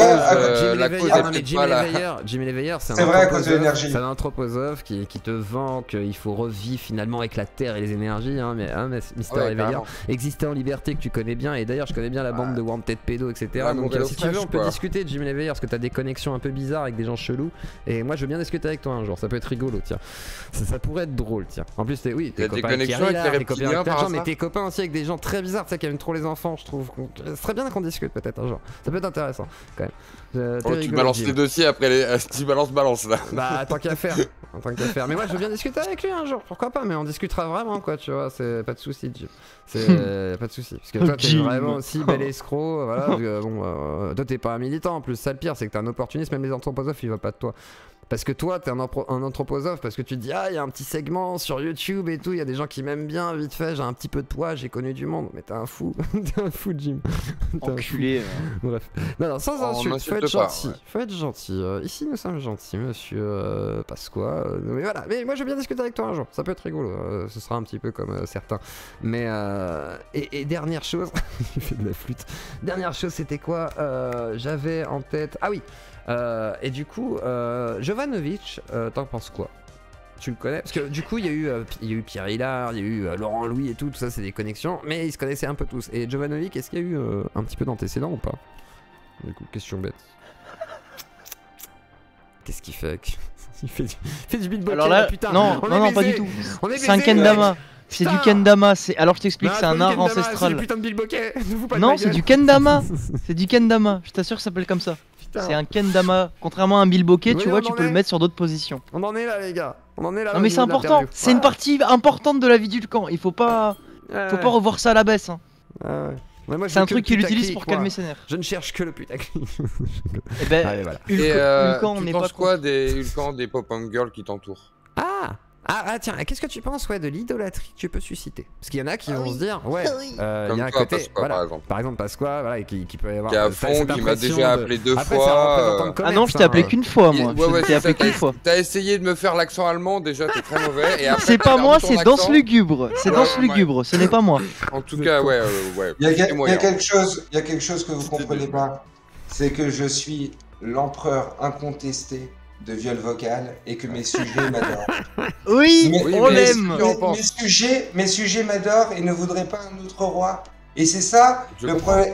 Jim l'éveilleur, c'est un anthroposophe qui te vend qu'il faut revivre finalement avec la terre et les énergies, hein, mais Mister Éveilleur existait en liberté que tu connais bien, et d'ailleurs je connais bien la bande de Wanted Pédo, etc. Donc si tu veux on peut discuter de Jim l'éveilleur, parce que t'as des connexions un peu bizarres avec des gens chelous, et moi je veux bien discuter avec toi un jour, ça peut être rigolo, tiens. Ça pourrait être drôle, tiens. En plus t'es copains avec Thierry là, t'es copains avec plein de gens, mais t'es copains aussi avec des gens très bizarres, tu sais, qui aiment trop les enfants, je trouve. Ce serait bien qu'on discute peut-être un jour. Ça peut être intéressant quand même. Tu balances les dossiers après tu balance là. Bah tant qu'à faire. Mais moi je veux bien discuter avec lui un jour, pourquoi pas, mais on discutera vraiment quoi, tu vois, c'est pas de soucis, Jim. C'est pas de soucis. Parce que toi t'es vraiment aussi bel escroc, voilà. Toi t'es pas un militant en plus, ça le pire c'est que t'es un opportuniste, même les anthroposophes ils veulent pas de toi. Parce que toi, t'es un anthroposophe, parce que tu te dis, il y a un petit segment sur YouTube et tout, il y a des gens qui m'aiment bien, vite fait, j'ai un petit peu de poids, j'ai connu du monde. Mais t'es un fou, t'es un fou, Jim. Enculé. Bref. Non, sans insulte, faut être gentil. Ouais. Faut être gentil. Ici, nous sommes gentils, monsieur Pasqua. Mais voilà, mais moi, je veux bien discuter avec toi un jour, ça peut être rigolo. Ce sera un petit peu comme certains. Mais, et dernière chose, il fait de la flûte. Dernière chose, c'était quoi? J'avais en tête. Ah oui! Et du coup, Jovanovic, t'en penses quoi? Tu le connais? Parce que du coup, il y a eu Pierre Hillard, il y a eu Laurent Louis et tout ça, c'est des connexions, mais ils se connaissaient un peu tous. Et Jovanovic, est-ce qu'il y a eu un petit peu d'antécédent ou pas? Du coup, question bête. Qu'est-ce qu'il fait? Il fait du beatbox. Alors là, putain, non, pas du tout. C'est un kendama. C'est du kendama, alors je t'explique, c'est un art ancestral. C'est putain de bilboquet. Non, c'est du kendama. C'est du kendama, je t'assure que ça s'appelle comme ça. C'est un kendama, contrairement à un bilboquet, tu vois, tu peux le mettre sur d'autres positions. On en est là les gars, on en est là. Non mais c'est important, c'est une partie importante de la vie du camp, il faut pas revoir ça à la baisse. C'est un truc qu'il utilise pour calmer ses nerfs. Je ne cherche que le putaclic. Et ben, Ulcan, on n'est pas tu penses quoi des pop-up girls qui t'entourent? Ah tiens, qu'est-ce que tu penses de l'idolâtrie que tu peux susciter? Parce qu'il y en a qui vont se dire, il y a un côté, Pasqua, voilà, par exemple Pasqua, voilà, qui peut y avoir qui à fond, qui m'a déjà appelé 2 fois. Ah non, je t'ai appelé qu'une fois, moi. Je t'ai appelé qu'une fois. T'as essayé de me faire l'accent allemand, déjà t'es très mauvais. C'est pas moi, c'est Danse Lugubre. C'est Danse Lugubre, ce n'est pas moi. En tout cas, ouais. Il y a quelque chose que vous comprenez pas, c'est que je suis l'empereur incontesté de viol vocal et que mes sujets m'adorent. Oui, on l'aime. Mes sujets m'adorent et ne voudraient pas un autre roi. Et c'est ça le problème.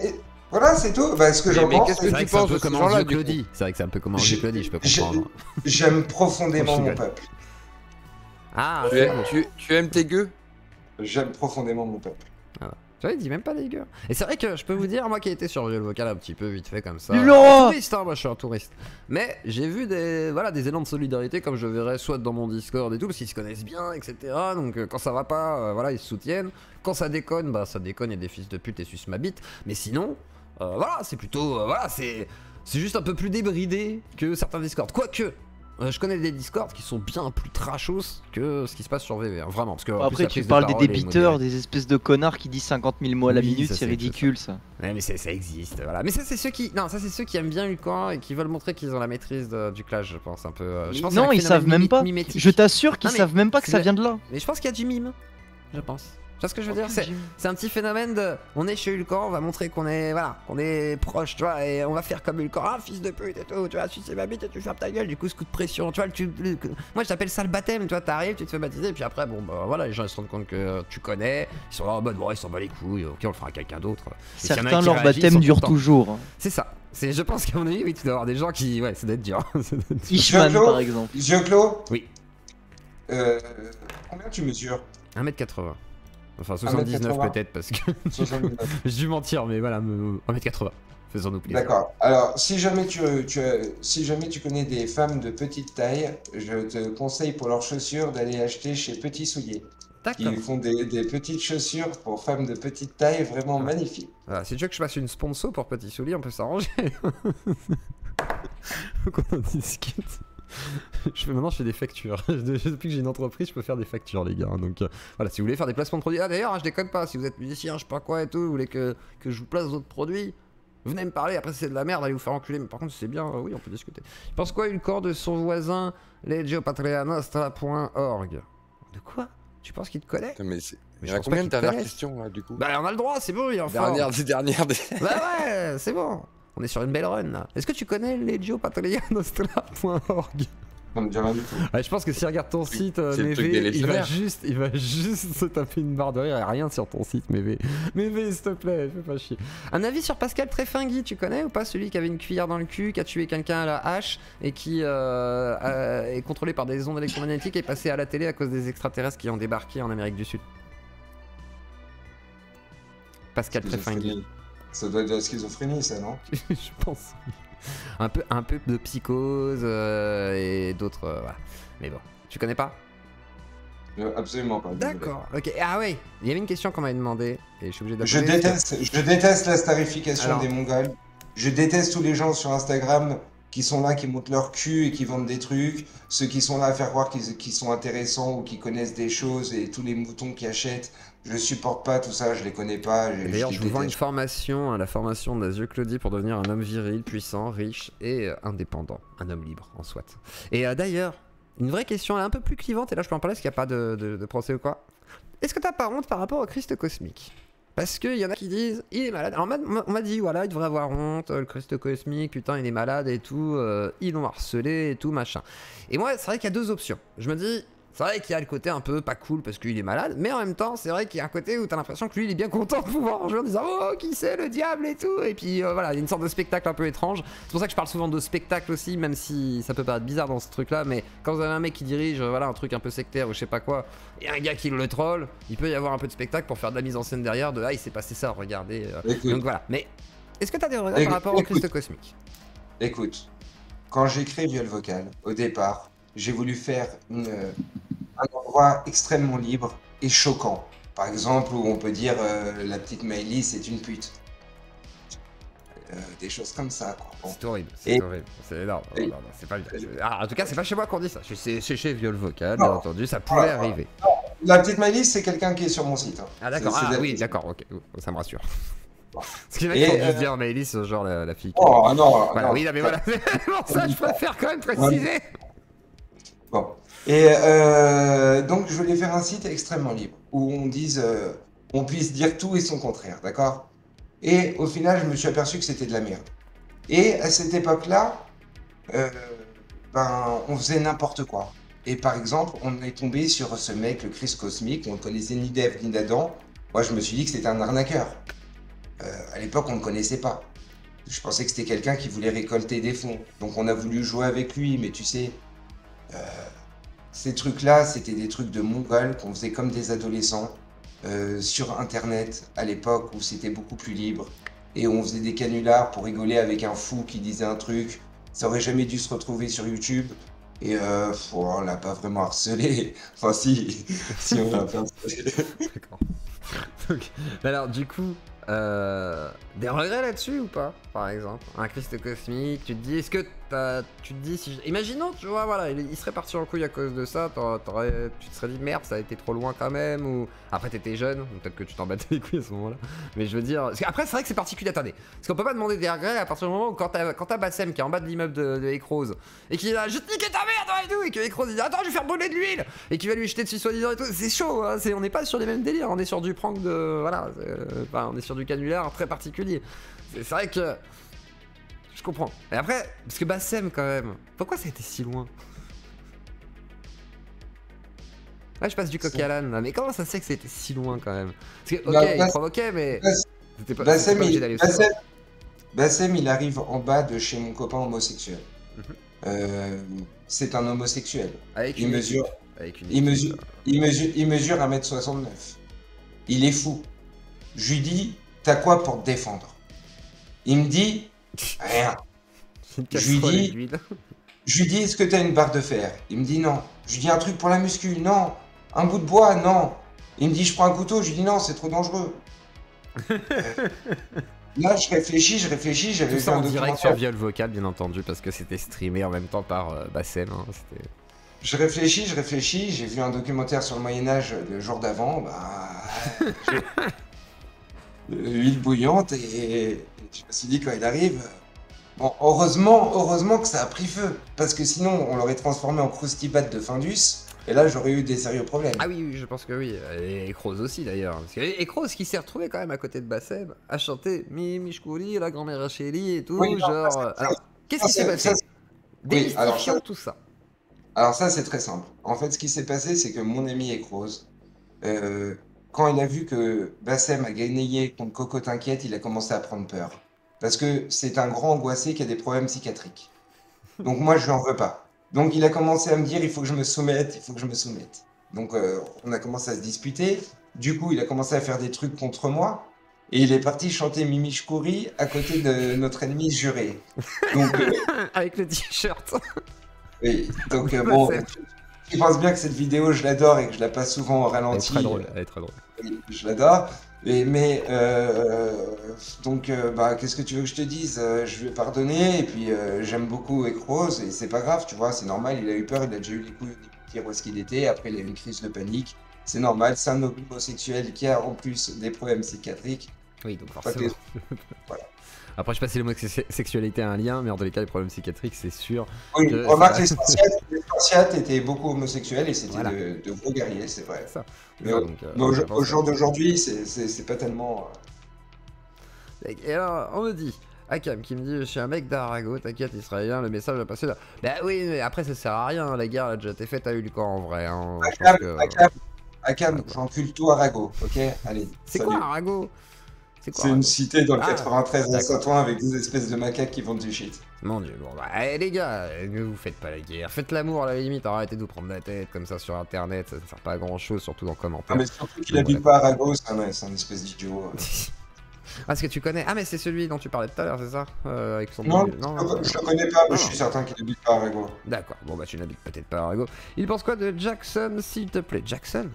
Voilà, c'est tout. Bah, ce que j'en mais pense, qu'est-ce c'est que C'est vrai tu que c'est un penses peu de ce comme genre-là, Angelo du coup? Claudie. C'est vrai que c'est un peu comme Angelo J'ai- Claudie, je peux j'ai- comprendre. j'aime profondément Je mon rigole. peuple. Ah, Tu, c'est aimes- bon. tu aimes tes gueux? J'aime profondément mon peuple. J'avais dit même pas dégueu. Et c'est vrai que je peux vous dire, moi qui ai été sur le vocal un petit peu vite fait comme ça. Non Touriste, hein, moi je suis un touriste. Mais j'ai vu des élans de solidarité comme je verrais soit dans mon Discord et tout, parce qu'ils se connaissent bien, etc. Donc quand ça va pas, voilà, ils se soutiennent. Quand ça déconne, bah ça déconne, il y a des fils de pute et suce ma bite. Mais sinon, voilà, c'est plutôt, voilà, c'est juste un peu plus débridé que certains Discords. Quoique. Je connais des Discords qui sont bien plus trashos que ce qui se passe sur VV, hein, vraiment. Parce que, en plus, Après, la tu prise de parles des parole est débiteurs, modérée. des espèces de connards qui disent 50 000 mots à la Oui, minute, ça, c'est c'est ridicule ça. Ouais, mais ça existe, voilà. Mais ça, c'est ceux qui. Non, ça, c'est ceux qui aiment bien Ulcan et qui veulent montrer qu'ils ont la maîtrise du clash, je pense, un peu. Je pense Non, qu'il y a ils un savent phénomène même pas. mimétique. Je t'assure qu'ils Non, mais savent même pas que c'est ça le- vient de là. Mais je pense qu'il y a du mime, je pense. Tu vois ce que je veux dire? Aucun C'est gym. un petit phénomène de. On est chez Ulcan, on va montrer qu'on est. Voilà, qu'on est proche, tu vois, et on va faire comme Ulcan. Ah, fils de pute et tout, tu vois, si c'est ma bite et tu fermes ta gueule, du coup, ce coup de pression, tu vois, moi je t'appelle ça le baptême, tu vois, t'arrives, tu te fais baptiser, et puis après, bon, bah voilà, les gens ils se rendent compte que tu connais, ils sont là en mode, bon, ils s'en bat les couilles, ok, on le fera à quelqu'un d'autre. Et s'il y en a un Certains, qui leur réagit, ils baptême sont dure contents. toujours. hein. C'est ça. Je pense qu'à mon avis, oui, tu dois avoir des gens qui. Ouais, ça doit être dur. Ça doit être dur. Ishman, Jean-Claude par exemple. Jean-Claude Oui. Combien tu mesures 1m80. Enfin, 79 1m80. peut-être, parce que. 79. J'ai dû mentir, mais voilà, 1m80. Faisons-nous plaisir. D'accord. Alors, si jamais tu connais des femmes de petite taille, je te conseille pour leurs chaussures d'aller acheter chez Petit Soulier. D'accord. Ils font des petites chaussures pour femmes de petite taille vraiment magnifiques. Voilà, si tu veux que je fasse une sponsor pour Petit Soulier, on peut s'arranger. Faut qu'on en discute. Maintenant, je fais des factures. Depuis que j'ai une entreprise, je peux faire des factures, les gars. Donc voilà, si vous voulez faire des placements de produits. Ah, d'ailleurs, je déconne pas. Si vous êtes musicien, je sais pas quoi et tout, vous voulez que je vous place d'autres produits, venez me parler. Après, si c'est de la merde, allez vous faire enculer. Mais par contre, si c'est bien, oui, on peut discuter. Il pense quoi, Ulcan, de son voisin, legiopatrianostra.org? De quoi? Tu penses qu'il te connaît? Putain, mais c'est- Mais il y je en a pense pas combien de qu'ils te dernières connaissent. questions là du coup? Bah, on a le droit, c'est bon, il est en forme. Dernière. Bah ouais, c'est bon. On est sur une belle run là. Est-ce que tu connais legiopatrianostra.org? Ça me dit rien du tout. Ouais, je pense que s'il regarde ton site, c'est le truc des Mévé, il va légionnaires. juste se taper une barre de rire. Il y a rien sur ton site, Mévé. Mévé, s'il te plaît, fais pas chier. Un avis sur Pascal Tréfingui, tu connais ou pas? Celui qui avait une cuillère dans le cul, qui a tué quelqu'un à la hache et qui est contrôlé par des ondes électromagnétiques et est passé à la télé à cause des extraterrestres qui ont débarqué en Amérique du Sud. Pascal Tréfingui. Ça doit être de la schizophrénie, ça, non? Je pense. Un peu de psychose et d'autres. Voilà. Mais bon, tu connais pas? Absolument pas. désolé. D'accord, ok. Ah ouais, il y avait une question qu'on m'avait demandé et je suis obligé de la Je poser. déteste la starification Alors. des Mongols. Je déteste tous les gens sur Instagram qui sont là, qui montent leur cul et qui vendent des trucs. Ceux qui sont là à faire croire qu'ils sont intéressants ou qui connaissent des choses et tous les moutons qui achètent. Je supporte pas tout ça, je les connais pas. D'ailleurs, je les vous vends une déteste. formation, la formation d'Azio Claudie pour devenir un homme viril, puissant, riche et indépendant. Un homme libre, en soit. Et d'ailleurs, une vraie question, elle est un peu plus clivante, et là je peux en parler parce qu'il n'y a pas de procès ou quoi. Est-ce que t'as pas honte par rapport au Christ cosmique? Parce qu'il y en a qui disent, il est malade. Alors on m'a dit, voilà, il devrait avoir honte, le Christ cosmique, putain, il est malade et tout, ils l'ont harcelé et tout, machin. Et moi, c'est vrai qu'il y a deux options. Je me dis, c'est vrai qu'il y a le côté un peu pas cool parce qu'il est malade, mais en même temps, c'est vrai qu'il y a un côté où t'as l'impression que lui, il est bien content de pouvoir en jouer en disant, oh, qui c'est le diable et tout. Et puis voilà, il y a une sorte de spectacle un peu étrange. C'est pour ça que je parle souvent de spectacle aussi, même si ça peut paraître bizarre dans ce truc-là, mais quand vous avez un mec qui dirige, voilà, un truc un peu sectaire ou je sais pas quoi, et un gars qui le troll, il peut y avoir un peu de spectacle pour faire de la mise en scène derrière, de ah, il s'est passé ça, regardez. Écoute. Donc voilà. Mais est-ce que t'as des regrets par rapport au Christ cosmique? Écoute, quand j'ai créé Viol Vocal, au départ, j'ai voulu faire un endroit extrêmement libre et choquant. Par exemple, où on peut dire la petite Maëlys c'est une pute. Des choses comme ça, quoi. Bon. C'est horrible, Et- c'est horrible. Non, c'est pas bien. Ah, en tout cas, c'est pas chez moi qu'on dit ça. C'est chez Viol Vocal, bien Non. entendu, ça pouvait Voilà. arriver. La petite Maëlys, c'est quelqu'un qui est sur mon site. hein. Ah d'accord, C'est- ah c'est- oui, d'accord, ok, ça me rassure. Bon. Parce qu'il y en a Et, qui ont dû se dire Maëlys, genre la fille qui... Oh non, Voilà, non. oui, non, mais voilà, pour ça je préfère quand même préciser. Bon. Et donc, je voulais faire un site extrêmement libre où on puisse dire tout et son contraire, d'accord? Et au final, je me suis aperçu que c'était de la merde. Et à cette époque-là, on faisait n'importe quoi. Et par exemple, on est tombé sur ce mec, le Christ cosmique, on ne connaissait ni d'Ève ni d'Adam. Moi, je me suis dit que c'était un arnaqueur. À l'époque, on ne le connaissait pas. Je pensais que c'était quelqu'un qui voulait récolter des fonds. Donc on a voulu jouer avec lui, mais tu sais, ces trucs-là, c'était des trucs de Mongol qu'on faisait comme des adolescents sur Internet à l'époque où c'était beaucoup plus libre. Et on faisait des canulars pour rigoler avec un fou qui disait un truc. Ça aurait jamais dû se retrouver sur YouTube. Et on l'a pas vraiment harcelé. Enfin si, si on l'a un peu harcelé. D'accord. Donc, alors du coup, des regrets là-dessus ou pas, par exemple? Un Christ cosmique, tu te dis, est-ce que tu te dis, si imaginons, tu vois, voilà, il serait parti en couille à cause de ça, tu te serais dit, merde, ça a été trop loin quand même, ou après t'étais jeune, donc peut-être que tu t'en battais les couilles à ce moment-là, mais je veux dire, parce qu'après c'est vrai que c'est particulier, attendez, parce qu'on peut pas demander des regrets à partir du moment où quand t'as Bassem qui est en bas de l'immeuble de Ekros, et qui est là, je te niquer ta merde et tout, et que Ekros il dit, attends, je vais faire brûler de l'huile, et qui va lui jeter dessus soi-disant et tout, c'est chaud, hein, on n'est pas sur les mêmes délires, on est sur du prank de, voilà, on est sur du canular très particulier, c'est vrai que... Je comprends. Et après, parce que Bassem quand même, pourquoi ça a été si loin? Là je passe du coq à l'âne là, mais comment ça se fait que c'était si loin quand même? Parce que ok, il provoquait, mais c'était pas obligé d'aller aussi loin. Bassem, il arrive en bas de chez mon copain homosexuel. C'est un homosexuel. Il mesure 1m69. Il est fou. Je lui dis, t'as quoi pour te défendre? Il me dit, rien. Je lui dis, est-ce que t'as une barre de fer? Il me dit non. Je lui dis un truc pour la muscu? Non. Un bout de bois? Non. Il me dit, je prends un couteau? Je lui dis non, c'est trop dangereux. Là, je réfléchis, j'avais tout vu ça un en direct documentaire. sur Viol Vocal, bien entendu, parce que c'était streamé en même temps par Bassem. Hein, je réfléchis, j'ai vu un documentaire sur le Moyen-Âge le jour d'avant, l'huile bouillante, et je me suis dit quand il arrive, bon, heureusement que ça a pris feu, parce que sinon on l'aurait transformé en croustibat de Findus, et là j'aurais eu des sérieux problèmes. Ah oui, je pense que oui, et Ekros aussi d'ailleurs, parce que Ekros qui s'est retrouvé quand même à côté de Bassem, à chanter Mishkouri, la grand-mère Racheli et tout, Oui, genre... Alors, qu'est-ce qui s'est passé? Démystifions tout ça. Alors ça c'est très simple. En fait ce qui s'est passé c'est que mon ami Ekros, quand il a vu que Bassem a gagné contre Coco T'inquiète, il a commencé à prendre peur. Parce que c'est un grand angoissé qui a des problèmes psychiatriques. Donc moi je lui en veux pas. Donc il a commencé à me dire il faut que je me soumette. Donc on a commencé à se disputer. Du coup il a commencé à faire des trucs contre moi. Et il est parti chanter Mimi Shkouri à côté de notre ennemi juré. Donc, avec le t-shirt. Oui, donc bon, je pense bien que cette vidéo, je l'adore et que je la passe souvent au ralenti. Elle est très drôle. Oui, je l'adore. Donc, qu'est-ce que tu veux que je te dise? Je vais pardonner et puis j'aime beaucoup Ekros et c'est pas grave, tu vois, c'est normal. Il a eu peur, il a déjà eu les couilles au dire où est-ce qu'il était. Après, il a eu une crise de panique. C'est normal, c'est un homosexuel qui a en plus des problèmes psychiatriques. Oui, donc forcément. Voilà. Après, je sais pas si l'homosexualité a un lien, mais en tous les cas, les problèmes psychiatriques, c'est sûr. Oui, remarque, les Spartiates étaient beaucoup homosexuels et c'était de gros guerriers, c'est vrai. Ça. Mais au jour d'aujourd'hui, c'est pas tellement. Et alors, on me dit, Akam qui me dit, je suis un mec d'Arago, t'inquiète, israélien, le message va passer là. Bah oui, mais après, ça sert à rien, la guerre a déjà été faite à Ulcan en vrai. Hein. Akam, j'encule tout Arago, ok? Allez. C'est quoi Arago? C'est une cité dans le 93 à Saint-Ouen avec des espèces de macaques qui vendent du shit. Mon dieu, bon bah les gars, ne vous faites pas la guerre, faites l'amour à la limite, arrêtez de vous prendre la tête comme ça sur internet, ça ne sert pas à grand chose, surtout dans commentaires. Ah mais surtout qu'il habite pas à Arago, c'est un espèce d'idiot. Ah, ce que tu connais? Ah mais c'est celui dont tu parlais tout à l'heure, c'est ça avec son Non, je le connais pas, mais je suis certain qu'il habite pas à Arago. D'accord, bon bah tu n'habites peut-être pas à Arago. Il pense quoi de Jackson, s'il te plaît? Jackson,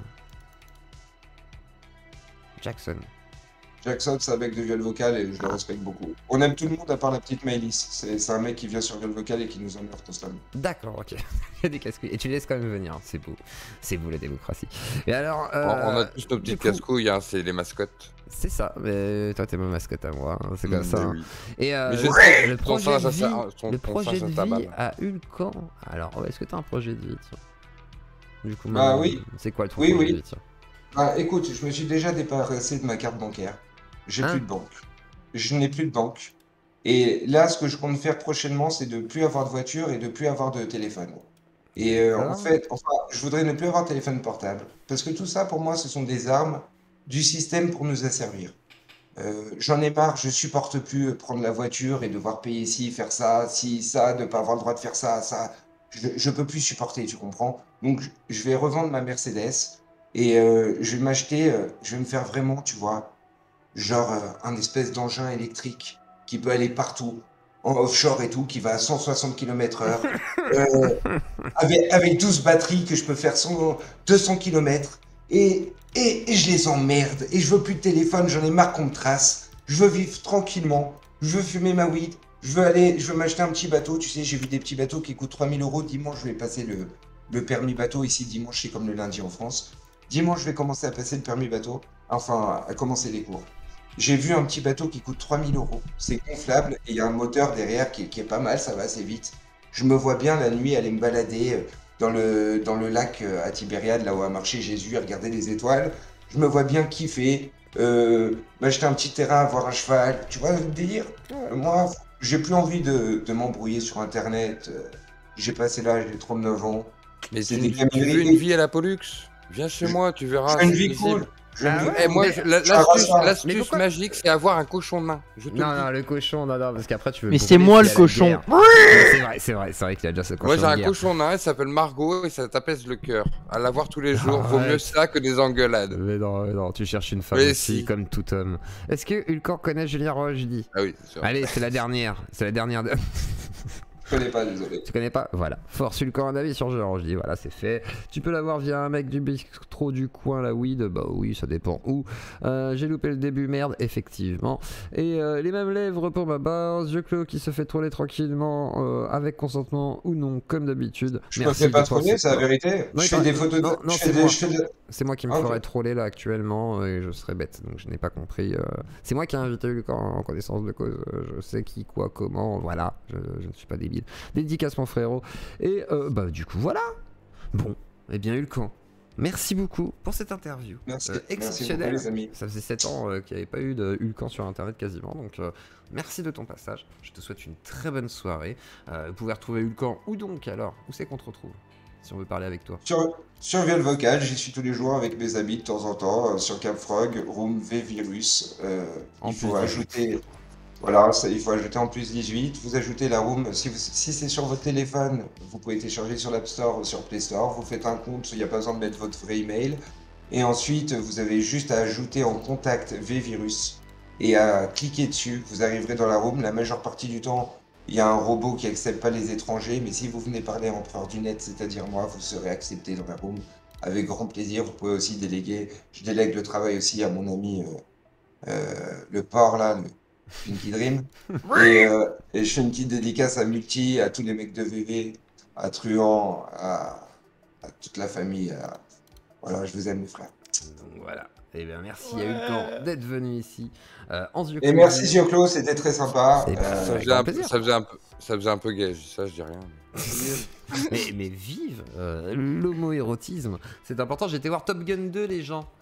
c'est un mec de Viol Vocal et je le respecte beaucoup. On aime tout le monde à part la petite Maëlys. C'est un mec qui vient sur Viol Vocal et qui nous emmerde constamment. D'accord, ok. Il y a des casse-couilles. Et tu les laisses quand même venir, c'est beau. C'est beau la démocratie. Et alors. On a tous nos petites casse-couilles, hein, c'est les mascottes. C'est ça, mais toi t'es ma mascotte à moi, hein, c'est comme ça. Oui. Hein. Et le projet de vie à Ulcan. Alors, est-ce que t'as un projet de vie, tiens? Du coup, oui. C'est quoi le projet de vie, tiens? Écoute, je me suis déjà débarrassé de ma carte bancaire. J'ai plus de banque. Je n'ai plus de banque. Et là, ce que je compte faire prochainement, c'est de plus avoir de voiture et de plus avoir de téléphone. Et en fait, je voudrais ne plus avoir de téléphone portable. Parce que tout ça, pour moi, ce sont des armes du système pour nous asservir. J'en ai marre, je supporte plus prendre la voiture et devoir payer ci, faire ça, ci, ça, de pas avoir le droit de faire ça, ça. Je peux plus supporter, tu comprends? Donc je vais revendre ma Mercedes et je vais m'acheter, je vais me faire vraiment, tu vois, genre un espèce d'engin électrique qui peut aller partout, en offshore et tout, qui va à 160 km/h, avec 12 batteries que je peux faire 200 km. Et je les emmerde. Et je veux plus de téléphone, j'en ai marre qu'on me trace. Je veux vivre tranquillement. Je veux fumer ma weed. Je veux m'acheter un petit bateau. Tu sais, j'ai vu des petits bateaux qui coûtent 3000 €. Dimanche, je vais passer le permis bateau. Ici, dimanche, c'est comme le lundi en France. Dimanche, je vais commencer à passer le permis bateau. Enfin, à commencer les cours. J'ai vu un petit bateau qui coûte 3000 €. C'est gonflable et il y a un moteur derrière qui est pas mal, ça va assez vite. Je me vois bien la nuit aller me balader dans le lac à Tibériade, là où a marché Jésus, à regarder les étoiles. Je me vois bien kiffer, m'acheter un petit terrain, avoir un cheval. Tu vois le délire? Moi, j'ai plus envie de m'embrouiller sur Internet. J'ai passé l'âge des 39 ans. Mais C'est tu, des tu veux camineries. une vie à la Pollux? Viens chez moi, tu verras. J'ai une c'est vie paisible. cool. Eh, moi, Mais- l'astuce pourquoi- magique, c'est avoir un cochon nain. Je te Non, le dis. non, le cochon, non, parce qu'après tu veux. Mais brûler c'est moi s'il y le a la cochon. guerre. C'est vrai qu'il y a déjà ce cochon. Moi, j'ai de un guerre. cochon nain, il s'appelle Margot et ça t'apaise le cœur. À l'avoir tous les jours, vaut Arrête. mieux ça que des engueulades. Mais non, tu cherches une femme Mais aussi, si. comme tout homme. Est-ce que Ulcan connaît Julien Rochdy? Ah oui, c'est sûr. Allez, c'est la dernière. C'est la dernière de. Je connais pas, désolé. Tu connais pas? Voilà. Force Ulcan, un avis sur Julien Rochdy. Voilà, c'est fait. Tu peux l'avoir via un mec du bistrot du coin, la weed. Bah oui, ça dépend où. J'ai loupé le début, merde, effectivement. Et les mêmes lèvres pour ma base. Yeux clos qui se fait troller tranquillement, avec consentement ou non, comme d'habitude. Je me Merci fais pas de penser- troller, c'est la vérité. Non, Je il fais paraît- des photos de. non, je c'est fais moi. je fais de- C'est moi qui me Ah, ok. ferais troller là actuellement et je serais bête, donc je n'ai pas compris. C'est moi qui ai invité Ulcan en connaissance de cause. Je sais qui, quoi, comment, voilà. Je ne suis pas débile. Dédicace mon frérot. Et bah du coup voilà. Bon, eh bien Ulcan, merci beaucoup pour cette interview. Merci. Merci beaucoup, Exceptionnelle. les amis. Ça faisait 7 ans qu'il n'y avait pas eu de Ulcan sur internet quasiment, donc merci de ton passage. Je te souhaite une très bonne soirée. Vous pouvez retrouver Ulcan où donc alors? Où c'est qu'on te retrouve si on veut parler avec toi? Sur Viol Vocal, j'y suis tous les jours avec mes amis de temps en temps, sur Capfrog, Room V-Virus. En Il faut plus ajouter. Voilà, il faut ajouter en plus 18. Vous ajoutez la room. Si c'est sur votre téléphone, vous pouvez télécharger sur l'App Store ou sur Play Store. Vous faites un compte, il n'y a pas besoin de mettre votre vrai email. Et ensuite, vous avez juste à ajouter en contact V-Virus et à cliquer dessus. Vous arriverez dans la room. La majeure partie du temps, il y a un robot qui accepte pas les étrangers. Mais si vous venez parler à empereur du net, c'est-à-dire moi, vous serez accepté dans la room avec grand plaisir. Vous pouvez aussi déléguer. Je délègue le travail aussi à mon ami le porc là. Pinky Dream. Et je fais une petite dédicace à Multi, à tous les mecs de VV, à Truand, à toute la famille. Voilà, je vous aime, mes frères. Donc voilà. Eh bien merci à Ulcan d'être venu ici. En yeux Et clos. merci, Zioclo, c'était très sympa. C'est Ça avec faisait, grand un, plaisir. ça faisait un peu gay, ça je dis rien. mais vive l'homo-érotisme. C'est important. J'ai été voir Top Gun 2, les gens.